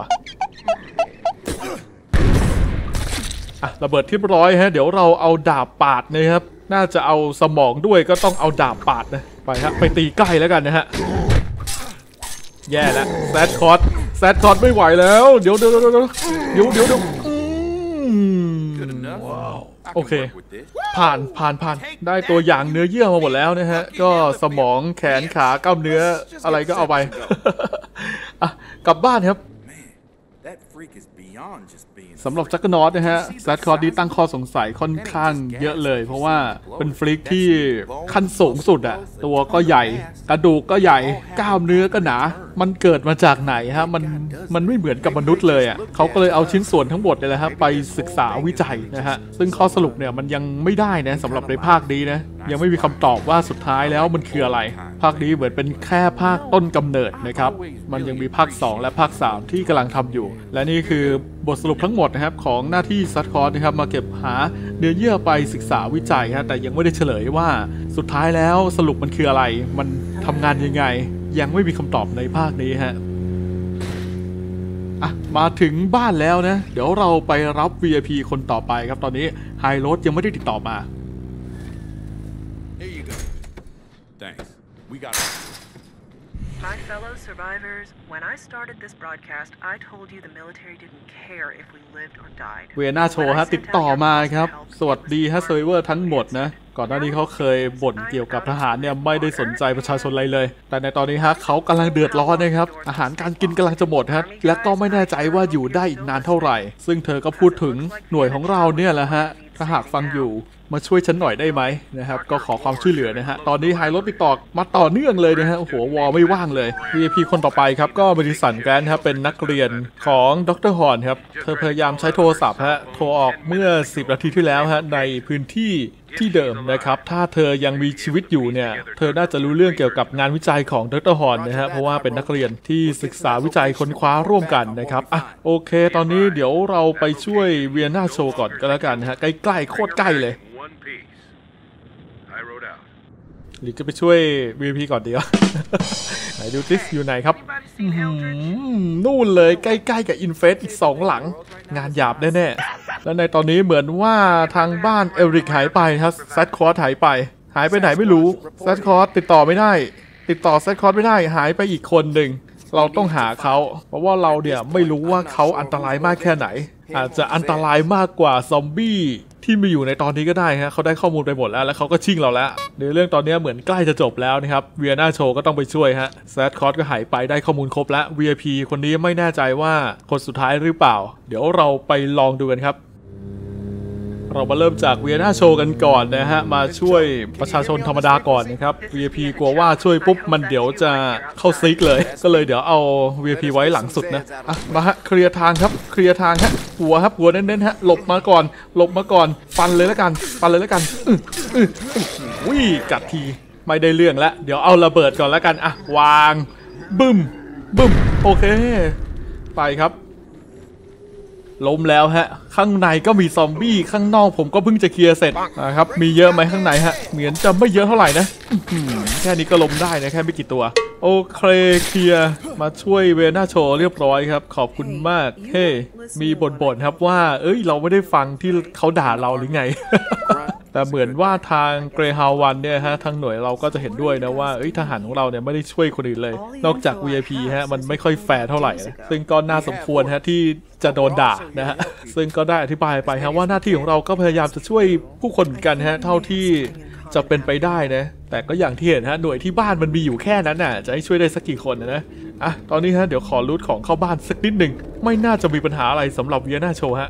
Speaker 1: ระเบิดที่ร้อยฮะเดี๋ยวเราเอาดาบปาดนะครับน่าจะเอาสมองด้วยก็ต้องเอาดาบปาดนะไปฮะไปตีใกล้แล้วกันนะฮะแย่แล้วแซดคอร์ดไม่ไหวแล้วเดี๋ยวโอเคผ่านได้ตัวอย่างเนื้อเยื่อมาหมดแล้วนะฮะก็สมองแขนขากล้ามเนื้ออะไรก็เอาไป กลับบ้านครับสำหรับจักรนอตนะฮะแซดคอร์ดดีตั้งข้อสงสัยค่อนข้างเยอะเลยเพราะว่าเป็นฟลิกที่ขั้นสูงสุดอะตัวก็ใหญ่กระดูกก็ใหญ่กล้ามเนื้อก็หนามันเกิดมาจากไหนฮะมันไม่เหมือนกับมนุษย์เลยอะเขาก็เลยเอาชิ้นส่วนทั้งหมดเลยนะฮะไปศึกษาวิจัยนะฮะซึ่งข้อสรุปเนี่ยมันยังไม่ได้นะสำหรับในภาคนี้นะยังไม่มีคำตอบว่าสุดท้ายแล้วมันคืออะไรภาคนี้เหมือนเป็นแค่ภาคต้นกำเนิดนะครับมันยังมีภาค2และภาค3ที่กำลังทำอยู่และนี่คือบทสรุปทั้งหมดนะครับของหน้าที่ซัดคอร์สนะครับมาเก็บหาเนื้อเยื่อไปศึกษาวิจัยฮะแต่ยังไม่ได้เฉลยว่าสุดท้ายแล้วสรุปมันคืออะไรมันทำงานยังไงยังไม่มีคำตอบในภาคนี้ฮะมาถึงบ้านแล้วนะเดี๋ยวเราไปรับ VIP คนต่อไปครับตอนนี้ไฮโรสยังไม่ได้ติดต่อมา
Speaker 7: Thanks. We got it.
Speaker 8: My fellow survivors, when I started this broadcast, I told you the military didn't care if we lived or died.
Speaker 1: เวียนาโชฮะติดต่อมาครับสวัสดีฮะเซอร์เวอร์ทั้งหมดนะก่อนหน้านี้เขาเคยบ่นเกี่ยวกับทหารเนี่ยไม่ได้สนใจประชาชนอะไรเลยแต่ในตอนนี้ฮะเขากำลังเดือดร้อนนะครับอาหารการกินกำลังจะหมดฮะและก็ไม่แน่ใจว่าอยู่ได้อีกนานเท่าไหร่ซึ่งเธอก็พูดถึงหน่วยของเราเนี่ยแหละฮะถ้าหากฟังอยู่มาช่วยฉันหน่อยได้ไหมนะครับก็ขอความช่วยเหลือนะฮะตอนนี้ไฮโรสติดต่อมาต่อเนื่องเลยนะฮะโอ้โหวอลไม่ว่างเลย VIP คนต่อไปครับก็บริษัทแกรนครับเป็นนักเรียนของดร.ฮอร์นครับเธอพยายามใช้โทรศัพท์ฮะโทรออกเมื่อ10 นาทีที่แล้วฮะในพื้นที่ที่เดิมนะครับถ้าเธอยังมีชีวิตอยู่เนี่ยเธอน่าจะรู้เรื่องเกี่ยวกับงานวิจัยของดร.ฮอร์นนะฮะเพราะว่าเป็นนักเรียนที่ศึกษาวิจัยค้นคว้าร่วมกันนะครับโอเคตอนนี้เดี๋ยวเราไปช่วยเวียนาโชก่อนก็แล้วกันนะฮะใกล้ๆโคตรใกล้เลยหรือจะไปช่วย VIP ก่อนดีวะ ไหนดูซิอยู่ไหนครับนู่นเลยใกล้ๆกับอินเฟสอีก2หลังงานหยาบแน่ๆแล้วในตอนนี้เหมือนว่าทางบ้านเอริกหายไปครับแซดคอร์สหายไปไหนไม่รู้แซดคอร์สติดต่อไม่ได้ติดต่อแซดคอร์สไม่ได้หายไปอีกคนหนึ่งเราต้องหาเขาเพราะว่าเราเนี่ยไม่รู้ว่าเขาอันตรายมากแค่ไหนอาจจะอันตรายมากกว่าซอมบี้ที่มีอยู่ในตอนนี้ก็ได้ฮะเขาได้ข้อมูลไปหมดแล้วเขาก็ชิ่งเราแล้วในเรื่องตอนนี้เหมือนใกล้จะจบแล้วนะครับเวียนาโชก็ต้องไปช่วยฮะแซดคอร์สก็หายไปได้ข้อมูลครบแล้ว VIP คนนี้ไม่แน่ใจว่าคนสุดท้ายหรือเปล่าเดี๋ยวเราไปลองดูกันครับเรามาเริ่มจากเวียนาโชกันก่อนนะฮะมาช่วยประชาชนธรรมดาก่อนนะครับ VIP กลัวว่าช่วยปุ๊บมันเดี๋ยวจะเข้าซิกเลยก็เลยเดี๋ยวเอา VIP ไว้หลังสุดนะมาฮะเคลียร์ทางครับเคลียร์ทางฮะหัวเน้นๆฮะหลบมาก่อนฟันเลยแล้วกันวิ่งกัดทีไม่ได้เรื่องแล้วเดี๋ยวเอาระเบิดก่อนแล้วกันวางบึ้มโอเคไปครับล้มแล้วฮะข้างในก็มีซอมบี้ข้างนอกผมก็เพิ่งจะเคลียร์เสร็จนะครับมีเยอะไหมข้างในฮะเหมือนจะไม่เยอะเท่าไหร่นะแค่นี้ก็ล้มได้นะแค่ไม่กี่ตัวโอเคเคลียร์มาช่วยเวน่าโชว์เรียบร้อยครับขอบคุณมากเฮ้มีบ่นๆครับว่าเราไม่ได้ฟังที่เขาด่าเราหรือไง แต่เหมือนว่าทางเกรฮาววันเนี่ยฮะทางหน่วยเราก็จะเห็นด้วยนะว่าทหารของเราเนี่ยไม่ได้ช่วยคนอื่นเลยนอกจาก VIP ฮะมันไม่ค่อยแฟร์เท่าไหร่นะซึ่งก็น่าสมควรฮะที่จะโดนด่านะฮะซึ่งก็ได้อธิบายไปฮะว่าหน้าที่ของเราก็พยายามจะช่วยผู้คนเหมือนกันฮะเท่าที่จะเป็นไปได้นะแต่ก็อย่างที่เห็นฮะหน่วยที่บ้านมันมีอยู่แค่นั้นน่ะจะให้ช่วยได้สักกี่คนนะตอนนี้ฮะเดี๋ยวขอรูทของเข้าบ้านสักนิดหนึ่งไม่น่าจะมีปัญหาอะไรสำหรับเวียนาโชฮะ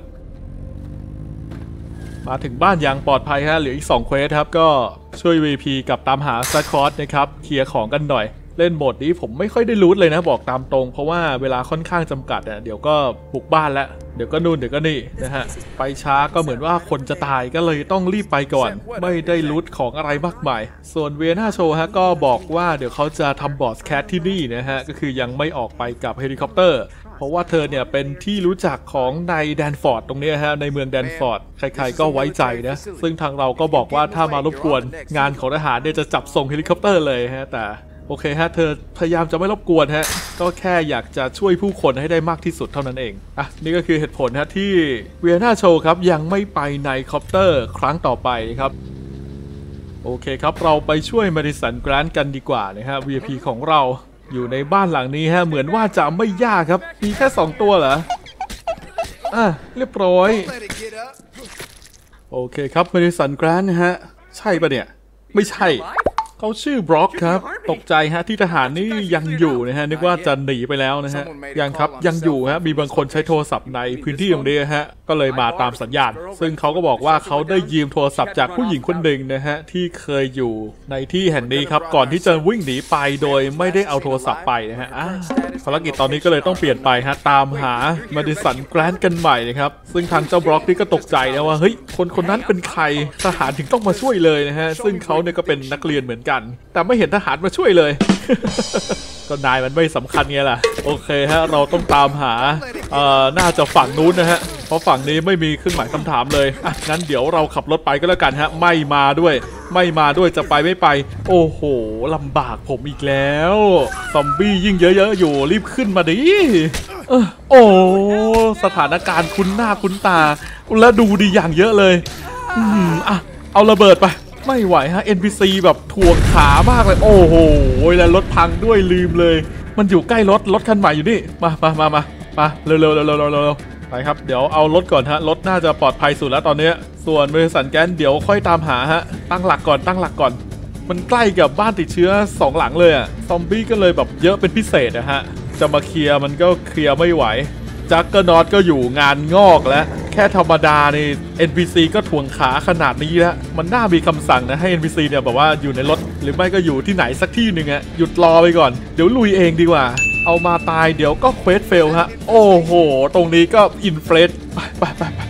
Speaker 1: มาถึงบ้านอย่างปลอดภัยฮะเหลืออีก2เควสครับก็ช่วย VP กับตามหาซัดคอร์สนะครับเคลียร์ของกันหน่อยเล่นโหมดนี้ผมไม่ค่อยได้รูทเลยนะบอกตามตรงเพราะว่าเวลาค่อนข้างจำกัดเดี๋ยวก็บุกบ้านแล้วเดี๋ยวก็นู่นเดี๋ยวก็นี่นะฮะไปช้าก็เหมือนว่าคนจะตายก็เลยต้องรีบไปก่อนไม่ได้รูทของอะไรมากมายส่วนเวียนาโชฮะก็บอกว่าเดี๋ยวเขาจะทำบอสแคทที่นี่นะฮะก็คือยังไม่ออกไปกับเฮลิคอปเตอร์เพราะว่าเธอเนี่ยเป็นที่รู้จักของในแดนฟอร์ดตรงนี้ฮะในเมืองแดนฟอร์ดใครๆก็ไว้ใจนะซึ่งทางเราก็บอกว่าถ้ามารบกวนงานของทหารเนี่ยจะจับส่งเฮลิคอปเตอร์เลยฮะแต่โอเคฮะเธอพยายามจะไม่รบกวนฮะก็แค่อยากจะช่วยผู้คนให้ได้มากที่สุดเท่านั้นเองนี่ก็คือเหตุผลฮะที่เวียนาโชครับยังไม่ไปในคอปเตอร์ครั้งต่อไปครับโอเคครับเราไปช่วยมาดิสันแกรนท์กันดีกว่านะฮะ VIP ของเราอยู่ในบ้านหลังนี้ฮะเหมือนว่าจะไม่ยากครับมีแค่2ตัวเหรอเรียบร้อยโอเคครับมาดิสันแกรนท์นะฮะใช่ปะเนี่ยไม่ใช่เขาชื่อบล็อกครับตกใจฮะที่ทหารนี่ยังอยู่นะฮะนึกว่าจะหนีไปแล้วนะฮะยังครับยังอยู่ฮะมีบางคนใช้โทรศัพท์ในพื้นที่ตรงนี้ฮะก็เลยมาตามสัญญาณซึ่งเขาก็บอกว่าเขาได้ยืมโทรศัพท์จากผู้หญิงคนหนึ่งนะฮะที่เคยอยู่ในที่แห่งนี้ครับก่อนที่จะวิ่งหนีไปโดยไม่ได้เอาโทรศัพท์ไปนะฮะภารกิจตอนนี้ก็เลยต้องเปลี่ยนไปฮะตามหามาดิสันแกรนท์กันใหม่นะครับซึ่งทางเจ้าบล็อกนี่ก็ตกใจนะว่าเฮ้ยคนนั้นเป็นใครทหารถึงต้องมาช่วยเลยนะฮะซึ่งเขาเนี่ยก็เป็นนักเรียนเหมือนกันแต่ไม่เห็นทหารมาช่วยเลย ก็นายมันไม่สำคัญไงล่ะโอเคฮะเราต้องตามหาน่าจะฝั่งนู้นนะฮะเพราะฝั่งนี้ไม่มีเครื่องหมายคำถามเลยงั้นเดี๋ยวเราขับรถไปก็แล้วกันฮะไม่มาด้วยจะไปไม่ไปโอ้โหลำบากผมอีกแล้วซอมบี้ยิ่งเยอะๆอยู่รีบขึ้นมาดิโอ้สถานการณ์คุ้นหน้าคุ้นตาแล้วดูดีอย่างเยอะเลยเอาระเบิดไปไม่ไหวฮะ NPC แบบถ่วงขามากเลยโอ้โหแล้วรถพังด้วยลืมเลยมันอยู่ใกล้รถคันใหม่อยู่นี่มาเร็วไปครับเดี๋ยวเอารถก่อนฮะรถน่าจะปลอดภัยสุดแล้วตอนนี้ส่วนบริษัทแก๊สเดี๋ยวค่อยตามหาฮะตั้งหลักก่อนมันใกล้กับบ้านติดเชื้อ2หลังเลยซอมบี้ก็เลยแบบเยอะเป็นพิเศษนะฮะจะมาเคลียร์มันก็เคลียร์ไม่ไหวจักเกอร์นอตก็อยู่งานงอกแล้วแค่ธรรมดานี่ NPC ก็ถ่วงขาขนาดนี้แล้วมันน่ามีคำสั่งนะให้ NPC เนี่ยแบบว่าอยู่ในรถหรือไม่ก็อยู่ที่ไหนสักที่หนึ่งหยุดรอไปก่อนเดี๋ยวลุยเองดีกว่าเอามาตายเดี๋ยวก็เควสเฟลฮะโอ้โหตรงนี้ก็อินเฟลตไป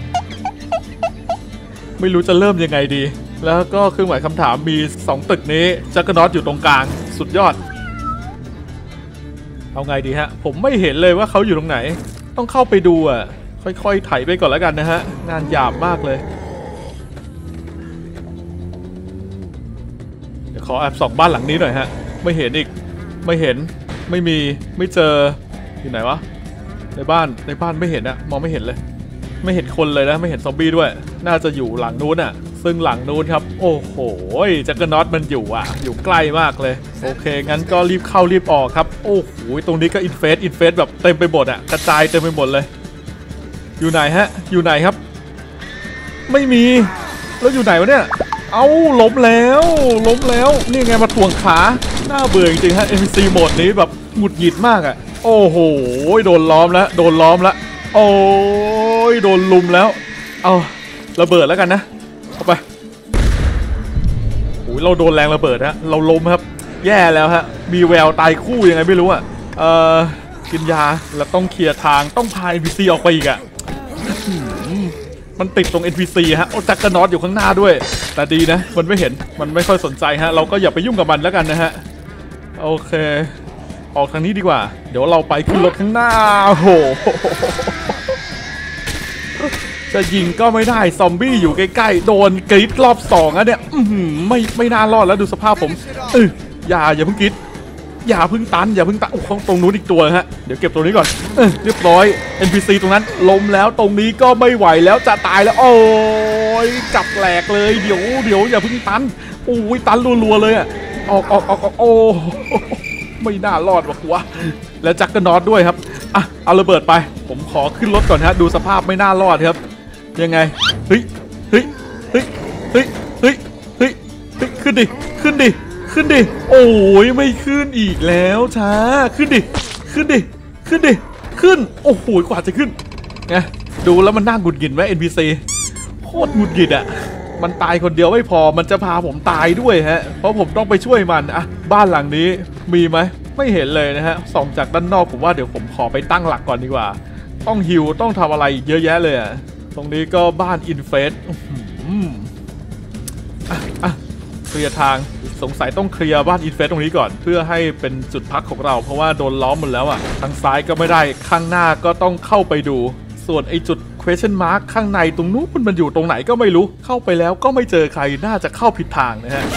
Speaker 1: ไม่รู้จะเริ่มยังไงดีแล้วก็เครื่องหมายคำถามมี2ตึกนี้จักเกอร์นอตอยู่ตรงกลางสุดยอดเอาไงดีฮะผมไม่เห็นเลยว่าเขาอยู่ตรงไหนต้องเข้าไปดูค่อยๆไถไปก่อนแล้วกันนะฮะงานหยาบมากเลยเดี๋ยวขอแอบส่องบ้านหลังนี้หน่อยฮะไม่เห็นอีกไม่มีไม่เจออยู่ไหนวะในบ้านไม่เห็นมองไม่เห็นเลยไม่เห็นคนเลยนะไม่เห็นซอมบี้ด้วยน่าจะอยู่หลังนู้นซึ่งหลังนู้นครับโอ้โหจักรน็อตมันอยู่ใกล้มากเลยโอเคงั้นก็รีบเข้ารีบออกครับโอ้โหตรงนี้ก็อินเฟสแบบเต็มไปหมดกระจายเต็มไปหมดเลยอยู่ไหนฮะอยู่ไหนครับไม่มีแล้วอยู่ไหนวะเนี่ยเอาล้มแล้วนี่ไงมาถ่วงขาหน้าเบื่อจริงๆฮะ NPC โหมดนี้แบบหงุดหงิดมากโอ้โหโดนล้อมแล้วโอ้ยโดนลุมแล้วเอาระเบิดแล้วกันนะเอาไปโอ้ยเราโดนแรงระเบิดฮะเราล้มครับแย่แล้วฮะมีแววตายคู่ยังไงไม่รู้กินยาแล้วต้องเคลียร์ทางต้องพา NPC ออกไปอีกมันติดตรง NPC ฮะโอ้จักรน็อตอยู่ข้างหน้าด้วยแต่ดีนะมันไม่เห็นมันไม่ค่อยสนใจฮะเราก็อย่าไปยุ่งกับมันแล้วกันนะฮะโอเคออกทางนี้ดีกว่าเดี๋ยวเราไปขึ้นรถข้างหน้าโหจะยิงก็ไม่ได้ซอมบี้อยู่ใกล้ๆโดนกรีดรอบ2อ่ะเนี่ยไม่น่ารอดแล้วดูสภาพผมอย่าเพิ่งกรีดอย่าเพิ่งตันโอ้ตรงนู้นอีกตัวฮะเดี๋ยวเก็บตัวนี้ก่อนเรียบร้อย NPC ตรงนั้นล้มแล้วตรงนี้ก็ไม่ไหวแล้วจะตายแล้วโอ้ยจับแหลกเลยเดี๋ยวอย่าเพิ่งตันโอ้ยตันรัวๆเลยอ่ะออกโอ้ไม่น่ารอดวะแล้วจักรนอตด้วยครับเอาระเบิดไปผมขอขึ้นรถก่อนฮะดูสภาพไม่น่ารอดครับยังไงเฮ้ยขึ้นดิโอ้ยไม่ขึ้นอีกแล้วช้าขึ้นดิโอ้โหกว่าจะขึ้นไงดูแล้วมันน่าหงุดหงิดไหม NPC โคตรหงุดหงิดอ่ะมันตายคนเดียวไม่พอมันจะพาผมตายด้วยฮะเพราะผมต้องไปช่วยมันบ้านหลังนี้มีไหมไม่เห็นเลยนะฮะส่องจากด้านนอกผมว่าเดี๋ยวผมขอไปตั้งหลักก่อนดีกว่าต้องฮิวต้องทำอะไรเยอะแยะเลยอ่ะตรงนี้ก็บ้านอินเฟสเคลียร์ทางสงสัยต้องเคลียร์บ้านอินเฟสตรงนี้ก่อนเพื่อให้เป็นจุดพักของเราเพราะว่าโดนล้อมหมดแล้วอ่ะทางซ้ายก็ไม่ได้ข้างหน้าก็ต้องเข้าไปดูส่วนไอจุด question mark ข้างในตรงนู้นมันอยู่ตรงไหนก็ไม่รู้เข้าไปแล้วก็ไม่เจอใครน่าจะเข้าผิดทางนะฮะ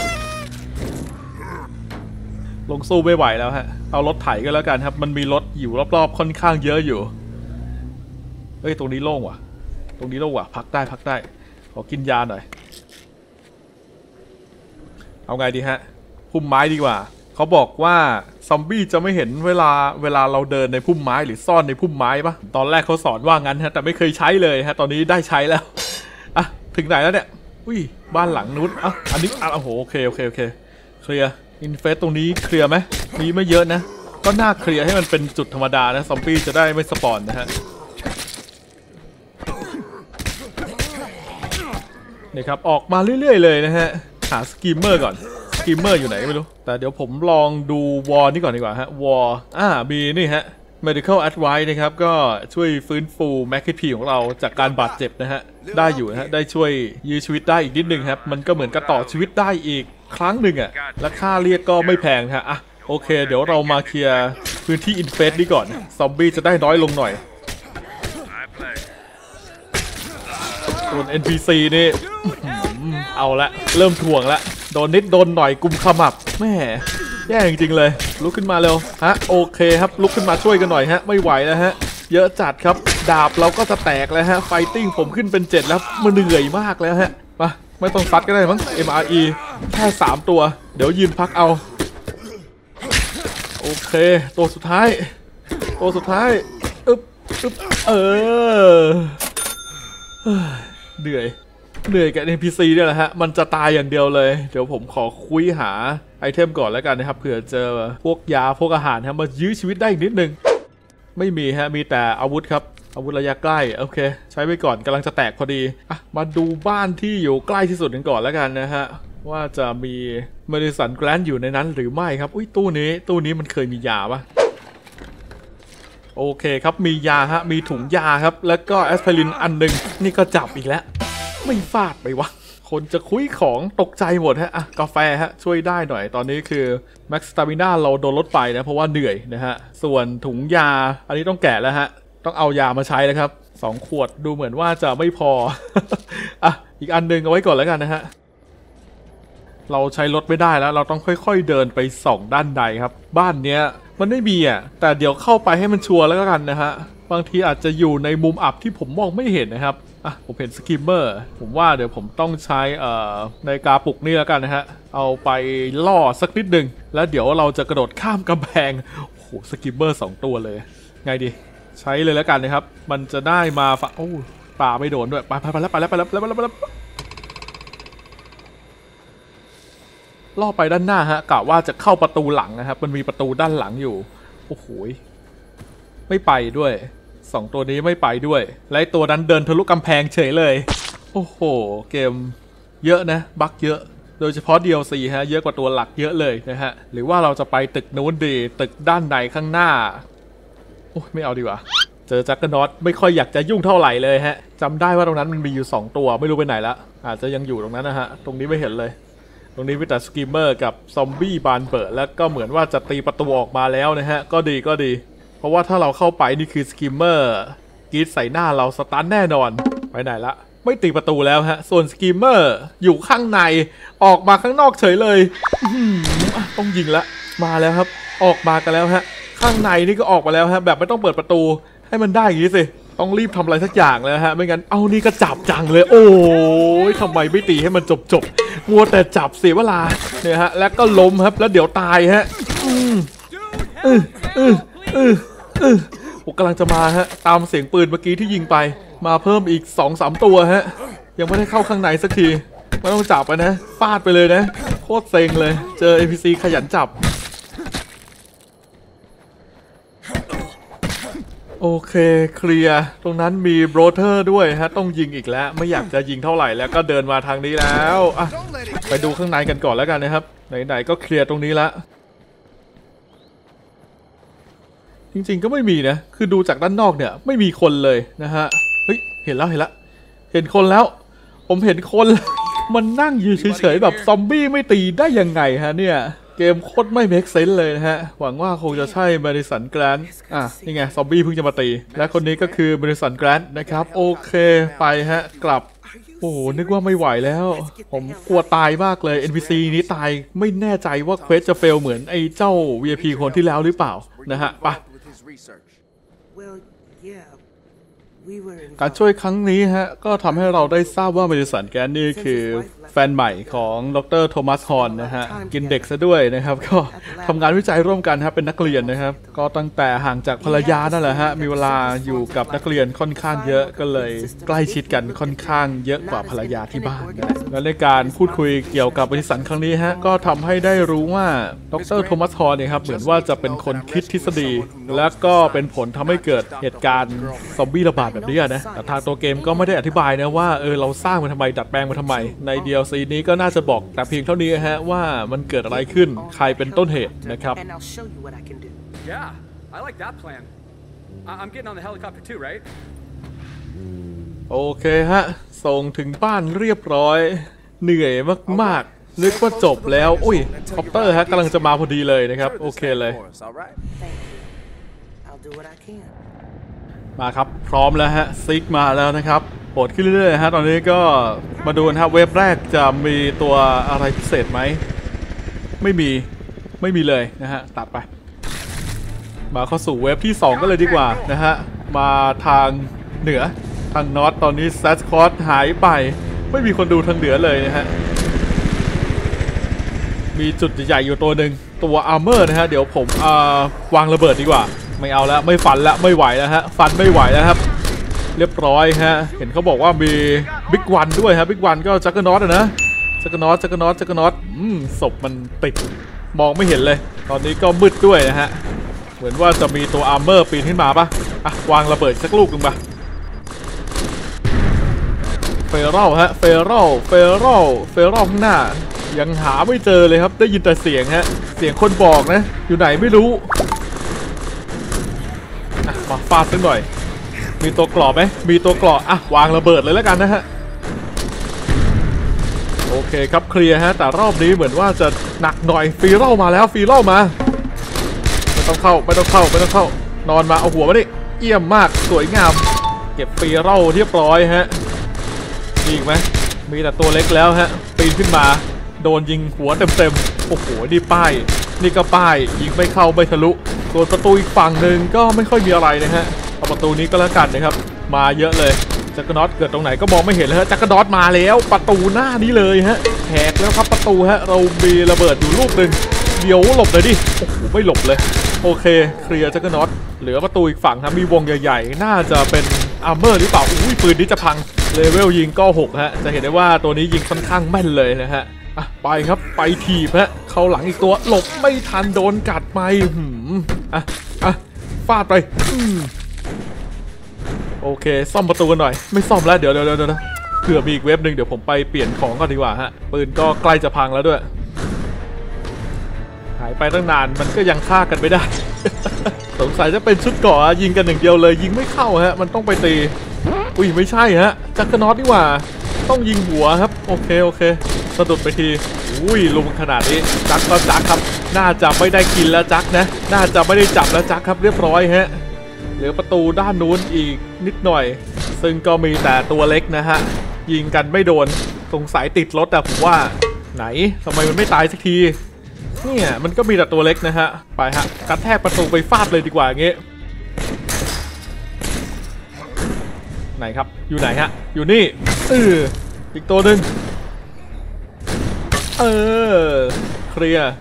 Speaker 1: ลงสู้ไม่ไหวแล้วฮะเอารถไถก็แล้วกันครับมันมีรถอยู่รอบๆค่อนข้างเยอะอยู่เฮ้ยตรงนี้โล่งว่ะพักได้ขอกินยาหน่อยเอาไงดีฮะพุ่มไม้ดีกว่าเขาบอกว่าซอมบี้จะไม่เห็นเวลาเราเดินในพุ่มไม้หรือซ่อนในพุ่มไม้ปะตอนแรกเขาสอนว่างั้นฮะแต่ไม่เคยใช้เลยฮะตอนนี้ได้ใช้แล้วถึงไหนแล้วเนี่ยอุ้ยบ้านหลังนู้นอันนี้โอ้โหโอเคเคลียร์อินเฟสตรงนี้เคลียร์ไหมมีไม่เยอะนะก็น่าเคลียร์ให้มันเป็นจุดธรรมดานะซอมบี้จะได้ไม่สปอนนะฮะนี่ครับออกมาเรื่อยๆเลยนะฮะหาสกีมเมอร์ก่อนสกีมเมอร์อยู่ไหนไม่รู้แต่เดี๋ยวผมลองดูวอลนี่ก่อนดีกว่าฮะวอลมีนี่ฮะ medical advice นะครับก็ช่วยฟื้นฟูแมคคิพีของเราจากการบาดเจ็บนะฮะได้อยู่นะฮะได้ช่วยยื้อชีวิตได้อีกนิดนึงครับมันก็เหมือนกับต่อชีวิตได้อีกครั้งหนึ่งและค่าเรียกก็ไม่แพงฮะโอเคเดี๋ยวเรามาเคลียร์พื้นที่อินเฟสนี้ก่อนซอมบี้จะได้น้อยลงหน่อยส่วน NPC นี่เอาละเริ่มถ่วงละโดนนิดโดนหน่อยกุมขมับแม่แย่จริงๆเลยลุกขึ้นมาเร็วโอเคครับลุกขึ้นมาช่วยกันหน่อยฮะไม่ไหวแล้วฮะเยอะจัดครับดาบเราก็จะแตกแล้วฮะไฟติ้งผมขึ้นเป็น7แล้วมันเหนื่อยมากแล้วฮะมาไม่ต้องซัดก็ได้มั้ง MRE แค่3ตัวเดี๋ยวยืนพักเอาโอเคตัวสุดท้ายเหนื่อยกับ NPC เนี่ยแหละฮะมันจะตายอย่างเดียวเลยเดี๋ยวผมขอคุยหาไอเทมก่อนแล้วกันนะครับเผื่อเจอพวกยาพวกอาหารมายื้อชีวิตได้อีกนิดนึงไม่มีฮะมีแต่อาวุธครับอาวุธระยะใกล้โอเคใช้ไปก่อนกำลังจะแตกพอดีมาดูบ้านที่อยู่ใกล้ที่สุดกันก่อนแล้วกันนะฮะว่าจะมีเมดิสันแกรนด์อยู่ในนั้นหรือไม่ครับอุ้ยตู้นี้มันเคยมียาปะโอเคครับมียาฮะมีถุงยาครับแล้วก็แอสไพรินอันหนึ่งนี่ก็จับอีกแล้วไม่ฟาดไปวะคนจะคุยของตกใจหมดฮะกาแฟฮะช่วยได้หน่อยตอนนี้คือแม็กซ์สตามิน่าเราโดนลดไปนะเพราะว่าเหนื่อยนะฮะส่วนถุงยาอันนี้ต้องแกะแล้วฮะต้องเอายามาใช้แล้วครับ2 ขวดดูเหมือนว่าจะไม่พอ อีกอันหนึ่งเอาไว้ก่อนแล้วกันนะฮะเราใช้รถไม่ได้แล้วเราต้องค่อยๆเดินไปส่องด้านในครับบ้านเนี้ยมันไม่มีแต่เดี๋ยวเข้าไปให้มันชัวร์แล้วกันนะฮะบางทีอาจจะอยู่ในมุมอับที่ผมมองไม่เห็นนะครับผมเห็นสกิมเมอร์ผมว่าเดี๋ยวผมต้องใช้นาฬิกาปลุกนี่แล้วกันนะฮะเอาไปล่อสักนิดหนึ่งแล้วเดี๋ยวเราจะกระโดดข้ามกำแพงโอ้โหสกิมเมอร์2 ตัวเลยไงดีใช้เลยแล้วกันนะครับมันจะได้มาโอ้ป่าไม่โดนด้วยไปแล้วล่อไปด้านหน้าฮะกะว่าจะเข้าประตูหลังนะครับมันมีประตูด้านหลังอยู่โอ้โหไม่ไปด้วย2 ตัวนี้ไม่ไปด้วยและตัวนั้นเดินทะลุกำแพงเฉยเลยโอ้โหเกมเยอะนะบั๊กเยอะโดยเฉพาะ DLC ฮะเยอะกว่าตัวหลักเยอะเลยนะฮะหรือว่าเราจะไปตึกนู้นดีตึกด้านในข้างหน้าโอ้ไม่เอาดีกว่าเจอจักรนอตไม่ค่อยอยากจะยุ่งเท่าไหร่เลยฮะจำได้ว่าตรงนั้นมันมีอยู่2 ตัวไม่รู้ไปไหนละอาจจะยังอยู่ตรงนั้นนะฮะตรงนี้ไม่เห็นเลยโอรงนี้มีแต่สกิมเมอร์กับซอมบี้บานเปิดแล้วก็เหมือนว่าจะตีประตูออกมาแล้วนะฮะก็ดีเพราะว่าถ้าเราเข้าไปนี่คือสกิมเมอร์กรีดใส่หน้าเราสตันแน่นอนไปไหนละไม่ตีประตูแล้วฮะส่วนสกิมเมอร์อยู่ข้างในออกมาข้างนอกเฉยเลยต้องยิงละมาแล้วครับออกมากันแล้วฮะข้างในนี่ก็ออกมาแล้วฮะแบบไม่ต้องเปิดประตูให้มันได้อย่างนี้สิต้องรีบทำอะไรสักอย่างเลยฮะไม่งั้นเอานี่ก็จับจังเลยโอ้ยทำไมไม่ตีให้มันจบมัวแต่จับเสียเวลาเนี่ยฮะแล้วก็ล้มครับแล้วเดี๋ยวตายฮะผมกำลังจะมาฮะตามเสียงปืนเมื่อกี้ที่ยิงไปมาเพิ่มอีก 2-3 ตัวฮะยังไม่ได้เข้าข้างในสักทีไม่ต้องจับไปนะฟาดไปเลยนะโคตรเซ็งเลยเจอ NPC ขยันจับโอเคเคลียร์ตรงนั้นมีโบรเทอร์ด้วยฮะต้องยิงอีกแล้วไม่อยากจะยิงเท่าไหร่แล้วก็เดินมาทางนี้แล้วอ่ะไปดูข้างในกันก่อนแล้วกันนะครับไหนๆก็เคลียร์ตรงนี้ละจริงๆก็ไม่มีนะคือดูจากด้านนอกเนี่ยไม่มีคนเลยนะฮะเฮ้ยเห็นคนแล้วผมเห็นคนมันนั่งอยู่เฉยๆแบบซอมบี้ไม่ตีได้ยังไงฮะเนี่ยเกมโคตรไม่เมคเซนส์เลยนะฮะหวังว่าคงจะใช่แมดิสันแกรนท์นี่ไงซอมบี้เพิ่งจะมาตีและคนนี้ก็คือแมดิสันแกรนท์นะครับโอเคไปฮะกลับโอ้โหนึกว่าไม่ไหวแล้วผมกลัวตายมากเลย NPC นี้ตายไม่แน่ใจว่าเควสจะเฟลเหมือนไอ้เจ้า VIP คนที่แล้วหรือเปล่านะฮะไปการช่วยครั้งนี้ฮะก็ทำให้เราได้ทราบว่าแมดิสันแกรนท์นี่คือแฟนใหม่ของดร.โทมัสฮอร์นนะฮะกินเด็กซะด้วยนะครับก็ทำงานวิจัยร่วมกันครับเป็นนักเรียนนะครับก็ตั้งแต่ห่างจากภรรยานั่นแหละฮะมีเวลาอยู่กับนักเรียนค่อนข้างเยอะก็เลยใกล้ชิดกันค่อนข้างเยอะกว่าภรรยาที่บ้านนะและในการพูดคุยเกี่ยวกับแมดิสันครั้งนี้ฮะก็ทำให้ได้รู้ว่าดร.โทมัสฮอร์นเนี่ยครับเหมือนว่าจะเป็นคนคิดทฤษฎีและก็เป็นผลทำให้เกิดเหตุการณ์ซอมบี้ระบาดแบบนี้นะแต่ทางตัวเกมก็ไม่ได้อธิบายนะว่าเราสร้างมันทำไมดัดแปลงมันทำไมใน DLC นี้ก็น่าจะบอกแต่เพียงเท่านี้ฮะว่ามันเกิดอะไรขึ้นใครเป็นต้นเหตุนะครับ
Speaker 9: Yeah, I like that plan. I'm getting on the helicopter too, right?
Speaker 1: โอเคฮะส่งถึงบ้านเรียบร้อยเหนื่อยมากๆนึกว่าจบแล้วอุ้ยคอปเตอร์ฮะกำลังจะมาพอดีเลยนะครับโอเคเลยมาครับพร้อมแล้วฮะซิกมาแล้วนะครับโหดขึ้นเรื่อยๆฮะตอนนี้ก็มาดูนะครับเว็บแรกจะมีตัวอะไรพิเศษไหมไม่มีเลยนะฮะตัดไปมาเข้าสู่เว็บที่2ก็เลยดีกว่านะฮะมาทางเหนือทางนอร์ทตอนนี้แซชคอร์สหายไปไม่มีคนดูทางเหนือเลยนะฮะมีจุดใหญ่ๆอยู่ตัวหนึ่งตัวอาร์เมอร์นะฮะเดี๋ยวผมวางระเบิดดีกว่าไม่เอาแล้วไม่ฟันแล้วไม่ไหวแล้วฮะฟันไม่ไหวแล้วครับเรียบร้อยฮะเห็นเขาบอกว่ามีบิ๊กวันด้วยฮะบิ๊กวันก็จักรน็อตนะจักรน็อตศพมันติดมองไม่เห็นเลยตอนนี้ก็มืดด้วยนะฮะเหมือนว่าจะมีตัวอาร์เมอร์ปีนขึ้นมาปะวางระเบิดสักลูกหนึ่งปะเฟรอลฮะเฟรอลข้างหน้ายังหาไม่เจอเลยครับได้ยินแต่เสียงฮะเสียงคนบอกนะอยู่ไหนไม่รู้มาฟาดสักหน่อยมีตัวกรอบไหมมีตัวกรอบวางระเบิดเลยแล้วกันนะฮะโอเคครับเคลียร์ฮะแต่รอบนี้เหมือนว่าจะหนักหน่อยฟรีโร่มาแล้วฟรีโร่มาไม่ต้องเข้านอนมาเอาหัวมาดิเยี่ยมมากสวยงามเก็บฟรีโร่เรียบร้อยฮะยิงไหมมีแต่ตัวเล็กแล้วฮะปีนขึ้นมาโดนยิงหัวเต็มโอ้โหนี่ป้ายนี่ก็ป้ายยิงไม่เข้าไม่ทะลุส่วนประตูอีกฝั่งหนึ่งก็ไม่ค่อยมีอะไรนะฮะเอาประตูนี้ก็แล้วกันนะครับมาเยอะเลยจักรน็อตเกิดตรงไหนก็มองไม่เห็นเลยฮะจักรน็อตมาแล้วประตูหน้านี้เลยฮะแหกแล้วครับประตูฮะเรามีระเบิดอยู่ลูกหนึ่งเดี๋ยวหลบเลยดิโอ้โหไม่หลบเลยโอเคเคลียร์จักรน็อตเหลือประตูอีกฝั่งครับมีวงใหญ่ๆน่าจะเป็นอาร์เมอร์หรือเปล่าอุ้ยปืนนี้จะพังเลเวลยิงก็6ฮะจะเห็นได้ว่าตัวนี้ยิงค่อนข้างแม่นเลยนะฮะไปครับไปถีบฮะเข้าหลังอีกตัวหลบไม่ทันโดนกัดไปฟาดไปโอเคซ่อมประตูกันหน่อยไม่ซ่อมแล้วเดี๋ยวเผื่อมีอีกเว็บหนึ่งเดี๋ยวผมไปเปลี่ยนของก่อนดีกว่าฮะปืนก็ใกล้จะพังแล้วด้วยหายไปตั้งนานมันก็ยังฆ่ากันไม่ได้ สงสัยจะเป็นชุดเกราะยิงกันอย่างเดียวเลยยิงไม่เข้าฮะมันต้องไปตีอุ้ยไม่ใช่ฮะจักรน็อตนี่หว่าต้องยิงหัวครับโอเคสะดุดไปทีอุ้ยลุมขนาดนี้จักก็จักครับน่าจะไม่ได้กินแล้วจักนะน่าจะไม่ได้จับแล้วจักครับเรียบร้อยฮะเหลือประตูด้านนู้นอีกนิดหน่อยซึ่งก็มีแต่ตัวเล็กนะฮะยิงกันไม่โดนสงสัยติดรถอะผมว่าไหนทำไมมันไม่ตายสักทีเนี่ยมันก็มีแต่ตัวเล็กนะฮะไปฮะกระแทกประตูไปฟาดเลยดีกว่าอย่างงี้ไหนครับอยู่ไหนฮะอยู่นี่อีกตัวหนึ่งเคลียร์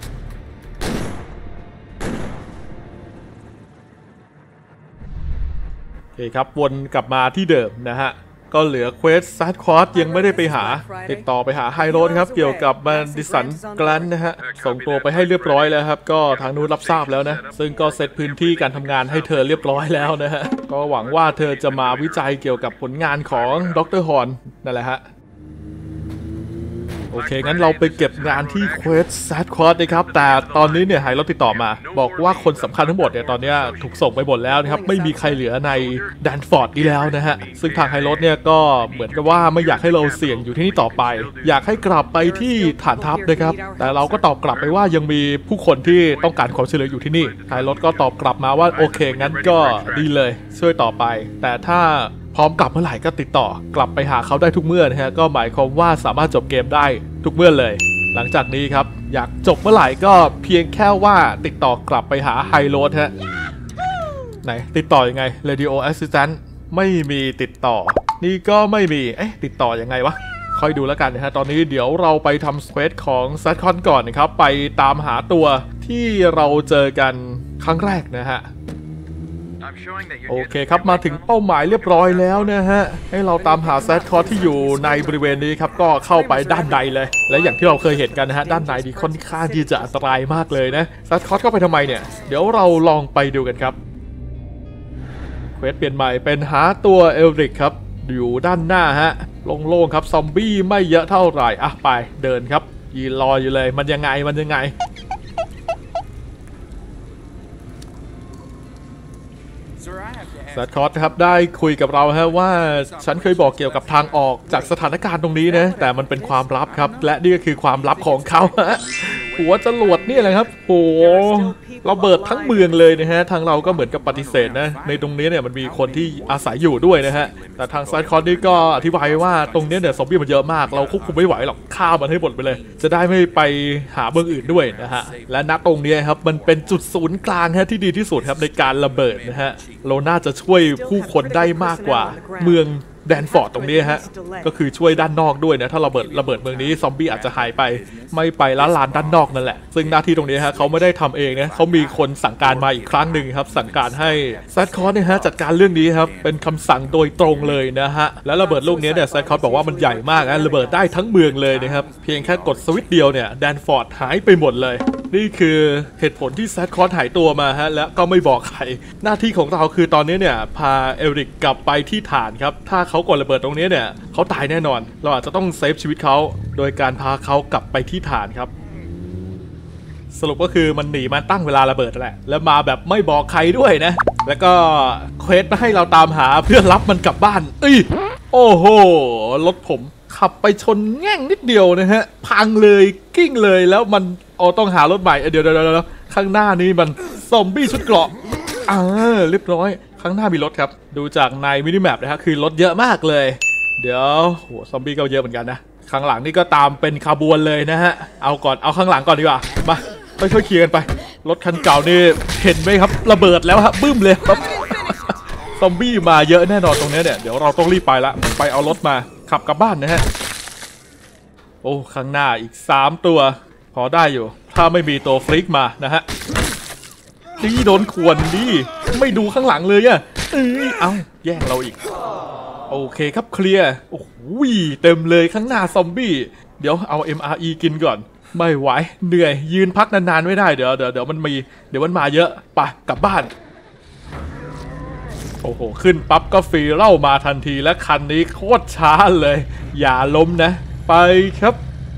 Speaker 1: โอเคครับวนกลับมาที่เดิมนะฮะก็เหลือเควสซัดคอร์สยังไม่ได้ไปหาติดต่อไปหาไฮโรดครับเกี่ยวกับแมนดิสันแกลนนะฮะส่งตัวไปให้เรียบร้อยแล้วครับก็ทางนู้นรับทราบแล้วนะซึ่งก็เซตพื้นที่การทำงานให้เธอเรียบร้อยแล้วนะฮะก็หวังว่าเธอจะมาวิจัยเกี่ยวกับผลงานของดร.ฮอร์นนั่นแหละฮะโอเคงั้นเราไปเก็บงานที่เควสซัดคอร์สนะครับแต่ตอนนี้เนี่ยไฮโรดติดต่อมาบอกว่าคนสำคัญทั้งหมดเนี่ยตอนนี้ถูกส่งไปหมดแล้วนะครับไม่มีใครเหลือในแดนฟอร์ดนี้แล้วนะฮะซึ่งทางไฮโรดเนี่ยก็เหมือนกับว่าไม่อยากให้เราเสี่ยงอยู่ที่นี่ต่อไปอยากให้กลับไปที่ฐานทัพนะครับแต่เราก็ตอบกลับไปว่ายังมีผู้คนที่ต้องการความช่วยเหลืออยู่ที่นี่ไฮโรดก็ตอบกลับมาว่าโอเคงั้นก็ดีเลยช่วยต่อไปแต่ถ้าพร้อมกลับเมื่อไหร่ก็ติดต่อกลับไปหาเขาได้ทุกเมื่อนะฮะก็หมายความว่าสามารถจบเกมได้ทุกเมื่อเลยหลังจากนี้ครับอยากจบเมื่อไหร่ก็เพียงแค่ว่าติดต่อกลับไปหาไฮโรดฮะไหนติดต่อยังไง Radio Assistant ไม่มีติดต่อนี่ก็ไม่มีติดต่อยังไงวะค่อยดูแล้วกันนะฮะตอนนี้เดี๋ยวเราไปทำเควสของซัดคอนก่อนนะครับไปตามหาตัวที่เราเจอกันครั้งแรกนะฮะโอเคครับมาถึงเป้าหมายเรียบร้อยแล้วนะฮะให้เราตามหาแซดคอร์ที่อยู่ในบริเวณนี้ครับก็เข้าไปด้านในเลยและอย่างที่เราเคยเห็นกันนะฮะด้านในดีค่อนข้างที่จะอันตรายมากเลยนะแซดคอร์เข้าไปทำไมเนี่ยเดี๋ยวเราลองไปดูกันครับเควสเปลี่ยนใหม่เป็นหาตัวเอลริกครับอยู่ด้านหน้าฮะโล่งๆครับซอมบี้ไม่เยอะเท่าไหร่ไปเดินครับยืนรออยู่เลยมันยังไงซัดคอร์ครับได้คุยกับเราฮะว่าฉันเคยบอกเกี่ยวกับทางออกจากสถานการณ์ตรงนี้นะแต่มันเป็นความลับครับและนี่ก็คือความลับของเขาฮะหัวจรวดนี่แหละครับโหเราเบิดทั้งเมืองเลยนะฮะทางเราก็เหมือนกับปฏิเสธนะในตรงนี้เนี่ยมันมีคนที่อาศัยอยู่ด้วยนะฮะแต่ทางซัดคอร์นี่ก็อธิบายว่าตรงนี้เนี่ยซอมบี้มันเยอะมากเราควบคุมไม่ไหวหรอกฆ่ามันให้หมดไปเลยจะได้ไม่ไปหาเมืองอื่นด้วยนะฮะและณตรงนี้ครับมันเป็นจุดศูนย์กลางฮะที่ดีที่สุดครับในการระเบิดนะฮะเราน่าจะช่วยผู้คนได้มากกว่าเมืองแดนฟอร์ดตรงนี้ฮะก็คือช่วยด้านนอกด้วยนะถ้าระเบิดเมืองนี้ซอมบี้อาจจะหายไปไม่ไปล้านลานด้านนอกนั่นแหละซึ่งหน้าที่ตรงนี้ฮะเขาไม่ได้ทำเองนะเขามีคนสั่งการมาอีกครั้งหนึ่งครับสั่งการให้แซดคอร์เนี่ยฮะจัดการเรื่องนี้ครับเป็นคำสั่งโดยตรงเลยนะฮะแล้วระเบิดลูกนี้เนี่ยแซดคอร์บอกว่ามันใหญ่มากนะระเบิดได้ทั้งเมืองเลยนะครับเพียงแค่กดสวิตช์เดียวเนี่ยแดนฟอร์ดหายไปหมดเลยนี่คือเหตุผลที่แซดคอร์หายตัวมาฮะแล้วก็ไม่บอกใครหน้าที่ของเราคือตอนนี้เนี่ยพาเอริกกลับไปที่ฐานครับถ้าเขากดระเบิดตรงนี้เนี่ยเขาตายแน่นอนเราอาจจะต้องเซฟชีวิตเขาโดยการพาเขากลับไปที่ฐานครับสรุปก็คือมันหนีมาตั้งเวลาระเบิดแหละแล้วมาแบบไม่บอกใครด้วยนะแล้วก็เควสมาให้เราตามหาเพื่อรับมันกลับบ้านโอ้โหรถผมขับไปชนแง่งนิดเดียวนะฮะพังเลยกิ้งเลยแล้วมันต้องหารถใหม่เดี๋ยวข้างหน้านี้มันซอมบี้ชุดเกราะเรียบร้อยข้างหน้ามีรถครับดูจากในมินิแมปนะฮะคือรถเยอะมากเลยเดี๋ยวโหซอมบี้ก็เยอะเหมือนกันนะข้างหลังนี่ก็ตามเป็นขบวนเลยนะฮะเอาข้างหลังก่อนดีกว่ามาค่อยๆเคลียร์กันไปรถคันเก่านี่เห็นไหมครับระเบิดแล้วครับบึ้มเลยครับซอมบี้มาเยอะแน่นอนตรงนี้เนี่ยเดี๋ยวเราต้องรีบไปละไปเอารถมาขับกลับบ้านนะฮะโอ้ข้างหน้าอีก3ตัวพอได้อยู่ถ้าไม่มีตัวฟลิกมานะฮะนี่โดนขวนดิไม่ดูข้างหลังเลยอะเอาแย่งเราอีกโอเคครับเคลียร์โอ้โหเต็มเลยข้างหน้าซอมบี้เดี๋ยวเอา MRE กินก่อนไม่ไหวเหนื่อยยืนพักนานๆไม่ได้เดี๋ยวมันมาเยอะไปกลับบ้านโอ้โหขึ้นปั๊บก็ฟรีเล่ามาทันทีและคันนี้โคตรช้าเลยอย่าล้มนะไปครับ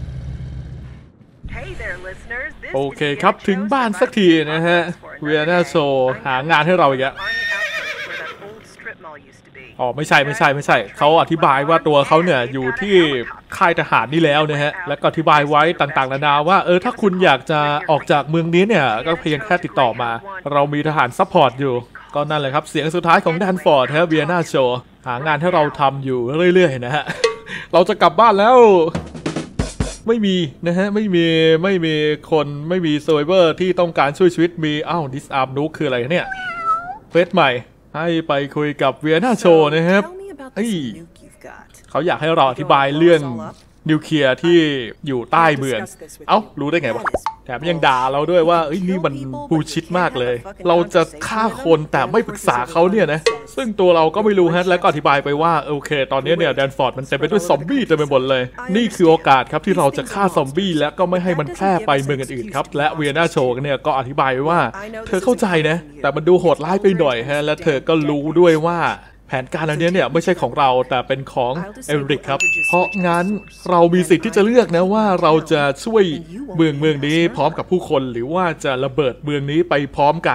Speaker 1: โอเคครับถึงบ้านสักทีนะฮะเวียนาโชหางานให้เราอีกแล้ว
Speaker 8: all used to be.
Speaker 1: อ๋อไม่ใช่เขาอธิบายว่าตัวเขาเนี่ยอยู่ที่ค่ายทหารนี่แล้วนะฮะแล้วก็อธิบายไว้ต่างๆนานาว่าถ้าคุณอยากจะออกจากเมืองนี้เนี่ยก็เพียงแค่ติดต่อมาเรามีทหารซัพพอร์ตอยู่ก็นั่นแหละครับเสียงสุดท้ายของแดนฟอร์ดฮะเวียนาโชว์หางานให้เราทำอยู่เรื่อยๆนะฮะ เราจะกลับบ้านแล้วไม่มีนะฮะไม่มีคนไม่มีเซอร์ไวเวอร์ที่ต้องการช่วยชีวิตมีดิสอาร์มนุกคืออะไรเนี่ยเฟสใหม่ให้ไปคุยกับเวียนาโชว์นะครับเขาอยากให้เราอธิบายเรื่องนิวเคลียร์ที่อยู่ใต้เมืองรู้ได้ไงวะแถมยังด่าเราด้วยว่านี่มันบูชิดมากเลยเราจะฆ่าคนแต่ไม่ปรึกษาเขาเนี่ยนะซึ่งตัวเราก็ไม่รู้ฮะแล้วก็อธิบายไปว่าโอเคตอนนี้เนี่ยแดนฟอร์ดมันเต็มไปด้วยซอมบี้เต็มไปหมดเลยนี่คือโอกาสครับที่เราจะฆ่าซอมบี้และก็ไม่ให้มันแพร่ไปเมืองอื่นๆครับและเวียนาโชว์เนี่ยก็อธิบายว่าเธอเข้าใจนะแต่มันดูโหดร้ายไปหน่อยฮะและเธอก็รู้ด้วยว่าแผนการอันนี้เนี่ยไม่ใช่ของเราแต่เป็นของเอริกครับเพราะงั้นเรามีสิทธิ์ที่จะเลือกนะว่าเราจะช่วยเมืองนี้พร้อมกับผู้คนหรือว่าจะระเบิดเมืองนี้ไปพร้อมกัน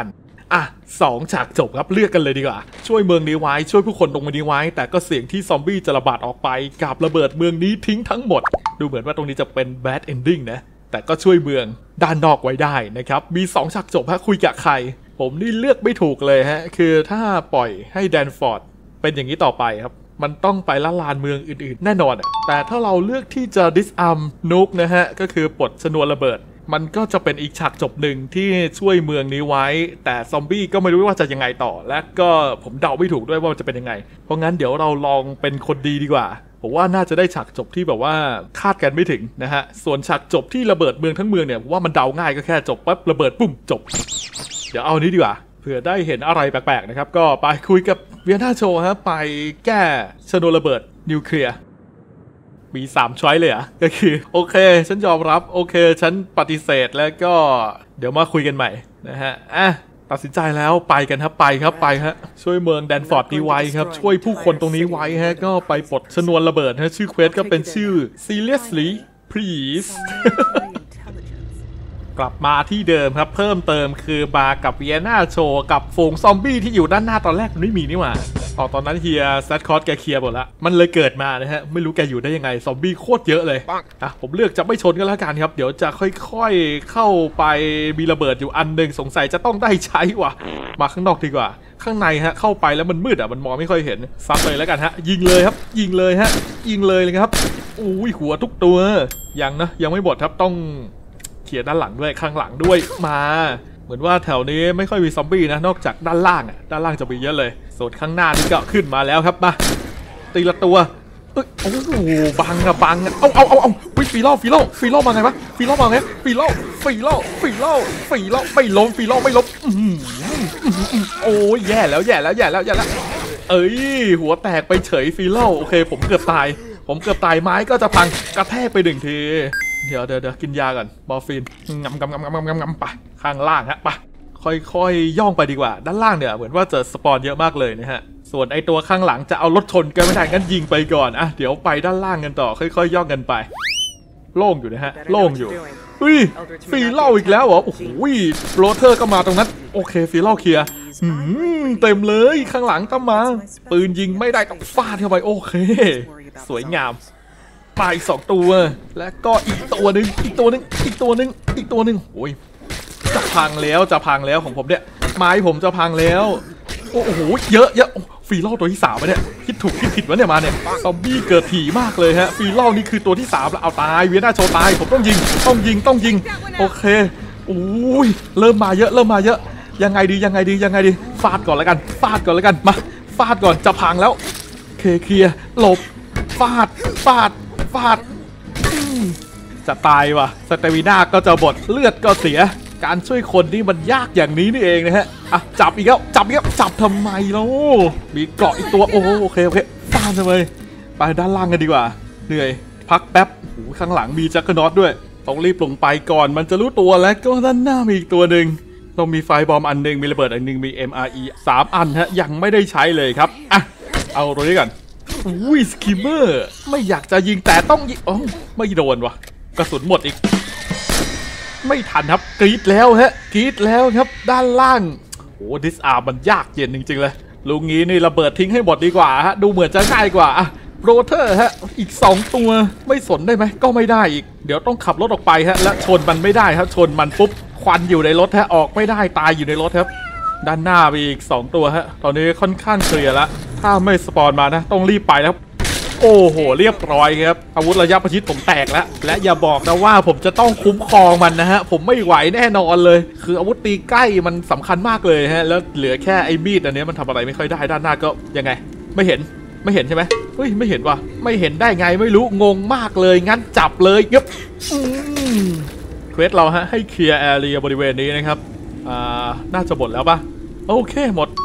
Speaker 1: 2 ฉากจบครับเลือกกันเลยดีกว่าช่วยเมืองนี้ไว้ช่วยผู้คนตรงนี้ไว้แต่ก็เสี่ยงที่ซอมบี้จะระบาดออกไปกับระเบิดเมืองนี้ทิ้งทั้งหมดดูเหมือนว่าตรงนี้จะเป็น bad ending นะแต่ก็ช่วยเมืองด้านนอกไว้ได้นะครับมี2 ฉากจบฮะคุยกับใครผมนี่เลือกไม่ถูกเลยฮะคือถ้าปล่อยให้แดนฟอร์ดเป็นอย่างนี้ต่อไปครับมันต้องไปละลานเมืองอื่นๆแน่นอนแต่ถ้าเราเลือกที่จะ disarm nuke นะฮะก็คือปลดชนวนระเบิดมันก็จะเป็นอีกฉากจบหนึ่งที่ช่วยเมืองนี้ไว้แต่ซอมบี้ก็ไม่รู้ว่าจะยังไงต่อและก็ผมเดาไม่ถูกด้วยว่าจะเป็นยังไงเพราะงั้นเดี๋ยวเราลองเป็นคนดีดีกว่าผมว่าน่าจะได้ฉากจบที่แบบว่าคาดกันไม่ถึงนะฮะส่วนฉากจบที่ระเบิดเมืองทั้งเมืองเนี่ยผมว่ามันเดาง่ายก็แค่จบปั๊บระเบิดปุ๊บจบเดี๋ยวเอานี้ดีกว่าเผื่อได้เห็นอะไรแปลกๆนะครับก็ไปคุยกับเวียนาโชว์ฮะไปแก้ชนวนระเบิดนิวเคลียร์มี3 ช้อยเลยก็คือโอเคฉันยอมรับโอเคฉันปฏิเสธแล้วก็เดี๋ยวมาคุยกันใหม่นะฮะตัดสินใจแล้วไปกันครับไปฮะช่วยเมืองแดนฟอร์ดนี้ไว้ครับช่วยผู้คนตรงนี้ไว้ฮะก็ไปปลดชนวนระเบิดฮะชื่อเควสก็เป็นชื่อ seriously please กลับมาที่เดิมครับเพิ่มเติมคือมากับเวียนาโชว์กับฝูงซอมบี้ที่อยู่ด้านหน้าตอนแรกมันไม่มีนี่หว่าตอนนั้นเฮียแซดคอร์สแกเคลียร์หมดละมันเลยเกิดมานะฮะไม่รู้แกอยู่ได้ยังไงซอมบี้โคตรเยอะเลยผมเลือกจะไม่ชนกันแล้วกันครับเดี๋ยวจะค่อยๆเข้าไปมีระเบิดอยู่อันหนึ่งสงสัยจะต้องได้ใช้ว่ะมาข้างนอกดีกว่าข้างในฮะเข้าไปแล้วมันมืดมันมองไม่ค่อยเห็นซัดเลยแล้วกันฮะยิงเลยครับยิงเลยครับอุ้ยหัวทุกตัวยังไม่หมดครับต้องเขียนด้านหลังด้วยข้างหลังด้วยมาเหมือนว่าแถวนี้ไม่ค่อยมีซอมบี้นะนอกจากด้านล่างจะมีเยอะเลยส่วนข้างหน้านี่ก็ขึ้นมาแล้วครับมาตีละตัวโอ้โหบังเอาวิฟีโร่มาไงวะฟีโร่ไม่ล้มโอ้ยแย่แล้วหัวแตกไปเฉยฟีโร่โอเคผมเกือบตายไม้ก็จะพังกระแทกไป1 ทีเดี๋ยวกินยาก่อนมอร์ฟีนงำไปข้างล่างฮะไปค่อยๆย่องไปดีกว่าด้านล่างเนี่ยเหมือนว่าจะสปอนเยอะมากเลยนะฮะส่วนไอตัวข้างหลังจะเอารถชนกันไม่ได้งั้นยิงไปก่อนเดี๋ยวไปด้านล่างกันต่อค่อยๆย่องกันไปโล่งอยู่นะฮะโล่งอยู่ฟีเล่าอีกแล้วเหรอโอ้โหโรเทอร์ก็มาตรงนั้นโอเคฟีเล่าเคลียร์เต็มเลยข้างหลังก็มาปืนยิงไม่ได้ต้องฟาดเข้าไปโอเคสวยงามไป2 ตัวแล้วก็อีกตัวหนึ่งโอ้ยจะพังแล้วของผมเนี่ยไม้ผมจะพังแล้วโอ้โหเยอะฟีเล่าตัวที่3เนี่ยคิดถูกคิดผิดวะเนี่ยมาเนี่ยซอมบี้เกิดถี่มากเลยฮะฟีเล่านี่คือตัวที่3แล้วเอาตายเวียนาโชว์ตายผมต้องยิงโอเคโอ้ยเริ่มมาเยอะยังไงดีฟาดก่อนแล้วกันมาฟาดก่อนจะพังแล้วเคลียร์หลบฟาดจะตายว่ะสเตมิน่าก็จะหมดเลือดก็เสียการช่วยคนนี่มันยากอย่างนี้นี่เองนะฮะจับอีกแล้วจับทำไมล่ะมีเกาะอีกตัวโอเคฟาดเลยไปด้านล่างกันดีกว่าเหนื่อยพักแป๊บข้างหลังมีแจ็คเกอร์น็อตด้วยต้องรีบลงไปก่อนมันจะรู้ตัวแล้วก็ด้านหน้ามีอีกตัวหนึ่งเรามีไฟบอมอันหนึ่งมีระเบิดอันหนึ่งมี MRE 3 อันฮะยังไม่ได้ใช้เลยครับเอาตัวนี้ก่อนสกิมเมอร์ไม่อยากจะยิงแต่ต้องยิงไม่โดนวะกระสุนหมดอีกไม่ทันครับกรีดแล้วครับด้านล่างดิสอาร์มันยากเย็นจริงๆเลยลุงงี้นี่ระเบิดทิ้งให้หมดดีกว่าฮะดูเหมือนจะง่ายกว่าอะโรเทอร์ฮะอีก2ตัวไม่สนได้ไหมก็ไม่ได้อีกเดี๋ยวต้องขับรถออกไปฮะและชนมันไม่ได้ครับชนมันปุ๊บควันอยู่ในรถฮะออกไม่ได้ตายอยู่ในรถครับด้านหน้าไปอีก2ตัวฮะตอนนี้ค่อนข้างเคลียร์แล้วถ้าไม่สปอนมานะต้องรีบไปแล้วโอ้โหเรียบร้อยครับอาวุธระยะประชิดผมแตกแล้วและอย่าบอกนะว่าผมจะต้องคุ้มครองมันนะฮะผมไม่ไหวแน่นอนเลยคืออาวุธตีใกล้มันสำคัญมากเลยฮะแล้วเหลือแค่ไอ้มีดอันนี้มันทำอะไรไม่ค่อยได้ด้านหน้าก็ยังไงไม่เห็นใช่ไหมเฮ้ยไม่เห็นว่ะไม่เห็นได้ไงไม่รู้งงมากเลยงั้นจับเลยยึบเควสเราฮะให้เคลียร์แอเรียบริเวณนี้นะครับน่าจะหมดแล้วป่ะโอเคหมด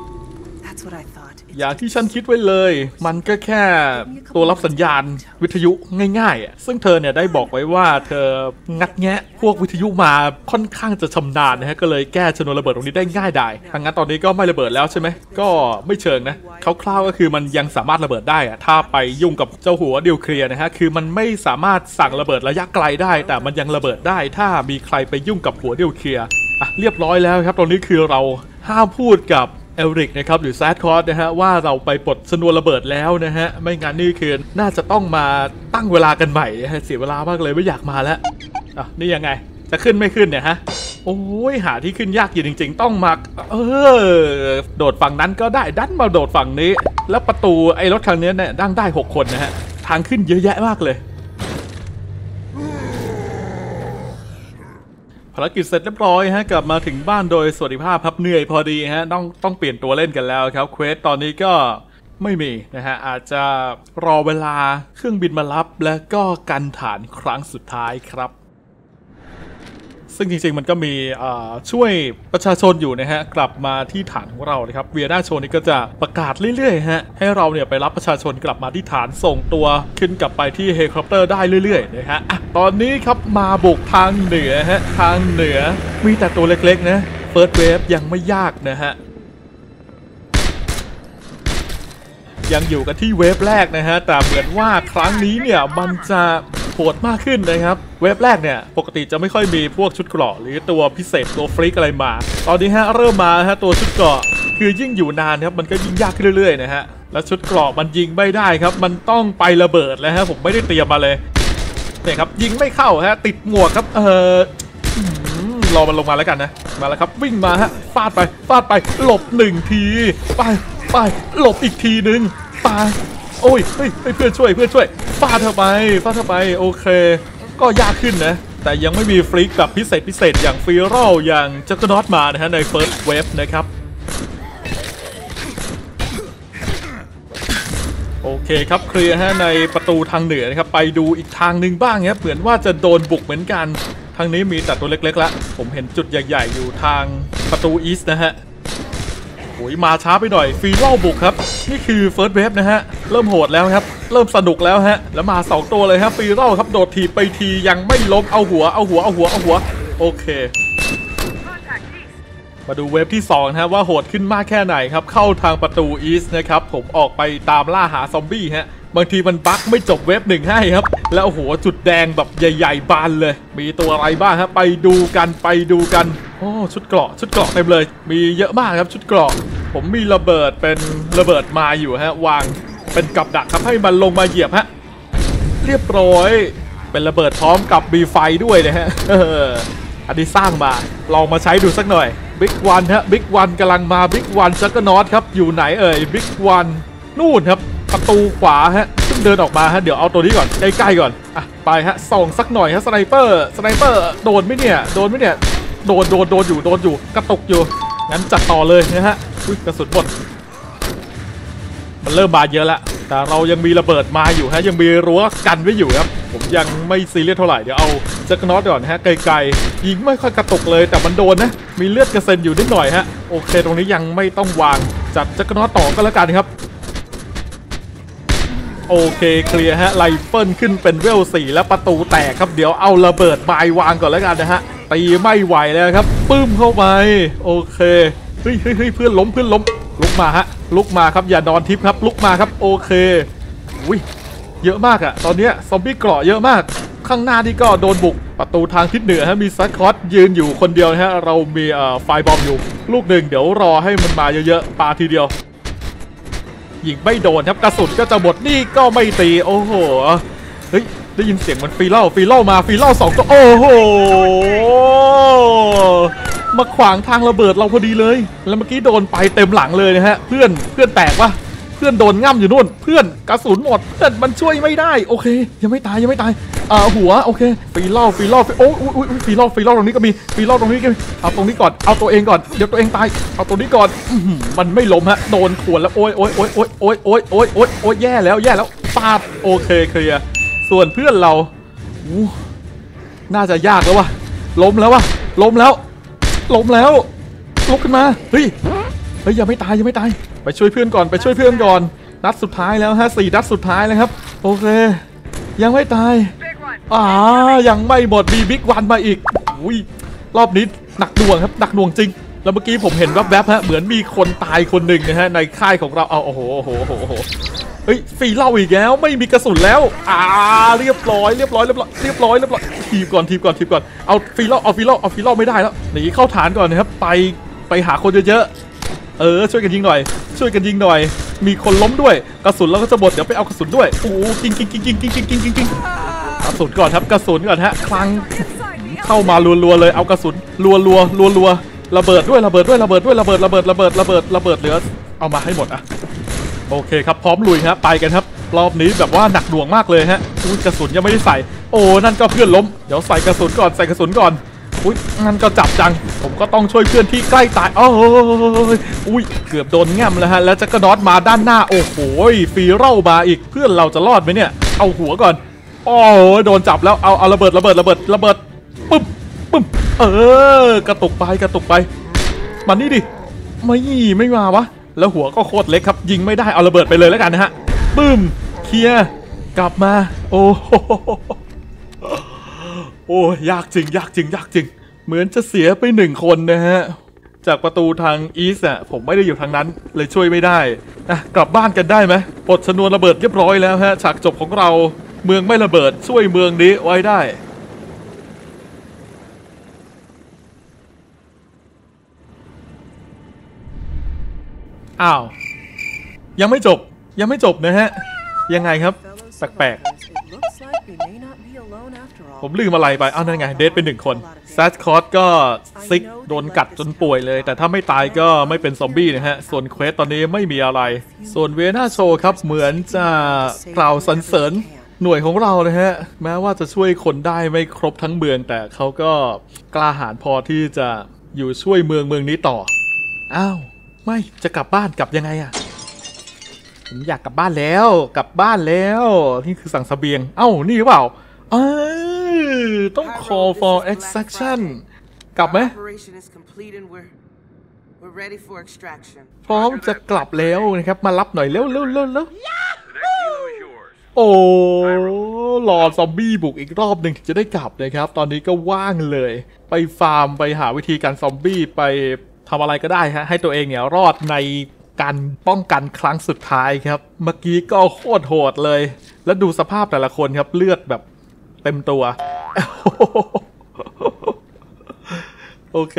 Speaker 1: อย่างที่ฉันคิดไว้เลยมันก็แค่ตัวรับสัญญาณวิทยุง่ายๆซึ่งเธอเนี่ยได้บอกไว้ว่าเธองัดแงะพวกวิทยุมาค่อนข้างจะชำนาญนะฮะก็เลยแก้ชนวนระเบิดตรงนี้ได้ง่ายดายทางนั้นตอนนี้ก็ไม่ระเบิดแล้วใช่ไหมก็ไม่เชิงนะคร่าวๆก็คือมันยังสามารถระเบิดได้อะถ้าไปยุ่งกับเจ้าหัวนิวเคลียร์นะฮะคือมันไม่สามารถสั่งระเบิดระยะไกลได้แต่มันยังระเบิดได้ถ้ามีใครไปยุ่งกับหัวนิวเคลียร์เรียบร้อยแล้วครับตอนนี้คือเราห้ามพูดกับเอริกนะครับหรือแซดคอร์สนะฮะว่าเราไปปลดชนวนระเบิดแล้วนะฮะไม่งั้นนี่คือน่าจะต้องมาตั้งเวลากันใหม่นะฮะเสียเวลามากเลยไม่อยากมาแล้วนี่ยังไงจะขึ้นไม่ขึ้นเนี่ยฮะโอ้ยหาที่ขึ้นยากอยู่จริงๆต้องมาโดดฝั่งนั้นก็ได้ดันมาโดดฝั่งนี้แล้วประตูไอ้รถคันนี้เนี่ยนั่งได้6คนนะฮะทางขึ้นเยอะแยะมากเลยภารกิจเสร็จเรียบร้อยฮะกลับมาถึงบ้านโดยสวัสดิภาพครับเหนื่อยพอดีฮะต้องเปลี่ยนตัวเล่นกันแล้วครับเควสตอนนี้ก็ไม่มีนะฮะอาจจะรอเวลาเครื่องบินมารับแล้วก็กันฐานครั้งสุดท้ายครับซึ่งจริงๆมันก็มีช่วยประชาชนอยู่นะฮะกลับมาที่ฐานของเรานะครับเวียนาโชนี่ก็จะประกาศเรื่อยๆฮะให้เราเนี่ยไปรับประชาชนกลับมาที่ฐานส่งตัวขึ้นกลับไปที่เฮลิคอปเตอร์ได้เรื่อยๆนะฮะตอนนี้ครับมาบุกทางเหนือฮะทางเหนือมีแต่ตัวเล็กๆนะเฟิร์สเวฟยังไม่ยากนะฮะยังอยู่กันที่เวฟแรกนะฮะแต่เหมือนว่าครั้งนี้เนี่ยมันจะโหดมากขึ้นนะครับเวฟแรกเนี่ยปกติจะไม่ค่อยมีพวกชุดเกราะหรือตัวพิเศษตัวฟรีกอะไรมาตอนนี้ฮะเริ่มมาฮะตัวชุดเกราะคือยิ่งอยู่นานครับมันก็ยิ่งยากขึ้นเรื่อยๆนะฮะแล้วชุดเกราะมันยิงไม่ได้ครับมันต้องไประเบิดแล้วฮะผมไม่ได้เตรียมมาเลยเนี่ยครับยิงไม่เข้าฮะติดหมวกครับรอมันลงมาแล้วกันนะมาแล้วครับวิ่งมาฮะฟาดไปหลบ1ทีไปหลบอีกทีนึงไปโอ้ยเฮ้ยเพื่อนช่วยฟาดเธอไปโอเคก็ยากขึ้นนะแต่ยังไม่มีฟรีกแบบพิเศษอย่างฟีโร่อย่างจักรนอตมานะฮะในเฟิร์สเวฟนะครับโอเคครับเคลียร์ฮะในประตูทางเหนือนะครับไปดูอีกทางหนึ่งบ้างครับเหมือนว่าจะโดนบุกเหมือนกันทางนี้มีแต่ตัวเล็กๆละผมเห็นจุดใหญ่ๆอยู่ทางประตูอีสต์นะฮะโอ้ยมาช้าไปหน่อยฟีโร่บุกครับนี่คือเฟิร์สเวฟนะฮะเริ่มโหดแล้วครับเริ่มสนุกแล้วฮะแล้วมา2ตัวเลยครับฟีโร่ครับโดดทีไปทียังไม่ล้มเอาหัวโอเคมาดูเวฟที่2นะฮะว่าโหดขึ้นมากแค่ไหนครับเข้าทางประตูอีสต์นะครับผมออกไปตามล่าหาซอมบี้ฮะบางทีมันบั๊กไม่จบเวฟ1ให้ครับแล้วโหจุดแดงแบบใหญ่ๆบานเลยมีตัวอะไรบ้างครับไปดูกันโอ้ชุดเกราะเต็มเลยมีเยอะมากครับชุดเกราะผมมีระเบิดเป็นระเบิดมาอยู่ฮะวางเป็นกับดักครับให้มันลงมาเหยียบฮะเรียบร้อยเป็นระเบิดพร้อมกับมีไฟด้วยนะฮะอันนี้สร้างมาลองมาใช้ดูสักหน่อยบิ๊กวันฮะบิ๊กวันกำลังมาบิ๊กวันจักรนอตครับอยู่ไหนบิ๊กวันนู่นครับประตูขวาฮะซึ่งเดินออกมาฮะเดี๋ยวเอาตัวนี้ก่อนใกล้ๆก่อนไปฮะส่องสักหน่อยฮะสไนเปอร์โดนไหมเนี่ยโดนอยู่กระตุกอยู่งั้นจัดต่อเลยนะฮะกระสุนหมดมันเริ่มมาเยอะแล้วแต่เรายังมีระเบิดมาอยู่ฮะยังมีรั้วกันไว้อยู่ครับผมยังไม่ซีเรียสเท่าไหร่เดี๋ยวเอาจักรนอตก่อนฮะไกลๆยิงไม่ค่อยกระตุกเลยแต่มันโดนนะมีเลือดกระเซ็นอยู่นิดหน่อยฮะโอเคตรงนี้ยังไม่ต้องวางจัดจักรนอตต่อก็แล้วกันครับโอเคเคลียร์ฮะไรเฟิลขึ้นเป็นเวล4แล้วประตูแตกครับเดี๋ยวเอาระเบิดไม้วางก่อนแล้วกันนะฮะตีไม่ไหวแล้วครับปึ้มเข้าไปโอเคเฮ้ยเพื่อนล้มลุกมาฮะลุกมาครับอย่านอนทิพย์ครับลุกมาครับโอเคอุ้ยเยอะมากอะตอนนี้ซอมบี้เกราะเยอะมากข้างหน้าที่ก็โดนบุกประตูทางทิศเหนือฮะมีซัดคอสยืนอยู่คนเดียวนะฮะเรามีไฟบอมอยู่ลูกหนึ่งเดี๋ยวรอให้มันมาเยอะๆปาทีเดียวยิงไม่โดนครับกระสุนก็จะหมดนี่ก็ไม่ตีโอ้โหเฮ้ยได้ยินเสียงมันฟรีเล่ามาฟรีเล่า2ตัวโอ้โหมาขวางทางระเบิดเราพอดีเลยแล้วเมื่อกี้โดนไปเต็มหลังเลยนะฮะเพื่อนแตกปะเพื่อนโดนง่ำอยู่นู่นเพื่อนกระสุนหมดเพื่อนมันช่วยไม่ได้โอเคยังไม่ตายหัวโอเคฟรีเล่าโอ้ยฟรีเล่าตรงนี้ก็มีฟรีเล่าตรงนี้ก็มีเอาตรงนี้ก่อนเอาตัวเองก่อนเดี๋ยวตัวเองตายเอาตัวนี้ก่อนมันไม่ล้มฮะโดนขวนแล้วโอ้ยแย่แล้วปาดโอเคเคลียร์ส่วนเพื่อนเราน่าจะยากแล้ววะล้มแล้วลุกขึ้นมาเฮ้ยยังไม่ตายไปช่วยเพื่อนก่อนนัดสุดท้ายแล้วฮะ4นัดสุดท้ายแล้วครับโอเคยังไม่ตายยังไม่หมดมีบิ๊กวันมาอีกรอบนี้หนักหน่วงครับหนักหน่วงจริงแล้วเมื่อกี้ผมเห็นแวบๆฮะเหมือนมีคนตายคนหนึ่งนะฮะในค่ายของเราเอาโอ้โหเฮ้ยฟรีเล่าอีกแล้วไม่มีกระสุนแล้วเรียบร้อยทีบก่อนเอาฟรีเล่าไม่ได้แล้วหนีเข้าฐานก่อนนะครับไปหาคนเยอะๆช่วยกันยิงหน่อยมีคนล้มด้วยกระสุนเราก็จะหมดเดี๋ยวไปเอากระสุนด้วยโอ้ยิงกระสุนก่อนครับฮะคลังเข้ามารัวๆเลยเอากระสุนรัวระเบิดด้วยระเบิดเหลือเอามาให้หมดอะโอเคครับพร้อมลุยฮะไปกันครับรอบนี้แบบว่าหนักหน่วงมากเลยฮะกระสุนยังไม่ได้ใส่โอ้นั่นก็เพื่อนล้มเดี๋ยวใส่กระสุนก่อนนั่นก็จับจังผมก็ต้องช่วยเพื่อนที่ใกล้ตายเกือบโดนง่ำแล้วฮะแล้วจะกระน็อตมาด้านหน้าโอ้โหฟรีเล่ามาอีกเพื่อนเราจะรอดไหมเนี่ยเอาหัวก่อนโดนจับแล้วเอาระเบิดปึ๊บกระตุกไปมันนี่ดิไม่มาวะแล้วหัวก็โคตรเล็กครับยิงไม่ได้เอาระเบิดไปเลยแล้วกันนะฮะบึ้มเคลียร์กลับมาโอ้ยากจริงเหมือนจะเสียไป1คนนะฮะจากประตูทางอีสต์ผมไม่ได้อยู่ทางนั้นเลยช่วยไม่ได้กลับบ้านกันได้ไหมปลดชนวนระเบิดเรียบร้อยแล้วฮะฉากจบของเราเมืองไม่ระเบิดช่วยเมืองนี้ไว้ได้ยังไม่จบนะฮะยังไงครับแปลกผมลืมอะไรไปนั่นไงเดทเป็น1คนแซชคอร์สก็ซิกโดนกัดจนป่วยเลยแต่ถ้าไม่ตายก็ไม่เป็นซอมบี้นะฮะส่วนเควสตอนนี้ไม่มีอะไรส่วนเวน่าโชว์ครับเหมือนจะกล่าวสรรเสริญหน่วยของเรานะฮะแม้ว่าจะช่วยคนได้ไม่ครบทั้งเมืองแต่เขาก็กล้าหาญพอที่จะอยู่ช่วยเมืองนี้ต่อไม่จะกลับบ้านกลับยังไงผมอยากกลับบ้านแล้วนี่คือสั่งเสบียงนี่หรือเปล่าต้อง call for extraction กลับไหมพร้อมจะกลับแล้วนะครับมารับหน่อยเร็วรอซอมบี้บุกอีกรอบหนึ่งจะได้กลับนะครับตอนนี้ก็ว่างเลยไปฟาร์มไปหาวิธีการซอมบี้ไปทำอะไรก็ได้ฮะให้ตัวเองเนี่ยรอดในการป้องกันครั้งสุดท้ายครับเมื่อกี้ก็โคตรโหดเลยแล้วดูสภาพแต่ละคนครับเลือดแบบเต็มตัวโอเค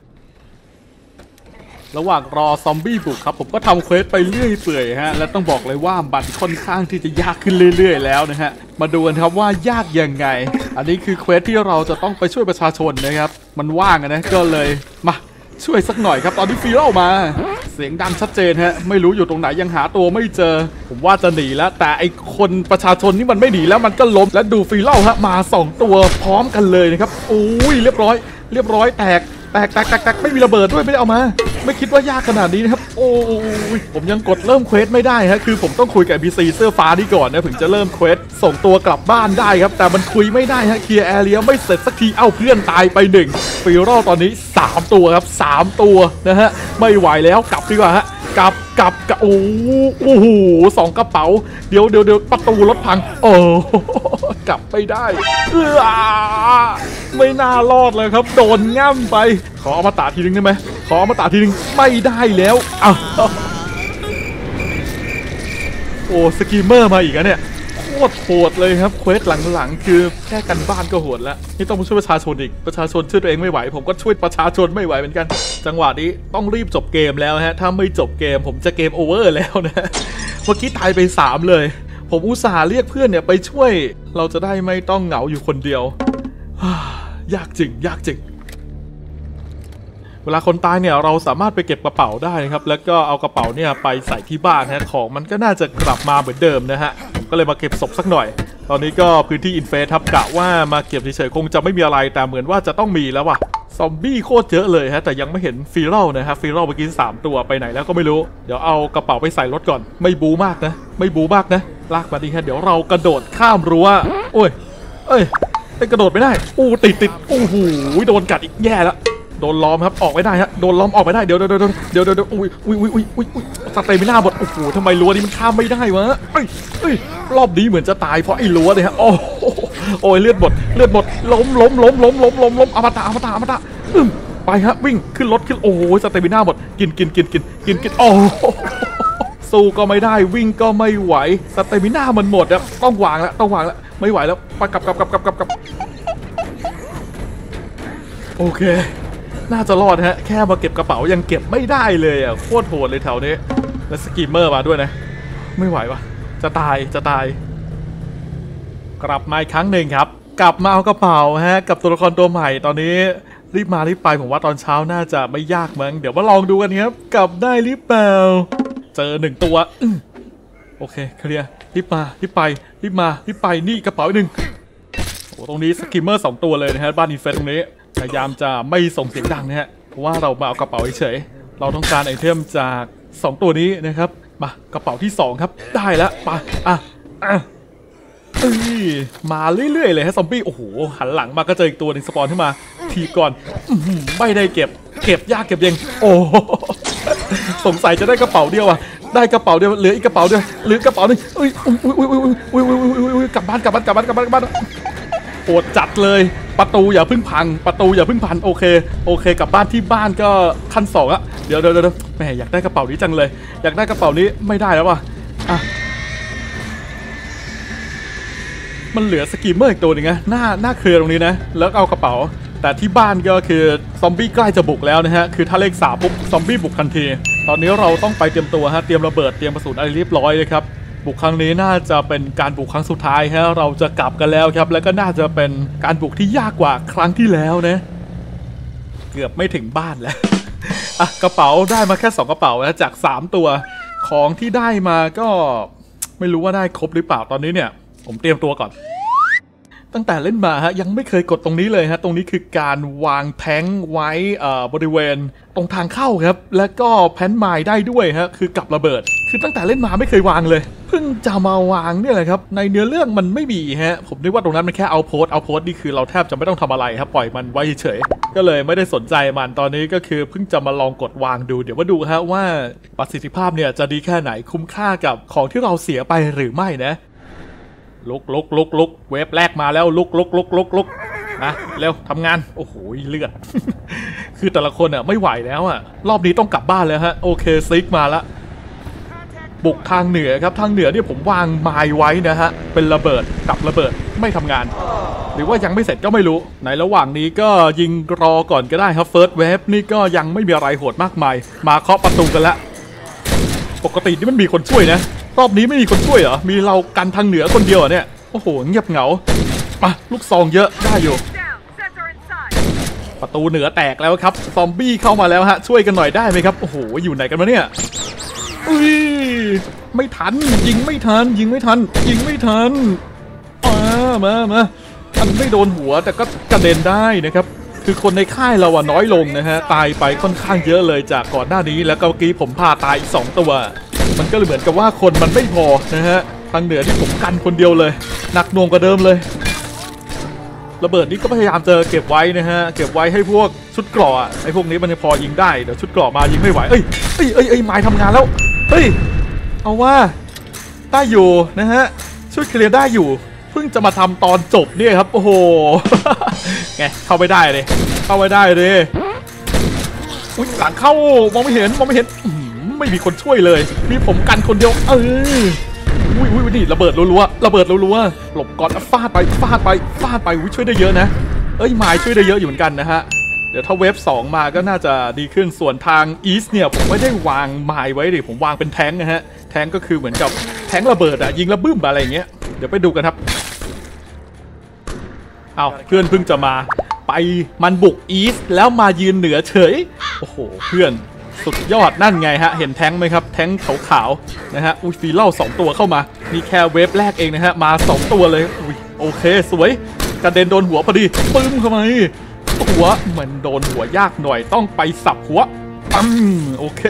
Speaker 1: ระหว่างรอซอมบี้บุกครับผมก็ทำเควสไปเรื่อยเปื่อยฮะและต้องบอกเลยว่ามันค่อนข้างที่จะยากขึ้นเรื่อยๆแล้วนะฮะมาดูกันครับว่ายากยังไงอันนี้คือเควสที่เราจะต้องไปช่วยประชาชนนะครับมันว่างนะก็เลยมาช่วยสักหน่อยครับตอนที่ฟีเล่ามาเสียงดังชัดเจนฮะไม่รู้อยู่ตรงไหนยังหาตัวไม่เจอผมว่าจะหนีแล้วแต่ไอคนประชาชนนี่มันไม่หนีแล้วมันก็ล้มและดูฟีเล่าฮะมา2ตัวพร้อมกันเลยนะครับเรียบร้อยแตกไม่มีระเบิดด้วยไม่ได้เอามาไม่คิดว่ายากขนาดนี้นะครับผมยังกดเริ่มเควสไม่ได้ฮะคือผมต้องคุยกับ NPC เสื้อฟ้านี่ก่อนนะถึงจะเริ่มเควสส่งตัวกลับบ้านได้ครับแต่มันคุยไม่ได้ฮะเคลียร์แอเรียไม่เสร็จสักทีเพื่อนตายไป1ฟีโร่ตอนนี้3ตัวครับ3ตัวนะฮะไม่ไหวแล้วกลับดีกว่าฮะกลับโอ้โห2กระเป๋าเดี๋ยวประตูรถพังกลับไม่ได้ไม่น่ารอดเลยครับโดนง่ำไปขอเอามาตาทีนึงได้ไหมไม่ได้แล้วสกีมเมอร์มาอีกแล้วเนี่ยโคตรโหดเลยครับเควสหลังๆคือแค่กันบ้านก็โหดแล้วนี่ต้องมาช่วยประชาชนอีกประชาชนช่วยตัวเองไม่ไหวผมก็ช่วยประชาชนไม่ไหวเหมือนกันจังหวะนี้ต้องรีบจบเกมแล้วฮะถ้าไม่จบเกมผมจะเกมโอเวอร์แล้วนะเมื่อกี้ตายไป3เลยผมอุตส่าห์เรียกเพื่อนเนี่ยไปช่วยเราจะได้ไม่ต้องเหงาอยู่คนเดียวยากจริงยากจริงเวลาคนตายเนี่ยเราสามารถไปเก็บกระเป๋าได้นะครับแล้วก็เอากระเป๋าเนี่ยไปใส่ที่บ้านฮะของมันก็น่าจะกลับมาเหมือนเดิมนะฮะผมก็เลยมาเก็บศพสักหน่อยตอนนี้ก็พื้นที่อินเฟสครับกะว่ามาเก็บเฉยๆคงจะไม่มีอะไรแต่เหมือนว่าจะต้องมีแล้วว่ะซอมบี้โคตรเยอะเลยฮะแต่ยังไม่เห็นฟีรัลนะฮะฟีรัลเมื่อกี้3ตัวไปไหนแล้วก็ไม่รู้เดี๋ยวเอากระเป๋าไปใส่รถก่อนไม่บูมากนะไม่บูมากนะลากมาดีฮะเดี๋ยวเรากระโดดข้ามรั้วโอ้ยเอ้ยกระโดดไม่ได้ติดโอ้โหโดนกัดอีกแย่แล้วโดนล้อมครับออกไม่ได้ฮะโดนล้อมออกไม่ได้เดี๋ยวอุ้ยสเตมิน่าหมดโอ้โหทำไมรั้วนี้มันข้ามไม่ได้วะรอบนี้เหมือนจะตายเพราะไอ้รั้วเลยฮะโอ้ยเลือดหมดล้มอมตะไปฮะวิ่งขึ้นรถขึ้นโอ้โหสเตมิน่าหมดกินโอ้สู้ก็ไม่ได้วิ่งก็ไม่ไหวสเตมิน่ามันหมดแล้วต้องวางแล้วไม่ไหวแล้วไปกลับโอเคน่าจะรอดฮะแค่มาเก็บกระเป๋ายังเก็บไม่ได้เลยอ่ะโคตรโหดเลยแถวนี้แล้วสกีมเมอร์มาด้วยนะไม่ไหววะจะตายกลับมาอีกครั้งหนึ่งครับกลับมาเอากระเป๋าฮะกับตัวละครตัวใหม่ตอนนี้รีบมารีบไปผมว่าตอนเช้าน่าจะไม่ยากมั้งเดี๋ยวมาลองดูกันครับกลับได้หรือเปล่าเจอ1ตัวโอเคเคลียร์รีบมารีบไปนี่กระเป๋า1โอ้ตรงนี้สกีมเมอร์2ตัวเลยนะฮะบ้านอินเฟสตรงนี้พยายามจะไม่ส่งเสียงดังนะฮะเพราะว่าเรามาเอากระเป๋าเฉยเราต้องการไอเทมจาก2ตัวนี้นะครับมากระเป๋าที่2ครับได้แล้วไปมาเรื่อยๆเลยฮะซอมบี้โอ้โหหันหลังมาก็เจออีกตัวนึงสปอนขึ้นมาทีก่อนไม่ได้เก็บยากเก็บเองโอ้สงสัยจะได้กระเป๋าเดียวอ่ะได้กระเป๋าเดียวเหลืออีกกระเป๋าเดียวหรือกระเป๋านึงกลับบ้านโอดจัดเลยประตูอย่าเพิ่งพังโอเคกลับบ้านที่บ้านก็ขั้น2อะเดี๋ยวแหมอยากได้กระเป๋านี้จังเลยอยากได้กระเป๋านี้ไม่ได้แล้วว่ะมันเหลือสกีมเมอร์อีกตัวหนึ่งนะหน้าเคลียร์ตรงนี้นะแล้วเอากระเป๋าแต่ที่บ้านก็คือซอมบี้ใกล้จะบุกแล้วนะฮะคือถ้าเลข3ปุ๊บซอมบี้บุกทันทีตอนนี้เราต้องไปเตรียมตัวฮะเตรียมระเบิดเตรียมกระสุนอะไรเรียบร้อยเลยครับบุกครั้งนี้น่าจะเป็นการบุกครั้งสุดท้ายฮะเราจะกลับกันแล้วครับแล้วก็น่าจะเป็นการบุกที่ยากกว่าครั้งที่แล้วนะเกือบไม่ถึงบ้านแล้วกระเป๋าได้มาแค่2กระเป๋านะจาก3ตัวของที่ได้มาก็ไม่รู้ว่าได้ครบหรือเปล่าตอนนี้เนี่ยผมเตรียมตัวก่อนตั้งแต่เล่นมาฮะยังไม่เคยกดตรงนี้เลยฮะตรงนี้คือการวางแท้งไว้บริเวณตรงทางเข้าครับแล้วก็แพนไมล์ได้ด้วยฮะคือกับระเบิดคือตั้งแต่เล่นมาไม่เคยวางเลยเพิ่งจะมาวางเนี่ยแหละครับในเนื้อเรื่องมันไม่มีฮะผมนึกว่าตรงนั้นมันแค่เอาโพสนี่คือเราแทบจะไม่ต้องทำอะไรครับปล่อยมันไว้เฉยก็เลยไม่ได้สนใจมันตอนนี้ก็คือเพิ่งจะมาลองกดวางดูเดี๋ยวมาดูฮะว่าประสิทธิภาพเนี่ยจะดีแค่ไหนคุ้มค่ากับของที่เราเสียไปหรือไม่นะลุกเวฟแรกมาแล้วลุกนะเร็วทำงานโอ้โหเลือด คือแต่ละคนอ่ะไม่ไหวแล้วอ่ะรอบนี้ต้องกลับบ้านแล้วฮะโอเคซิกมาละบุกทางเหนือครับทางเหนือเนี่ยผมวางไม้ไว้นะฮะเป็นระเบิดกับระเบิดไม่ทำงานหรือว่ายังไม่เสร็จก็ไม่รู้ในระหว่างนี้ก็ยิงรอก่อนก็ได้ครับเฟิร์สเวฟนี่ก็ยังไม่มีอะไรโหดมากมายมาเคาะประตูกันละปกตินี่มันมีคนช่วยนะรอบนี้ไม่มีคนช่วยเหรอมีเรากันทางเหนือคนเดียวเนี่ยโอ้โหเงียบเหงามาลูกซองเยอะได้อยู่ประตูเหนือแตกแล้วครับซอมบี้เข้ามาแล้วฮะช่วยกันหน่อยได้ไหมครับโอ้โหอยู่ไหนกันวะเนี่ยไม่ทันยิงไม่ทันมามันไม่โดนหัวแต่ก็กระเด็นได้นะครับคือคนในค่ายเราอะน้อยลงนะฮะตายไปค่อนข้างเยอะเลยจากก่อนหน้านี้แล้วก็เมื่อกี้ผมพาตายอีก2ตัวมันก็เลยเหมือนกับว่าคนมันไม่พอนะฮะทางเหนือที่ผมกันคนเดียวเลยหนักหน่วงกว่าเดิมเลยระเบิดนี้ก็พยายามจะเก็บไว้นะฮะเก็บไว้ให้พวกชุดเกราะไอ้พวกนี้มันจะพอยิงได้เดี๋ยวชุดเกราะมายิงไม่ไหวเอ้ยไม้ทำงานแล้วเฮ้ยเอาว่าได้อยู่นะฮะช่วยเคลียร์ได้อยู่เพิ่งจะมาทำตอนจบเนี่ยครับโอ้โหไงเข้าไม่ได้เลยอุ้ยหลังเข้ามองไม่เห็นไม่มีคนช่วยเลยมีผมกันคนเดียวอุ้ยนี่ระเบิดรัวหลบก่อนฟาดไปอุ้ยช่วยได้เยอะนะไม้ช่วยได้เยอะอยู่เหมือนกันนะฮะเดี๋ยวถ้าเวฟ2มาก็น่าจะดีขึ้นส่วนทางอีสเนี่ยผมไม่ได้วางไม้ไว้ดิผมวางเป็นแท้งนะฮะแทงก็คือเหมือนกับแทงระเบิดอะยิงระบึ้มอะไรอย่างเงี้ยเดี๋ยวไปดูกันครับเอาเพื่อนเพิ่งจะมาไปมันบุกอีสแล้วมายืนเหนือเฉยโอ้โหเพื่อนสุดยอดนั่นไงฮะเห็นแทงไหมครับแทงขาวๆนะฮะอุ้ยฟีเล่า2ตัวเข้ามานี่แค่เวฟแรกเองนะฮะมา2ตัวเลยอุ้ยโอเคสวยกระเด็นโดนหัวพอดีปึ้มเข้ามาหัวมันโดนหัวยากหน่อยต้องไปสับหัวปั๊มโอเค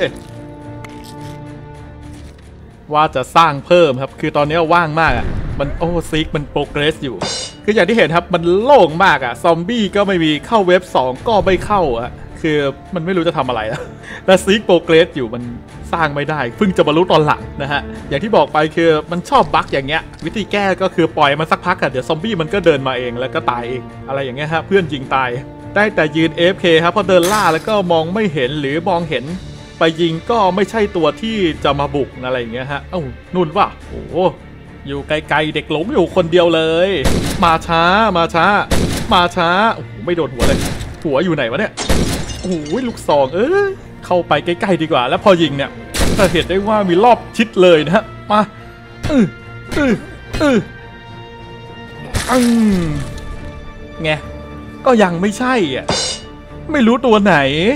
Speaker 1: ว่าจะสร้างเพิ่มครับคือตอนนี้ว่างมากอ่ะมันซิกมันโปรเกรสอยู่คืออย่างที่เห็นครับมันโล่งมากอ่ะซอมบี้ก็ไม่มีเข้าเว็บ2ก็ไม่เข้าอ่ะคือมันไม่รู้จะทำอะไรแล้วและซิกโปรเกรสอยู่มันสร้างไม่ได้เพิ่งจะมารู้ตอนหลังนะฮะอย่างที่บอกไปคือมันชอบบั๊กอย่างเงี้ยวิธีแก้ก็คือปล่อยมันสักพักอ่ะเดี๋ยวซอมบี้มันก็เดินมาเองแล้วก็ตายเองอะไรอย่างเงี้ยฮะเพื่อนยิงตายได้แต่ยืน AFK ครับพอเดินล่าแล้วก็มองไม่เห็นหรือมองเห็นไปยิงก็ไม่ใช่ตัวที่จะมาบุกอะไรอย่างเงี้ยฮะนุ่นว่ะโอ้อยู่ไกลๆเด็กหลงอยู่คนเดียวเลยมาช้าโอ้โหไม่โดนหัวเลยหัวอยู่ไหนวะเนี่ยโอ้ยลูกซองเข้าไปใกล้ๆดีกว่าแล้วพอยิงเนี่ยจะเห็นได้ว่ามีรอบชิดเลยนะฮะมาไงก็ยังไม่ใช่อ่ะไม่รู้ตัวไหน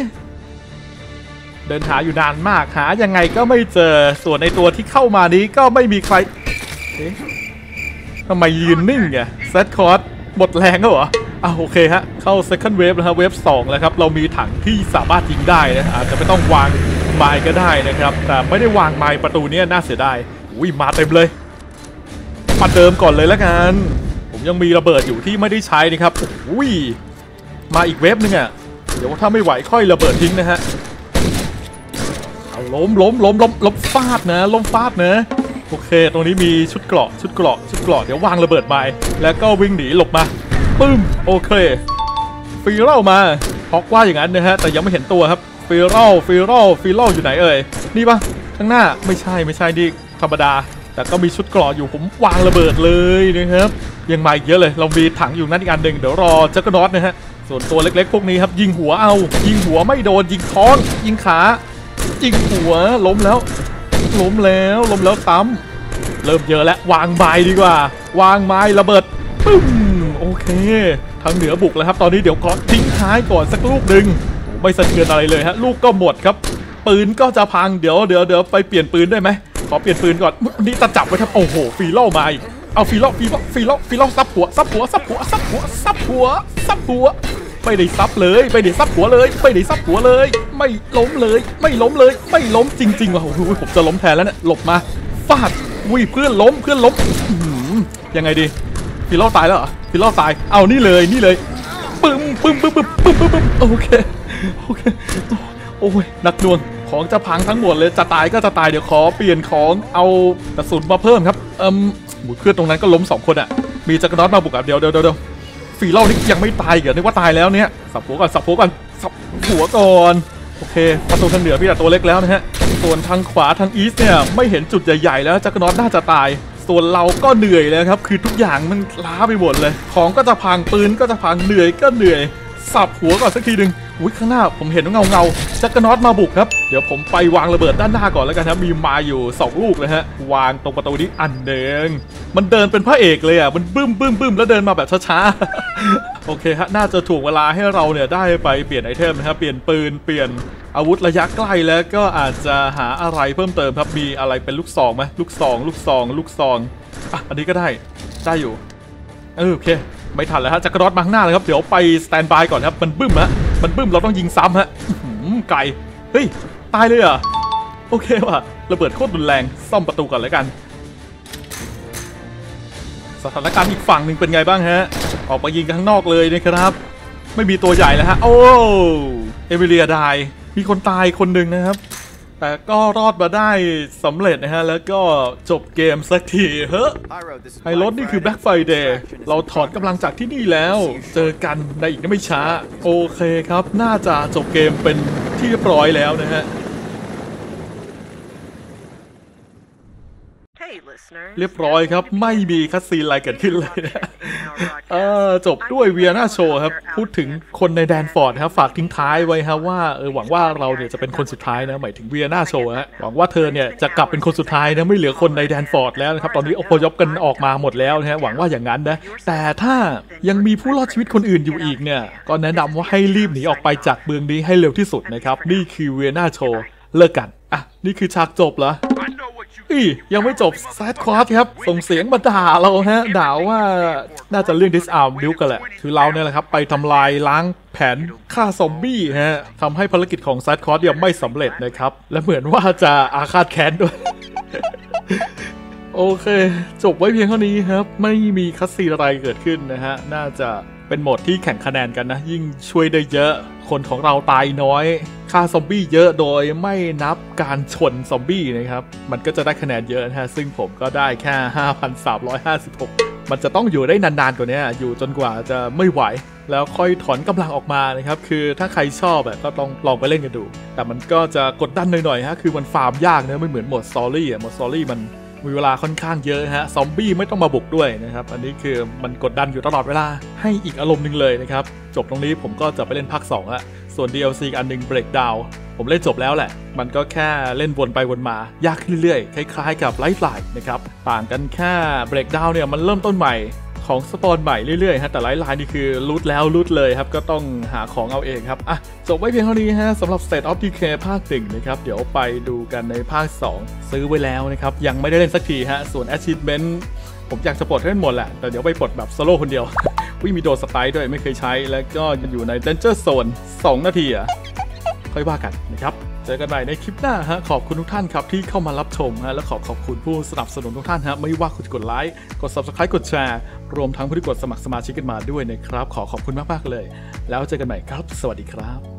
Speaker 1: เดินหาอยู่นานมากหายังไงก็ไม่เจอส่วนในตัวที่เข้ามานี้ก็ไม่มีใครทำไมยืนนิ่งอ่ะเซตคอร์สหมดแรงแล้วเหรอโอเคฮะเข้า second wave แล้วครับเวฟ2แล้วครับเรามีถังที่สามารถยิงได้นะอาจจะไม่ต้องวางไม้ก็ได้นะครับแต่ไม่ได้วางไม้ประตูนี้น่าเสียดายอุ้ยมาเต็มเลยมาเดิมก่อนเลยแล้วกันผมยังมีระเบิดอยู่ที่ไม่ได้ใช้นะครับอุ้ยมาอีกเวฟนึงอ่ะเดี๋ยวถ้าไม่ไหวค่อยระเบิดทิ้งนะฮะล้มฟาดนะโอเคตรงนี้มีชุดเกราะเดี๋ยววางระเบิดไปแล้วก็วิ่งหนีหลบมาปึ้มโอเคฟีเล่ามาฮอกว่าอย่างนั้นนะฮะแต่ยังไม่เห็นตัวครับฟีเล่าอยู่ไหนเอ่ยนี่ปะข้างหน้าไม่ใช่ดิธรรมดาแต่ก็มีชุดเกราะอยู่ผมวางระเบิดเลยนะครับยังมาอีกเยอะเลยเรามีถังอยู่นั่นอีกอันหนึ่งเดี๋ยวรอจักรน็อตนะฮะส่วนตัวเล็กๆพวกนี้ครับยิงหัวไม่โดนยิงท้องยิงขายิงหัวล้มแล้วซ้ำเริ่มเยอะแล้ววางไม้ดีกว่าวางไม้ระเบิดปึ้มโอเคทางเหนือบุกแล้วครับตอนนี้เดี๋ยวขอทิ้งท้ายก่อนสักลูกหนึ่งไม่สะเทือนอะไรเลยฮะลูกก็หมดครับปืนก็จะพังเดี๋ยวไปเปลี่ยนปืนได้ไหมขอเปลี่ยนปืนก่อนนี่ตะจับไว้ครับโอ้โหฟีเล่ามาอีกเอาฟีเล่าซับหัวไม่ได้ซับเลยไม่ได้ซับหัวเลยไม่ล้มจริงๆว่ะโอ้โหผมจะล้มแทนแล้วเนี่ยหลบมาฟาดเพื่อนล้มยังไงดีฟีเล่าตายแล้วเหรอฟีเล่าตายเอานี่เลยปึ้มโอเคโอ้ยหนักหน่วงของจะพังทั้งหมดเลยจะตายก็จะตายเดี๋ยวขอเปลี่ยนของเอากระสุนมาเพิ่มครับเพื่อนตรงนั้นก็ล้ม2คนอ่ะมีจักรน็อตมาบุกอ่ะเดี๋ยวฟีเล่านี่ยังไม่ตายเหรอนึกว่าตายแล้วเนี่ยสับหัวก่อนโอเคประตูทางเหนือพี่แต่ตัวเล็กแล้วนะฮะส่วนทางขวาทางอีสต์เนี่ยไม่เห็นจุดใหญ่ๆแล้วจักรน็อตน่าจะตายส่วนเราก็เหนื่อยแล้วครับคือทุกอย่างมันล้าไปหมดเลยของก็จะพังปืนก็จะพังเหนื่อยสับหัวก่อนสักทีหนึ่งข้างหน้าผมเห็นเงาจักรน็อตมาบุกครับเดี๋ยวผมไปวางระเบิดด้านหน้าก่อนแล้วกันครับมีมาอยู่2ลูกเลยฮะวางตรงประตูนี้อันเดิมมันเดินเป็นพระเอกเลยอ่ะมันบึ้มแล้วเดินมาแบบช้าๆโอเคฮะน่าจะถูกเวลาให้เราเนี่ยได้ไปเปลี่ยนไอเทมนะครับเปลี่ยนปืนเปลี่ยนอาวุธระยะใกล้แล้วก็อาจจะหาอะไรเพิ่มเติมครับมีอะไรเป็นลูกซองไหมลูกซองอันนี้ก็ได้อยู่โอเคไม่ทันแล้วฮะจักรน็อตมาข้างหน้าเลยครับเดี๋ยวไปสแตนบายก่อนครับมันบึ้มเราต้องยิงซ้ำฮะไกลเฮ้ยตายเลยอ่ะโอเคว่ะระเบิดโคตรรุนแรงซ่อมประตูก่อนเลยกันสถานการณ์อีกฝั่งหนึ่งเป็นไงบ้างฮะออกมายิงกันข้างนอกเลยนะครับไม่มีตัวใหญ่แล้วฮะโอ้เอมิเลียได้มีคนตายคนหนึ่งนะครับแต่ก็รอดมาได้สำเร็จนะฮะแล้วก็จบเกมสักทีเฮ้ยไฮโลนี่คือ Black Friday เราถอดกำลังจากที่นี่แล้วเจอกันในอีกไม่ช้าโอเคครับน่าจะจบเกมเป็นที่เรียบร้อยแล้วนะฮะ
Speaker 8: Hey, listeners.
Speaker 1: เรียบร้อยครับไม่มีคัสซีนอะไรเกิดขึ้นเลยนะจบด้วยเวียนาโชว์ครับพูดถึงคนในแดนฟอร์ดครับฝากทิ้งท้ายไว้ครับว่าหวังว่าเราเนี่ยจะเป็นคนสุดท้ายนะหมายถึงเวียนาโชว์ฮะหวังว่าเธอเนี่ยจะกลับเป็นคนสุดท้ายนะไม่เหลือคนในแดนฟอร์ดแล้วนะครับตอนนี้อพยพกันออกมาหมดแล้วนะฮะหวังว่าอย่างนั้นนะแต่ถ้ายังมีผู้รอดชีวิตคนอื่นอยู่อีกเนี่ยก็แนะนำว่าให้รีบหนีออกไปจากเมืองนี้ให้เร็วที่สุดนะครับนี่คือเวียนาโชว์เลิกกันอ่ะนี่คือฉากจบเหรอยังไม่จบแซดควอดครับส่งเสียงมาด่าเราฮะด่าว่าน่าจะเรื่องดิสอาร์มดิวกันแหละคือเราเนี่ยแหละครับไปทำลายล้างแผนฆ่าซอมบี้ฮะทำให้ภารกิจของแซดควอดยังไม่สำเร็จนะครับและเหมือนว่าจะอาฆาตแค้นด้วย โอเคจบไว้เพียงเท่านี้ครับไม่มีคัสซีนอะไรเกิดขึ้นนะฮะน่าจะเป็นโหมดที่แข่งคะแนนกันนะยิ่งช่วยได้เยอะคนของเราตายน้อยฆ่าซอมบี้เยอะโดยไม่นับการชนซอมบี้นะครับมันก็จะได้คะแนนเยอะนะฮะซึ่งผมก็ได้แค่ 5,356 มันจะต้องอยู่ได้นานๆกว่านี้อยู่จนกว่าจะไม่ไหวแล้วค่อยถอนกำลังออกมานะครับคือถ้าใครชอบก็ต้องลองไปเล่นกันดูแต่มันก็จะกดดันหน่อยๆฮะคือมันฟาร์มยากนะไม่เหมือนโหมดสตอรี่โหมดสตอรี่มันมีเวลาค่อนข้างเยอะฮะซอมบี้ไม่ต้องมาบุกด้วยนะครับอันนี้คือมันกดดันอยู่ตลอดเวลาให้อีกอารมณ์หนึ่งเลยนะครับจบตรงนี้ผมก็จะไปเล่นภาค2ละส่วน DLC อันหนึ่ง Breakdown ผมเล่นจบแล้วแหละมันก็แค่เล่นวนไปวนมายากขึ้นเรื่อยๆคล้ายๆกับ Lifeline นะครับต่างกันแค่ Breakdown เนี่ยมันเริ่มต้นใหม่ของสปอนใหม่เรื่อยๆฮะแต่Lifelineนี่คือรูทแล้วรูทเลยครับก็ต้องหาของเอาเองครับอ่ะจบไว้เพียงเท่านี้ฮะสำหรับ State of Decay ภาค1นะครับเดี๋ยวไปดูกันในภาค2ซื้อไว้แล้วนะครับยังไม่ได้เล่นสักทีฮะส่วน Achievement ผมอยากจะปลดให้หมดแหละแต่เดี๋ยวไปปลดแบบโซโล่คนเดียว วิมีโดนสไตล์ด้วยไม่เคยใช้แล้วก็อยู่ใน Danger Zone 2 นาทีค่อยว่ากันนะครับเจอกันใหม่ในคลิปหน้าฮะขอบคุณทุกท่านครับที่เข้ามารับชมฮะและขอบคุณผู้สนับสนุนทุกท่านฮะไม่ว่าคุณจะกดไลค์กด Subscribe กดแชร์รวมทั้งผู้ที่กดสมัครสมาชิกกันมาด้วยนะครับขอบคุณมากๆเลยแล้วเจอกันใหม่ครับสวัสดีครับ